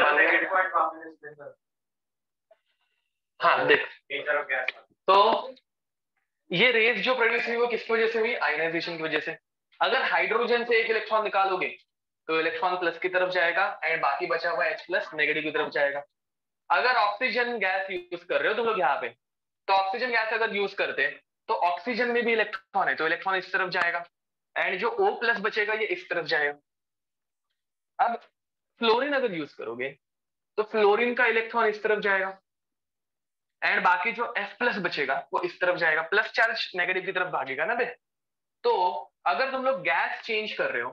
हाँ देख तो ये रेस जो प्रोड्यूस हुई वो किसकी वजह से हुई? आयनाइजेशन की वजह से. अगर हाइड्रोजन से एक इलेक्ट्रॉन निकालोगे तो इलेक्ट्रॉन प्लस की तरफ जाएगा एंड बाकी बचा हुआ H प्लस नेगेटिव की तरफ जाएगा. अगर ऑक्सीजन गैस यूज कर रहे हो तुम लोग यहाँ पे, तो ऑक्सीजन गैस अगर यूज करते तो ऑक्सीजन में भी इलेक्ट्रॉन है तो इलेक्ट्रॉन इस तरफ जाएगा एंड जो O प्लस बचेगा ये इस तरफ जाएगा. अब फ्लोरीन अगर यूज करोगे तो फ्लोरीन का इलेक्ट्रॉन इस तरफ जाएगा एंड बाकी जो F प्लस बचेगा वो इस तरफ जाएगा. प्लस चार्ज नेगेटिव की तरफ भागेगा ना बे. तो अगर तुम लोग गैस चेंज कर रहे हो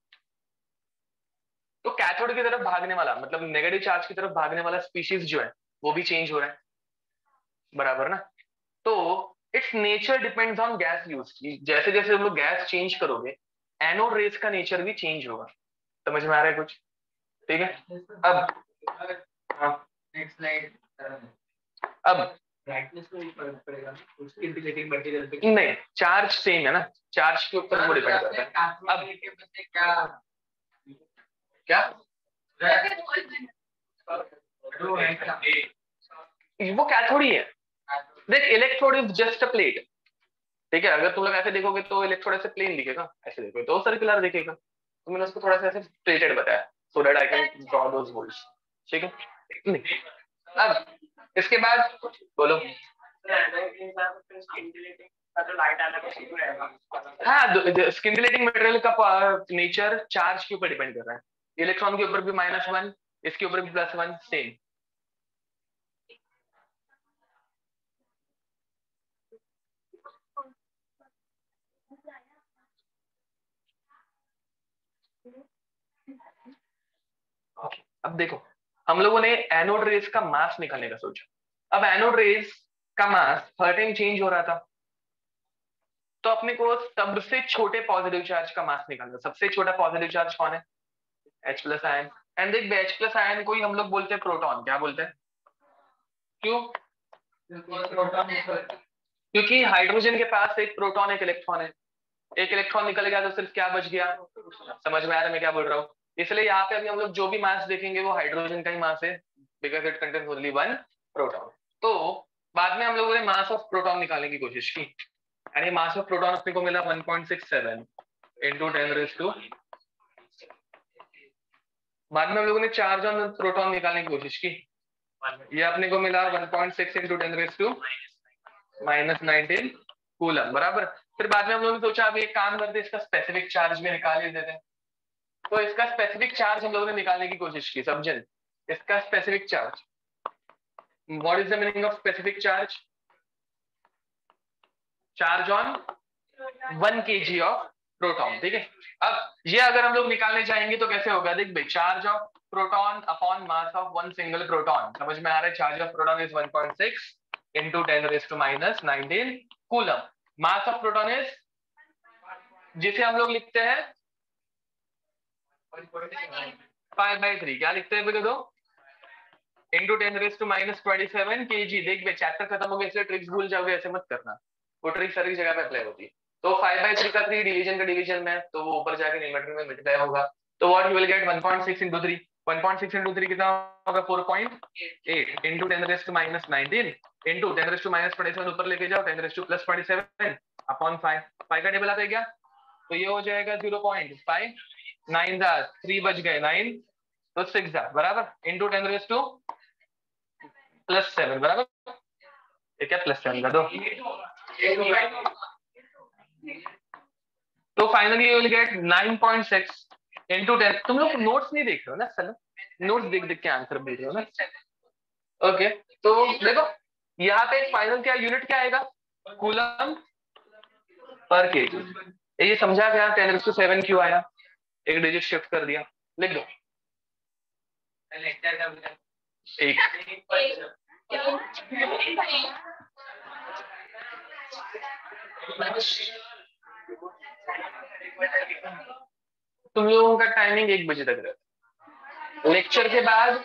तो कैथोड की तरफ भागने वाला मतलब नेगेटिव चार्ज की तरफ भागने वाला स्पीशीज जो है वो भी चेंज हो रहा है, बराबर ना. तो its nature depends on gas use. जैसे जैसे तुम लोग गैस चेंज करोगे एनोड रेस का नेचर भी चेंज होगा. समझ में आ रहा है कुछ? ठीक है. अब हाँ नेक्स्ट स्लाइड. अब ब्राइटनेस में भी फर्क पड़ेगा उसकी इंटीग्रेटिंग मटेरियल पे. नहीं, चार्ज सेम है ना, चार्ज के ऊपर वो डिपेंड करता है. अब क्या क्या वो कैथोड ही है. देख electrode is just a plate. ठीक है. अगर तुम लोग ऐसे देखोगे तो इलेक्ट्रोड ऐसे प्लेन दिखेगा, ऐसे देखोगे तो सर्कुलर दिखेगा. तो मैंने उसको थोड़ा सा ऐसे प्लेटेड बताया so that I can draw those holes. ठीक है. नहीं अब इसके बाद बोलो. हाँ स्किन डिलेटिंग मटेरियल का नेचर चार्ज के ऊपर डिपेंड कर रहा है. इलेक्ट्रॉन के ऊपर भी माइनस वन, इसके ऊपर भी प्लस वन, सेम. okay. अब देखो हम लोगों ने एनोड रेस का मास निकालने का सोचा. अब एनोड रेस का मास हर टाइम चेंज हो रहा था तो अपने को सबसे छोटे पॉजिटिव चार्ज का मास निकालना. सबसे छोटा पॉजिटिव चार्ज कौन है? H plus ion. एंड देख H प्लस आयन को ही हम लोग बोलते हैं प्रोटॉन. क्या बोलते हैं? क्यों? क्योंकि हाइड्रोजन के पास एक प्रोटॉन एक इलेक्ट्रॉन है. एक इलेक्ट्रॉन निकल गया तो सिर्फ क्या बच गया? समझ में आ रहा है मैं क्या बोल रहा हूँ? इसलिए यहाँ पे अभी हम लोग जो भी मास देखेंगे वो हाइड्रोजन का ही मास है because it contains only one proton. तो बाद में हम लोगों ने मास ऑफ प्रोटॉन निकालने की कोशिश की एंड मास ऑफ प्रोटॉन अपने को मिला one point six seven into ten raise to. बाद में हम लोगों ने चार्ज ऑन प्रोटॉन निकालने की कोशिश की. ये अपने को मिला one point six into ten raise to minus nineteen coulomb, बराबर. फिर बाद में हम लोगों ने सोचा अब एक काम करते इसका स्पेसिफिक चार्ज भी निकाल ही देते हैं. तो इसका स्पेसिफिक चार्ज हम लोगों ने निकालने की कोशिश की. समझे? इसका specific charge. What is the meaning of specific charge? Charge on one KG of proton. ठीक है. अब ये अगर हम लोग निकालने जाएंगे तो कैसे होगा? देख भाई charge of proton upon mass of one single proton. समझ में आ रहा है? Charge of proton is one point six into ten raise to minus nineteen coulomb. Mass of proton is जिसे हम लोग लिखते हैं फाइव बाई थ्री. क्या लिखते हैं बोले तो? Into ten raise to minus twenty seven KG. देख भाई चैप्टर खत्म हो गया इसलिए ट्रिक्स भूल जाओगे, ऐसे मत करना. वो ट्रिक सारी जगह पे अप्लाई होती है. तो फाइव बाई थ्री का थ्री डिवीजन का डिवीजन में तो वो ऊपर जाके न्यूमरेटर में मल्टीप्लाई होगा. तो what you will get one point six into three. One point six into three कितना होगा? Four point eight into ten raise to minus nineteen into ten raise to minus twenty seven ऊपर लेके जाओ ten raise to plus twenty seven upon five. Five का टेबल आता है क्या? तो ये हो जाएगा जीरो पॉइंट फाइव. नाइन जा थ्री बच गए नाइन तो सिक्स जा बराबर into ten raise to plus seven बराबर. ये क्या प्लस सेवन का दो. तो finally you will get nine point six into ten. तुम लोग नोट्स नहीं देख रहे हो ना? चलो नोट्स देख देख के आंसर बोल रहे हो ना. ओके तो देखो यहाँ पे फाइनल क्या यूनिट क्या आएगा, कूलम पर केजी। ये समझा क्या टेन रेज़ टू सेवन क्यों आया, एक डिजिट शिफ्ट कर दिया, लिख दो एक। तुम लोगों का टाइमिंग एक बजे तक रहता है, लेक्चर के बाद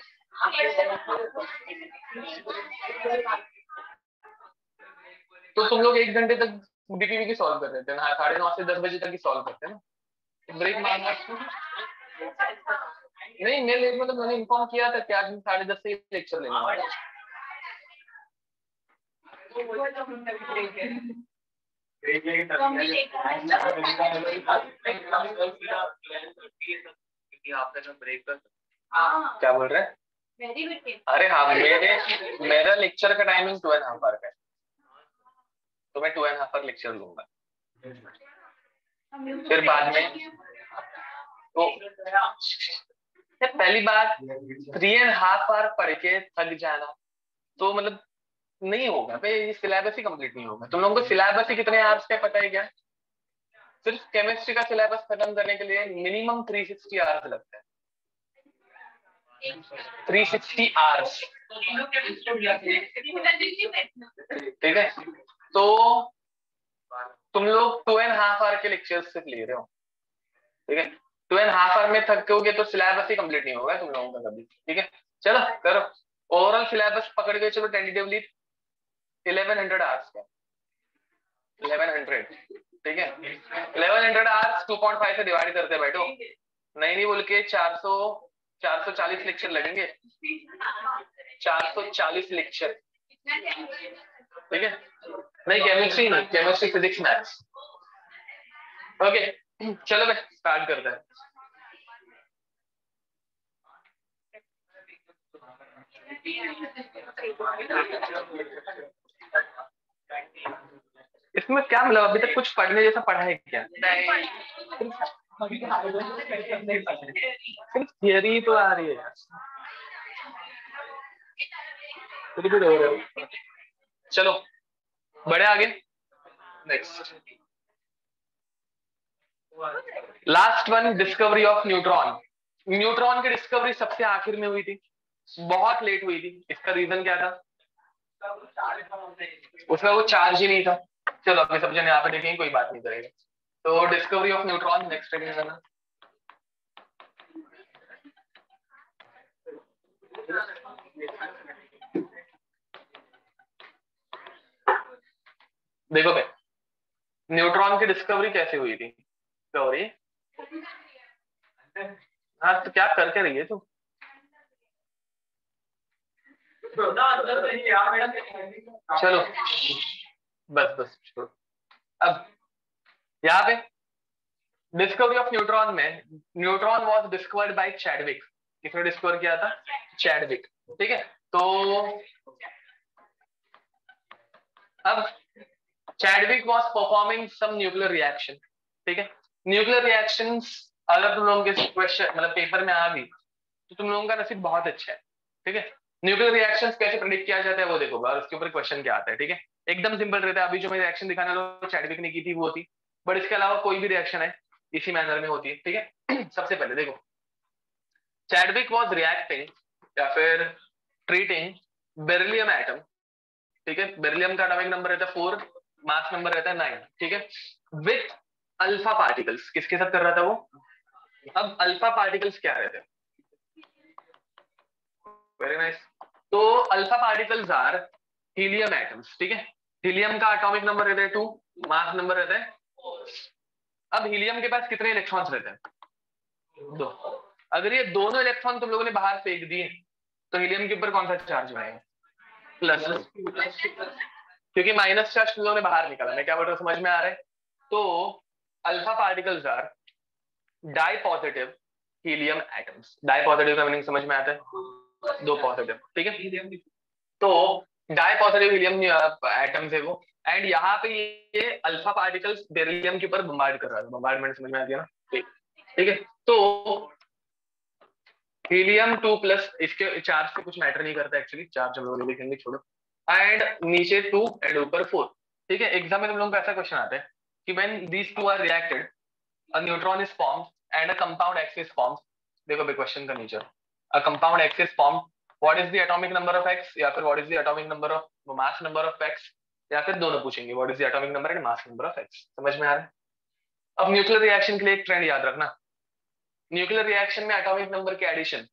तो तुम लोग एक घंटे तक डीपीवी की सॉल्व कर रहे थे ना, साढ़े नौ से दस बजे तक ही सॉल्व करते हैं ना, ब्रेक मारना नहीं। मैं लेट मतलब मैंने इन्फॉर्म किया था कि आज साढ़े दस से लेक्चर लेना है। क्या बोल रहे हैं? Very good. अरे हाँ मेरे मेरा लेक्चर का timing two and half hour का है, तो मैं two and half hour lecture लूंगा। फिर बाद में तो पहली बात थ्री एंड हाफ आवर पढ़ के थक जाना तो मतलब नहीं होगा भाई, ये सिलेबस ही कंप्लीट नहीं होगा। तुम लोगों को सिलेबस ही कितने आवर्स का पता है क्या? सिर्फ केमिस्ट्री का सिलेबस खत्म करने के लिए मिनिमम थ्री सिक्सटी आवर्स लगता है, थ्री सिक्सटी आवर्स। ठीक है, तो तुम लोग टू एंड हाफ आवर के लेक्चर्स सिर्फ ले रहे हो, ठीक है। टू एंड हाफ आवर में थकोगे तो सिलेबस ही कंप्लीट नहीं होगा तुम लोगों का कभी, ठीक है। चलो करो ओवरऑल सिलेबस पकड़ के चलो टेंटेटिवली इलेवन हंड्रेड आवर्स का, इलेवन हंड्रेड, ठीक है। Eleven hundred hours two point five से डिवाइड करते बैठो, नहीं नहीं बोल के चार सौ चार सौ चालीस लेक्चर लगेंगे, चार सौ चालीस लेक्चर, ठीक है। नहीं केमिस्ट्री नहीं, केमिस्ट्री फिजिक्स मैथ्स। ओके चलो भाई स्टार्ट करते हैं। इसमें क्या मतलब अभी तक कुछ पढ़ने जैसा पढ़ा है क्या? सिर्फ थियरी तो आ रही है, चलो बढ़े आगे। Next last one, discovery of neutron. Neutron की डिस्कवरी सबसे आखिर में हुई थी, बहुत लेट हुई थी। इसका रीजन क्या था? उसमें वो चार्ज ही नहीं था। चलो अपने सब जन यहाँ पे देखेंगे, कोई बात नहीं करेगा। तो discovery of neutron next reading करना। देखो भाई न्यूट्रॉन की डिस्कवरी कैसे हुई थी? डिस्कवरी हाँ तो क्या करके रही है तू? चलो बस बस छोड़ो। अब यहाँ पे डिस्कवरी ऑफ न्यूट्रॉन में neutron was discovered by Chadwick. किसने डिस्कवर किया था? चैडविक, ठीक है। तो अब Chadwick was performing some nuclear reaction, ठीक है। न्यूक्लियर रिएक्शंस अगर तुम लोगों के क्वेश्चन मतलब पेपर में आ गई तो तुम लोगों का नसीब बहुत अच्छा है, ठीक है। न्यूक्लियर रिएक्शंस कैसे प्रेडिक्ट किया जाता है वो देखो, और उसके ऊपर क्वेश्चन क्या आता है, ठीक है। एकदम सिंपल रहता है। अभी जो मैं रिएक्शन दिखाने वाला चैडविक ने की थी वो थी, बट इसके अलावा कोई भी रिएक्शन है इसी मैनर में होती है, ठीक है। सबसे पहले देखो चैडविक वाज रिएक्टिंग या फिर ट्रीटिंग बेरिलियम एटम, ठीक है। बेरिलियम का एटॉमिक नंबर रहता है फोर, मास नंबर रहता है नाइन, ठीक है। With alpha particles. किसके साथ कर रहा था वो? अब अल्फा पार्टिकल्स क्या रहते हैं? Very nice. तो alpha particles are helium atoms, ठीक है। हीलियम का एटॉमिक नंबर रहता है टू, मास नंबर रहता है। अब हीलियम के पास कितने इलेक्ट्रॉन्स रहते हैं? दो। अगर ये दोनों इलेक्ट्रॉन तुम लोगों ने बाहर फेंक दिए तो हीलियम के ऊपर कौन सा चार्ज बनेगा? प्लस, क्योंकि माइनस चार्ज तुम लोगों ने बाहर निकाला। मैं क्या बोल रहा हूँ समझ में आ रहा है? तो alpha particles are di positive helium atoms. Di positive का मीनिंग समझ में आता है? दो पॉजिटिव, ठीक है। तो डाई पॉजिटिव हीलियम एटम्स है वो, एंड यहाँ पे ये अल्फा पार्टिकल्स बेरिलियम के ऊपर बम्बार्ड कर रहा है। बम्बार्डमेंट समझ में आ गया ना? ठीक है। तो हीलियम टू प्लस, इसके चार्ज से कुछ मैटर नहीं करता एक्चुअली, चार्ज हम लोग लिखेंगे छोड़ो, एंड नीचे टू एंड ऊपर फोर। ठीक है, एग्जाम में तुम लोगों को ऐसा क्वेश्चन आता है कि when these two are reacted a neutron is formed and a compound X is formed. देखो बे क्वेश्चन का nature, a compound X is formed, what is the atomic number of X, या फिर what is the atomic number of mass number of X, या फिर दोनों पूछेंगे what is the atomic number and mass number of X. समझ में आ रहा है? अब न्यूक्लियर रिएक्शन के लिए एक ट्रेंड याद रखना, न्यूक्लियर रिएक्शन में एटॉमिक नंबर की एडिशन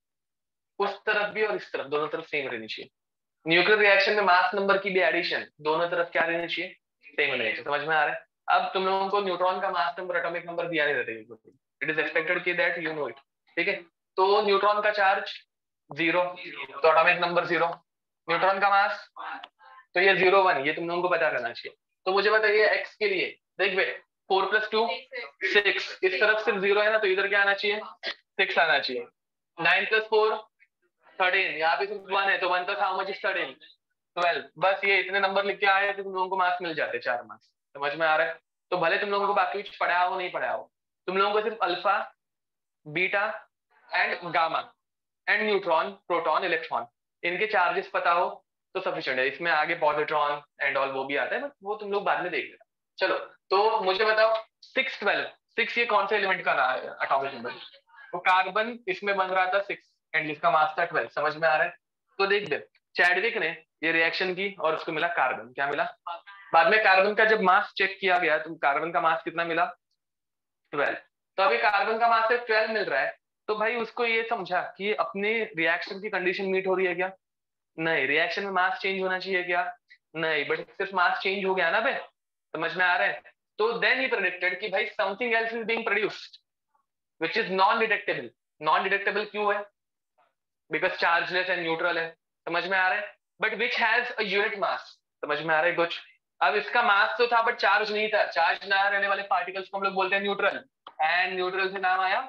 उस तरफ भी और इस तरफ, दोनों तरफ सेम रहनी चाहिए। न्यूक्लियर रिएक्शन में मास नंबर की भी एडिशन दोनों तरफ क्या रहनी चाहिए, सेम रहनी चाहिए। समझ में आ रहा है? अब तुम लोगों को न्यूट्रॉन का मास नंबर एटॉमिक नंबर दिया नहीं रहता, इट इज एक्सपेक्टेड कि दैट यू नो इट। ठीक है, तो न्यूट्रॉन का चार्ज जीरो, तो एटॉमिक नंबर जीरो, न्यूट्रॉन का मास तो ये जीरो वन, ये तुम लोगों को पता रहना चाहिए। तो मुझे बताइए एक्स के लिए, देख बे फोर प्लस टू सिक्स, इस तरफ सिर्फ जीरो है ना, तो इधर क्या आना चाहिए, सिक्स आना चाहिए। नाइन प्लस फोर थर्टीन, यहाँ पे सिर्फ वन है, तो one plus how much is thirteen, twelve. बस ये इतने नंबर लिख के आए तो तुम लोगों को मार्क्स मिल जाते, चार मार्क्स। समझ में आ रहा है? तो भले तुम लोगों को बाकी कुछ पढ़ा हो नहीं पढ़ा हो, तुम लोगों को सिर्फ alpha, beta and gamma and neutron, proton, electron, इनके चार्जेस पता हो तो सफिशिएंट है। इसमें आगे पॉजिट्रॉन एंड ऑल वो भी आता है, बट वो तुम लोग बाद में देख लेना। चलो, तो मुझे बताओ सिक्स ट्वेल्व, सिक्स ये कौन से एलिमेंट का एटॉमिक नंबर? तो कार्बन इसमें बन रहा था सिक्स एंड इसका मास था ट्वेल्व। समझ में आ रहा है? तो देख दे, चैडविक ने ये रिएक्शन की और उसको मिला कार्बन, क्या मिला? बाद में कार्बन का जब मास चेक किया गया तो कार्बन का मास कितना मिला, ट्वेल्व। तो अभी कार्बन का मास सिर्फ ट्वेल्व मिल रहा है, तो भाई उसको ये समझा कि अपने रिएक्शन की कंडीशन मीट हो रही है क्या? नहीं। रिएक्शन में मास चेंज होना चाहिए क्या? नहीं, बट सिर्फ मास चेंज हो गया ना बे। समझ में आ रहा है? तो देन ही प्रेडिक्टेड कि भाई something else is being produced which is non detectable. Non detectable क्यों है? बिकॉज चार्जलेस एंड न्यूट्रल है। समझ में आ रहा है? But which has a unit mass. समझ में आ रहा है कुछ? अब इसका मास तो था बट चार्ज नहीं था। चार्ज ना रहने वाले पार्टिकल्स को हम लोग बोलते हैं न्यूट्रल, एंड न्यूट्रल से नाम आया।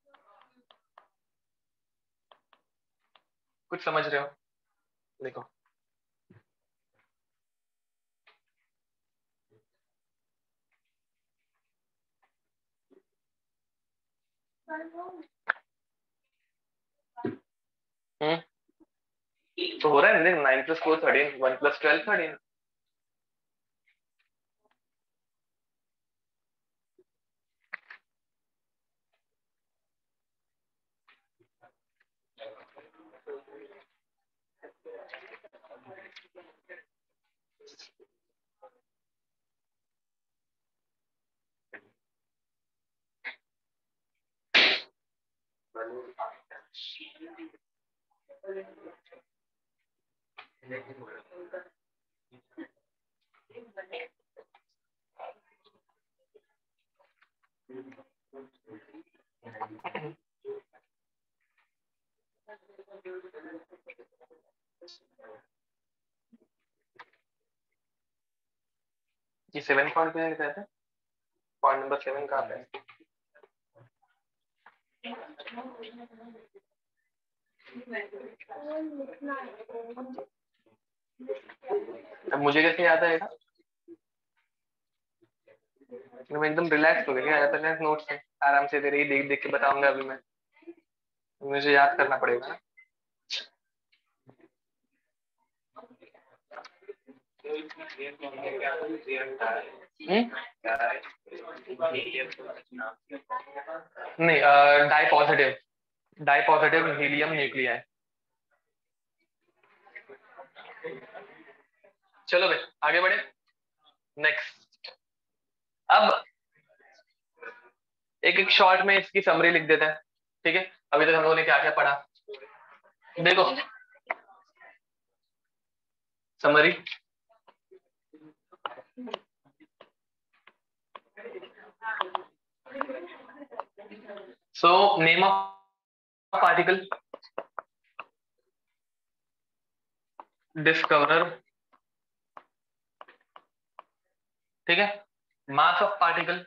कुछ समझ रहे हो? देखो हम्म तो हो रहा है ना, nine plus four thirteen, one plus twelve thirteen. ये सेवन पॉइंट पे कहते हैं, पॉइंट नंबर सेवन कहाँ पे है? अब मुझे कैसे याद आएगा? मैं एकदम रिलैक्स हो गया, आया था नोट्स में, आराम से तेरे ही देख देख के बताऊंगा अभी मैं, मुझे याद करना पड़ेगा ना। नहीं, di positive, di positive helium nuclei. चलो भाई आगे बढ़े। नेक्स्ट, अब एक एक शॉर्ट में इसकी समरी लिख देते हैं। ठीक है, अभी तक हम लोगों ने क्या क्या पढ़ा देखो। Summary, so name of particle, discoverer, ठीक है, mass of particle,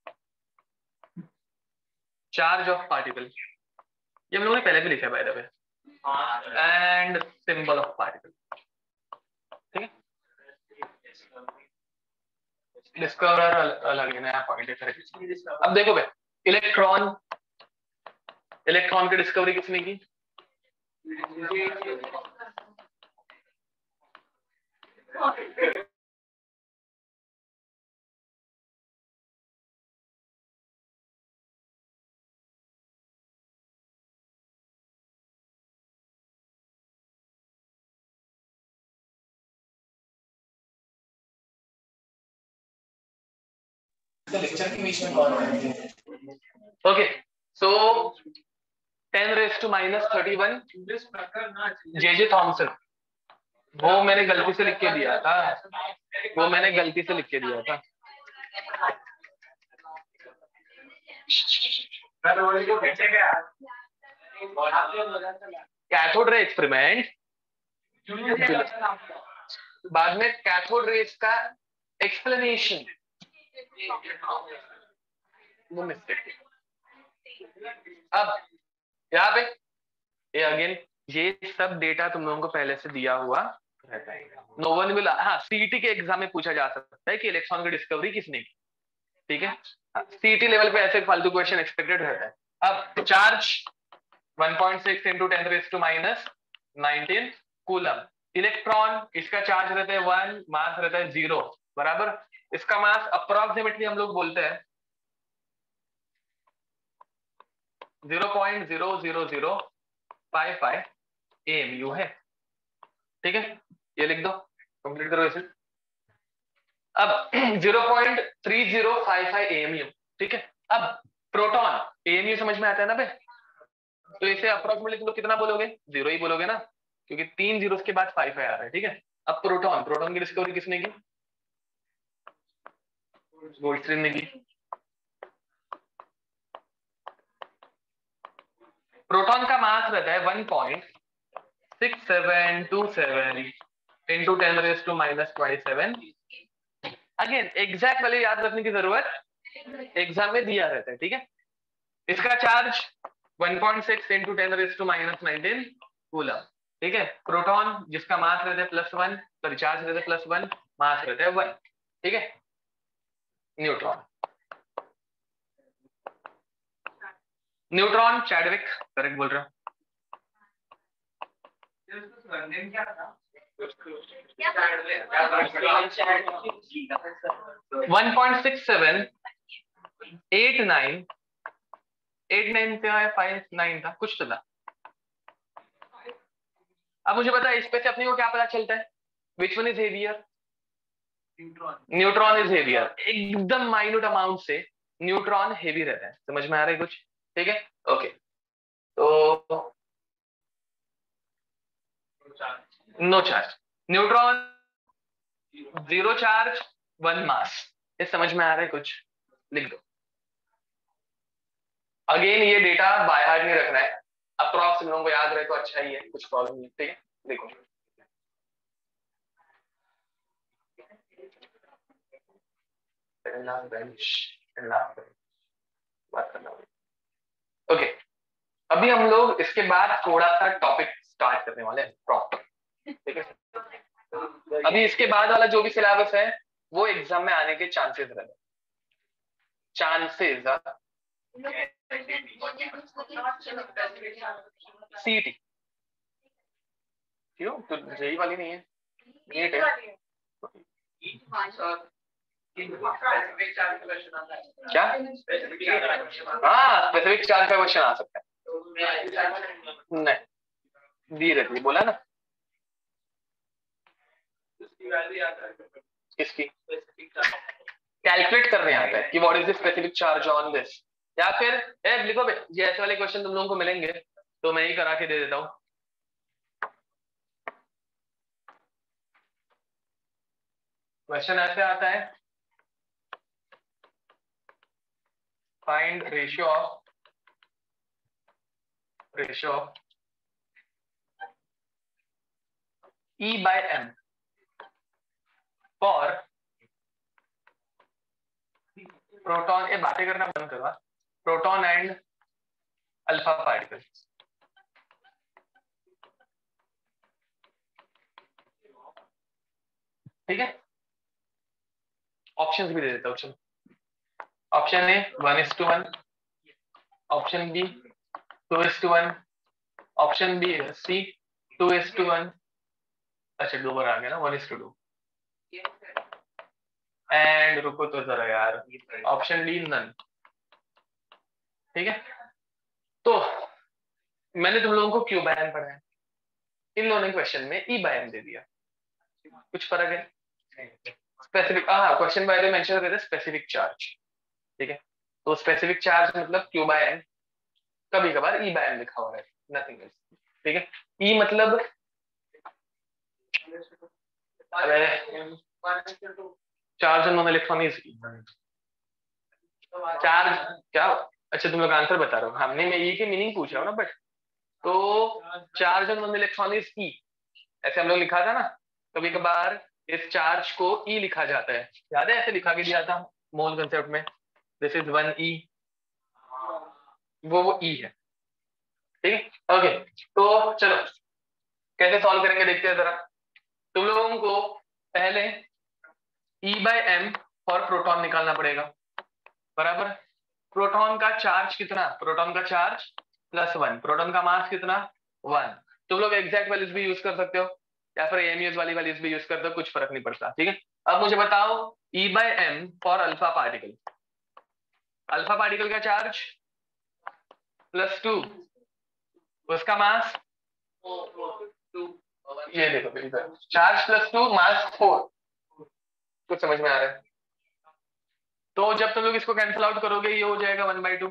charge of particle, ये हम लोगों ने पहले भी लिखा है by the way, and symbol of particle. ठीक है, डिस्कवरर अलग है, नया पॉइंट है। अब देखो भाई, इलेक्ट्रॉन, इलेक्ट्रॉन की डिस्कवरी किसने की? Okay, so ten raise to minus thirty one J J Thomson, वो मैंने गलती से लिख के दिया था, वो मैंने गलती से लिख के दिया था। कैथोड रे एक्सपेरिमेंट, बाद में कैथोड रेस का एक्सप्लेनेशन, वो मिस्टेक। अब यहाँ पे ये अगेन ये सब डेटा तुम लोगों को पहले से दिया हुआ रहता है। नो वन विल, हाँ सीईटी के एग्जाम में पूछा जा सकता है कि इलेक्ट्रॉन की डिस्कवरी किसने की, ठीक है। सीईटी लेवल पे ऐसे फालतू क्वेश्चन एक्सपेक्टेड रहता है। अब charge one point six into ten raise to minus nineteen coulomb, electron इसका चार्ज रहता है वन, मास रहता है जीरो, बराबर। इसका मास अप्रोक्सीमेटली हम लोग बोलते हैं zero point zero zero zero five five AMU है, ठीक है। ये लिख दो, कंप्लीट करो इसे। अब zero point three zero five five AMU, ठीक है। अब प्रोटॉन एएमयू समझ में आता है ना बे, तो इसे अप्रोक्सीमेटली तुम लोग कितना बोलोगे? जीरो ही बोलोगे ना, क्योंकि तीन जीरो के बाद फाइव फाइव आ रहा है, ठीक है। अब प्रोटॉन, प्रोटॉन की डिस्कवरी किसने की? गोल्डस्टीन ने की। प्रोटॉन का मास रहता है one point six seven two seven into ten raise to minus twenty seven. Again exact value याद रखने की जरूरत एग्जाम में दिया रहता है, ठीक है। इसका charge one point six into ten raise to minus nineteen coulomb, ठीक है। प्रोटॉन जिसका मास रहता है प्लस वन, सॉरी चार्ज रहता है प्लस वन, मास रहता है वन, ठीक है। न्यूट्रॉन, न्यूट्रॉन चैडविक, करेक्ट बोल रहा हूं। One point six seven eight nine eight nine था, फाइव नाइन था, कुछ तो था। अब मुझे पता है इस पे से अपने को क्या पता चलता है, which one is heavier? Neutron is heavier. एकदम माइन्यूट अमाउंट से न्यूट्रॉन हेवी रहता है, समझ में आ रहा है कुछ? ठीक है, ओके। तो no charge, neutron zero charge one mass, ये समझ में आ रहा है कुछ? लिख दो। अगेन ये डेटा बाय हार्ट नहीं रखना है, अप्रॉक्स लोगों को याद रहे तो अच्छा ही है, कुछ प्रॉब्लम नहीं, ठीक है। देखो बात करना। ओके, अभी हम लोग इसके बाद थोड़ा सा टॉपिक स्टार्ट करने वाले हैं प्रॉपर, ठीक है। अभी इसके बाद वाला जो भी सिलेबस है वो एग्जाम में आने के चांसेस रहते, चांसेस सीईटी क्यों? तो जेई वाली नहीं है, नीट है क्या? हाँ स्पेसिफिक चार्ज का क्वेश्चन आ सकता है, नहीं दी रहती है, बोला ना। किसकी? कैलकुलेट करने आता है कि what is the specific charge on this, या फिर ए, लिखो बे, ये ऐसे वाले क्वेश्चन तुम लोगों को मिलेंगे तो मैं ही करा के दे देता हूँ। क्वेश्चन ऐसे आता है, find ratio of ratio of E by M for proton, ये बातें करना बंद करो, प्रोटॉन एंड अल्फा पार्टिकल्स, ठीक है। ऑप्शंस भी दे देता हूँ, चलो। Option A one is to one, option B two is to one, option B C two is to one, अच्छा दो बार आ गया ना, one is to two, and रुको तो जरा यार, ऑप्शन डी नन। ठीक है, तो मैंने तुम लोगों को क्यू बाय एम पढ़ा है, इन लोगों ने क्वेश्चन में ई बाय एम दे दिया, कुछ फर्क है? स्पेसिफिक, हाँ क्वेश्चन बाय द मेंशन करते थे स्पेसिफिक चार्ज। ठीक है, तो स्पेसिफिक चार्ज मतलब क्यू बाय एम, कभी कभार ई बाय एम लिखा हुआ है, नथिंग एल्स। ठीक है, ई मतलब charge on electron is charge क्या, अच्छा तुम लोग आंसर बता रहे हो, हमने मैं ई की मीनिंग पूछ रहा हूँ ना, बट तो charge on one electron is E, ऐसे हम लोग लिखा था ना, कभी कभार इस चार्ज को ई लिखा जाता है, याद है ऐसे लिखा के दिया था मोल कंसेप्ट में, दिस इज वन ई, वो वो ई है। ठीक है, ओके, तो चलो कैसे सॉल्व करेंगे देखते हैं जरा। तुम लोगों को पहले E by M for proton निकालना पड़ेगा, बराबर। प्रोटॉन का चार्ज कितना, प्रोटॉन का चार्ज प्लस वन, प्रोटॉन का मास कितना वन। तुम लोग एग्जैक्ट वैल्यूज भी यूज कर सकते हो या फिर एएमयूज वाली वैल्यूज भी यूज करते हो, कुछ फर्क नहीं पड़ता। ठीक है, अब मुझे बताओ E by M for alpha particle, alpha particle का चार्ज प्लस टू, उसका मास ये देखो, charge plus two mass four, कुछ समझ में आ रहा है? तो जब तुम लोग इसको कैंसिल आउट करोगे ये हो जाएगा वन बाई टू।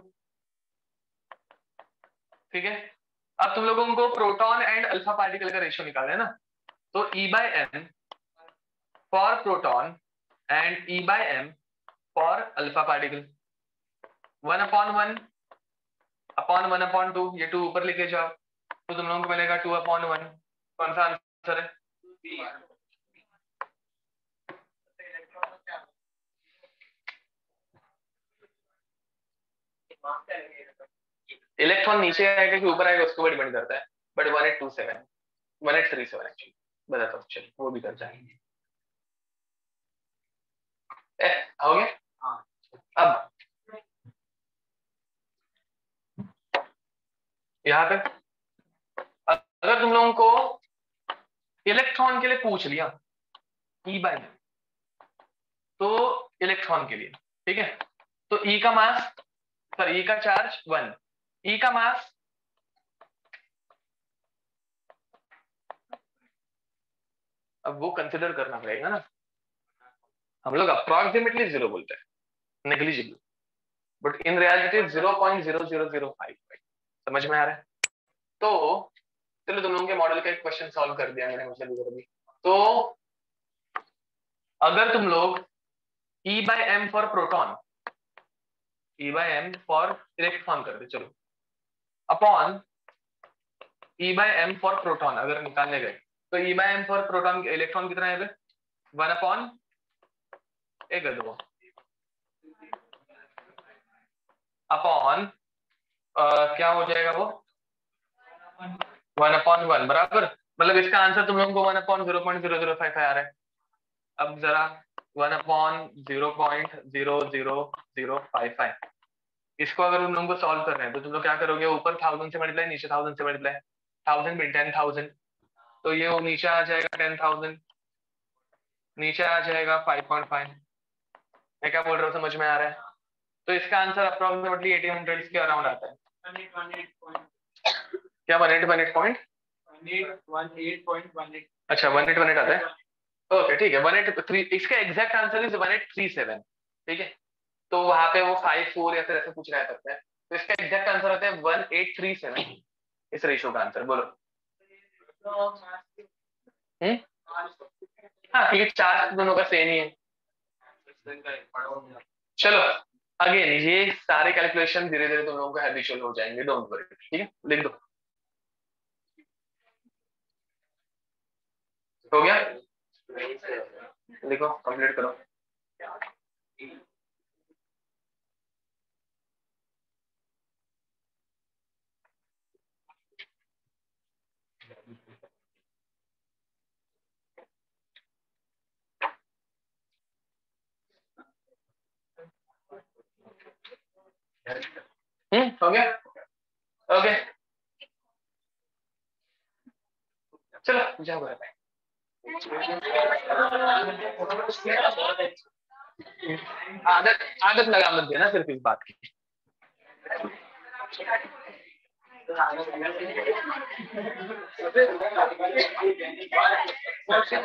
ठीक है, अब तुम लोगों को प्रोटॉन एंड अल्फा पार्टिकल का रेशियो निकालना है ना, तो E by M for proton and E by M for alpha particle, one upon one upon one upon two, ये टू ऊपर लेके जाओ तो तुम लोगों को मिलेगा टू अपॉन वन। कौन सा आंसर है? इलेक्ट्रॉन नीचे आएगा कि ऊपर आएगा उसको डिपेंड करता है, but one eight two seven one eight three seven actually बताता हूँ, चलिए वो भी कर जाएंगे। ए, हो गया? हाँ। अब यहाँ पे अगर तुम लोगों को इलेक्ट्रॉन के लिए पूछ लिया ई बाय एम, तो इलेक्ट्रॉन के लिए ठीक है, तो ई का मास सर ई का चार्ज वन, ई का मास अब वो कंसिडर करना पड़ेगा ना, हम लोग अप्रोक्सीमेटली जीरो बोलते हैं, negligible, but in reality zero point zero zero zero five. समझ में आ रहा है? तो चलो तुम लोगों के मॉडल का एक क्वेश्चन सॉल्व कर दिया मैंने, मतलब इधर भी। तो अगर तुम लोग E by M for proton, E by M for electron कर दे चलो, upon E by M for proton अगर निकालने गए, तो E by M for proton electron कितना है वन अपॉन एक दो अपॉन क्या हो जाएगा वो वन अपॉन वन, बराबर। मतलब इसका आंसर तुम लोगों को one upon zero point zero zero five आ रहा है। अब जरा one upon zero point zero zero zero five five, इसको अगर तुम लोगों को सॉल्व कर रहे हैं तो तुम लोग क्या करोगे, ऊपर थाउजेंड से मल्टीप्लाई, नीचे थाउजेंड से मल्टीप्लाई, थाउजेंड में टेन थाउजेंड, तो ये वो नीचे आ जाएगा टेन थाउजेंड, नीचे आ जाएगा फाइव पॉइंट फाइव। मैं क्या बोल रहा हूँ समझ में आ रहा है? तो इसका आंसर अप्रोक्सीमेटली एटीन हंड्रेड के अराउंड आता है। क्या one eight one eight point अच्छा वन एट वन एट आता है, ओके ठीक है, वन एट थ्री, इसका exact answer is one eight three seven. ठीक है, तो वहां पे वो फाइव फोर या फिर ऐसे कुछ रह सकता है, तो इसका एग्जैक्ट आंसर आता है वन एट थ्री सेवन, इस रेशियो का आंसर। बोलो हम्म हाँ ठीक है, चार्ज दोनों का सेम ही है। चलो अगेन ये सारे कैलकुलेशन धीरे धीरे तुम लोगों को हैबिचुअल हो जाएंगे, डोंट वरी। ठीक है, लिख दो, हो गया, लिखो, कंप्लीट करो। हम्म हो गया, ओके। जा रहा है आदत आदत लगा मत देना सिर्फ इस बात की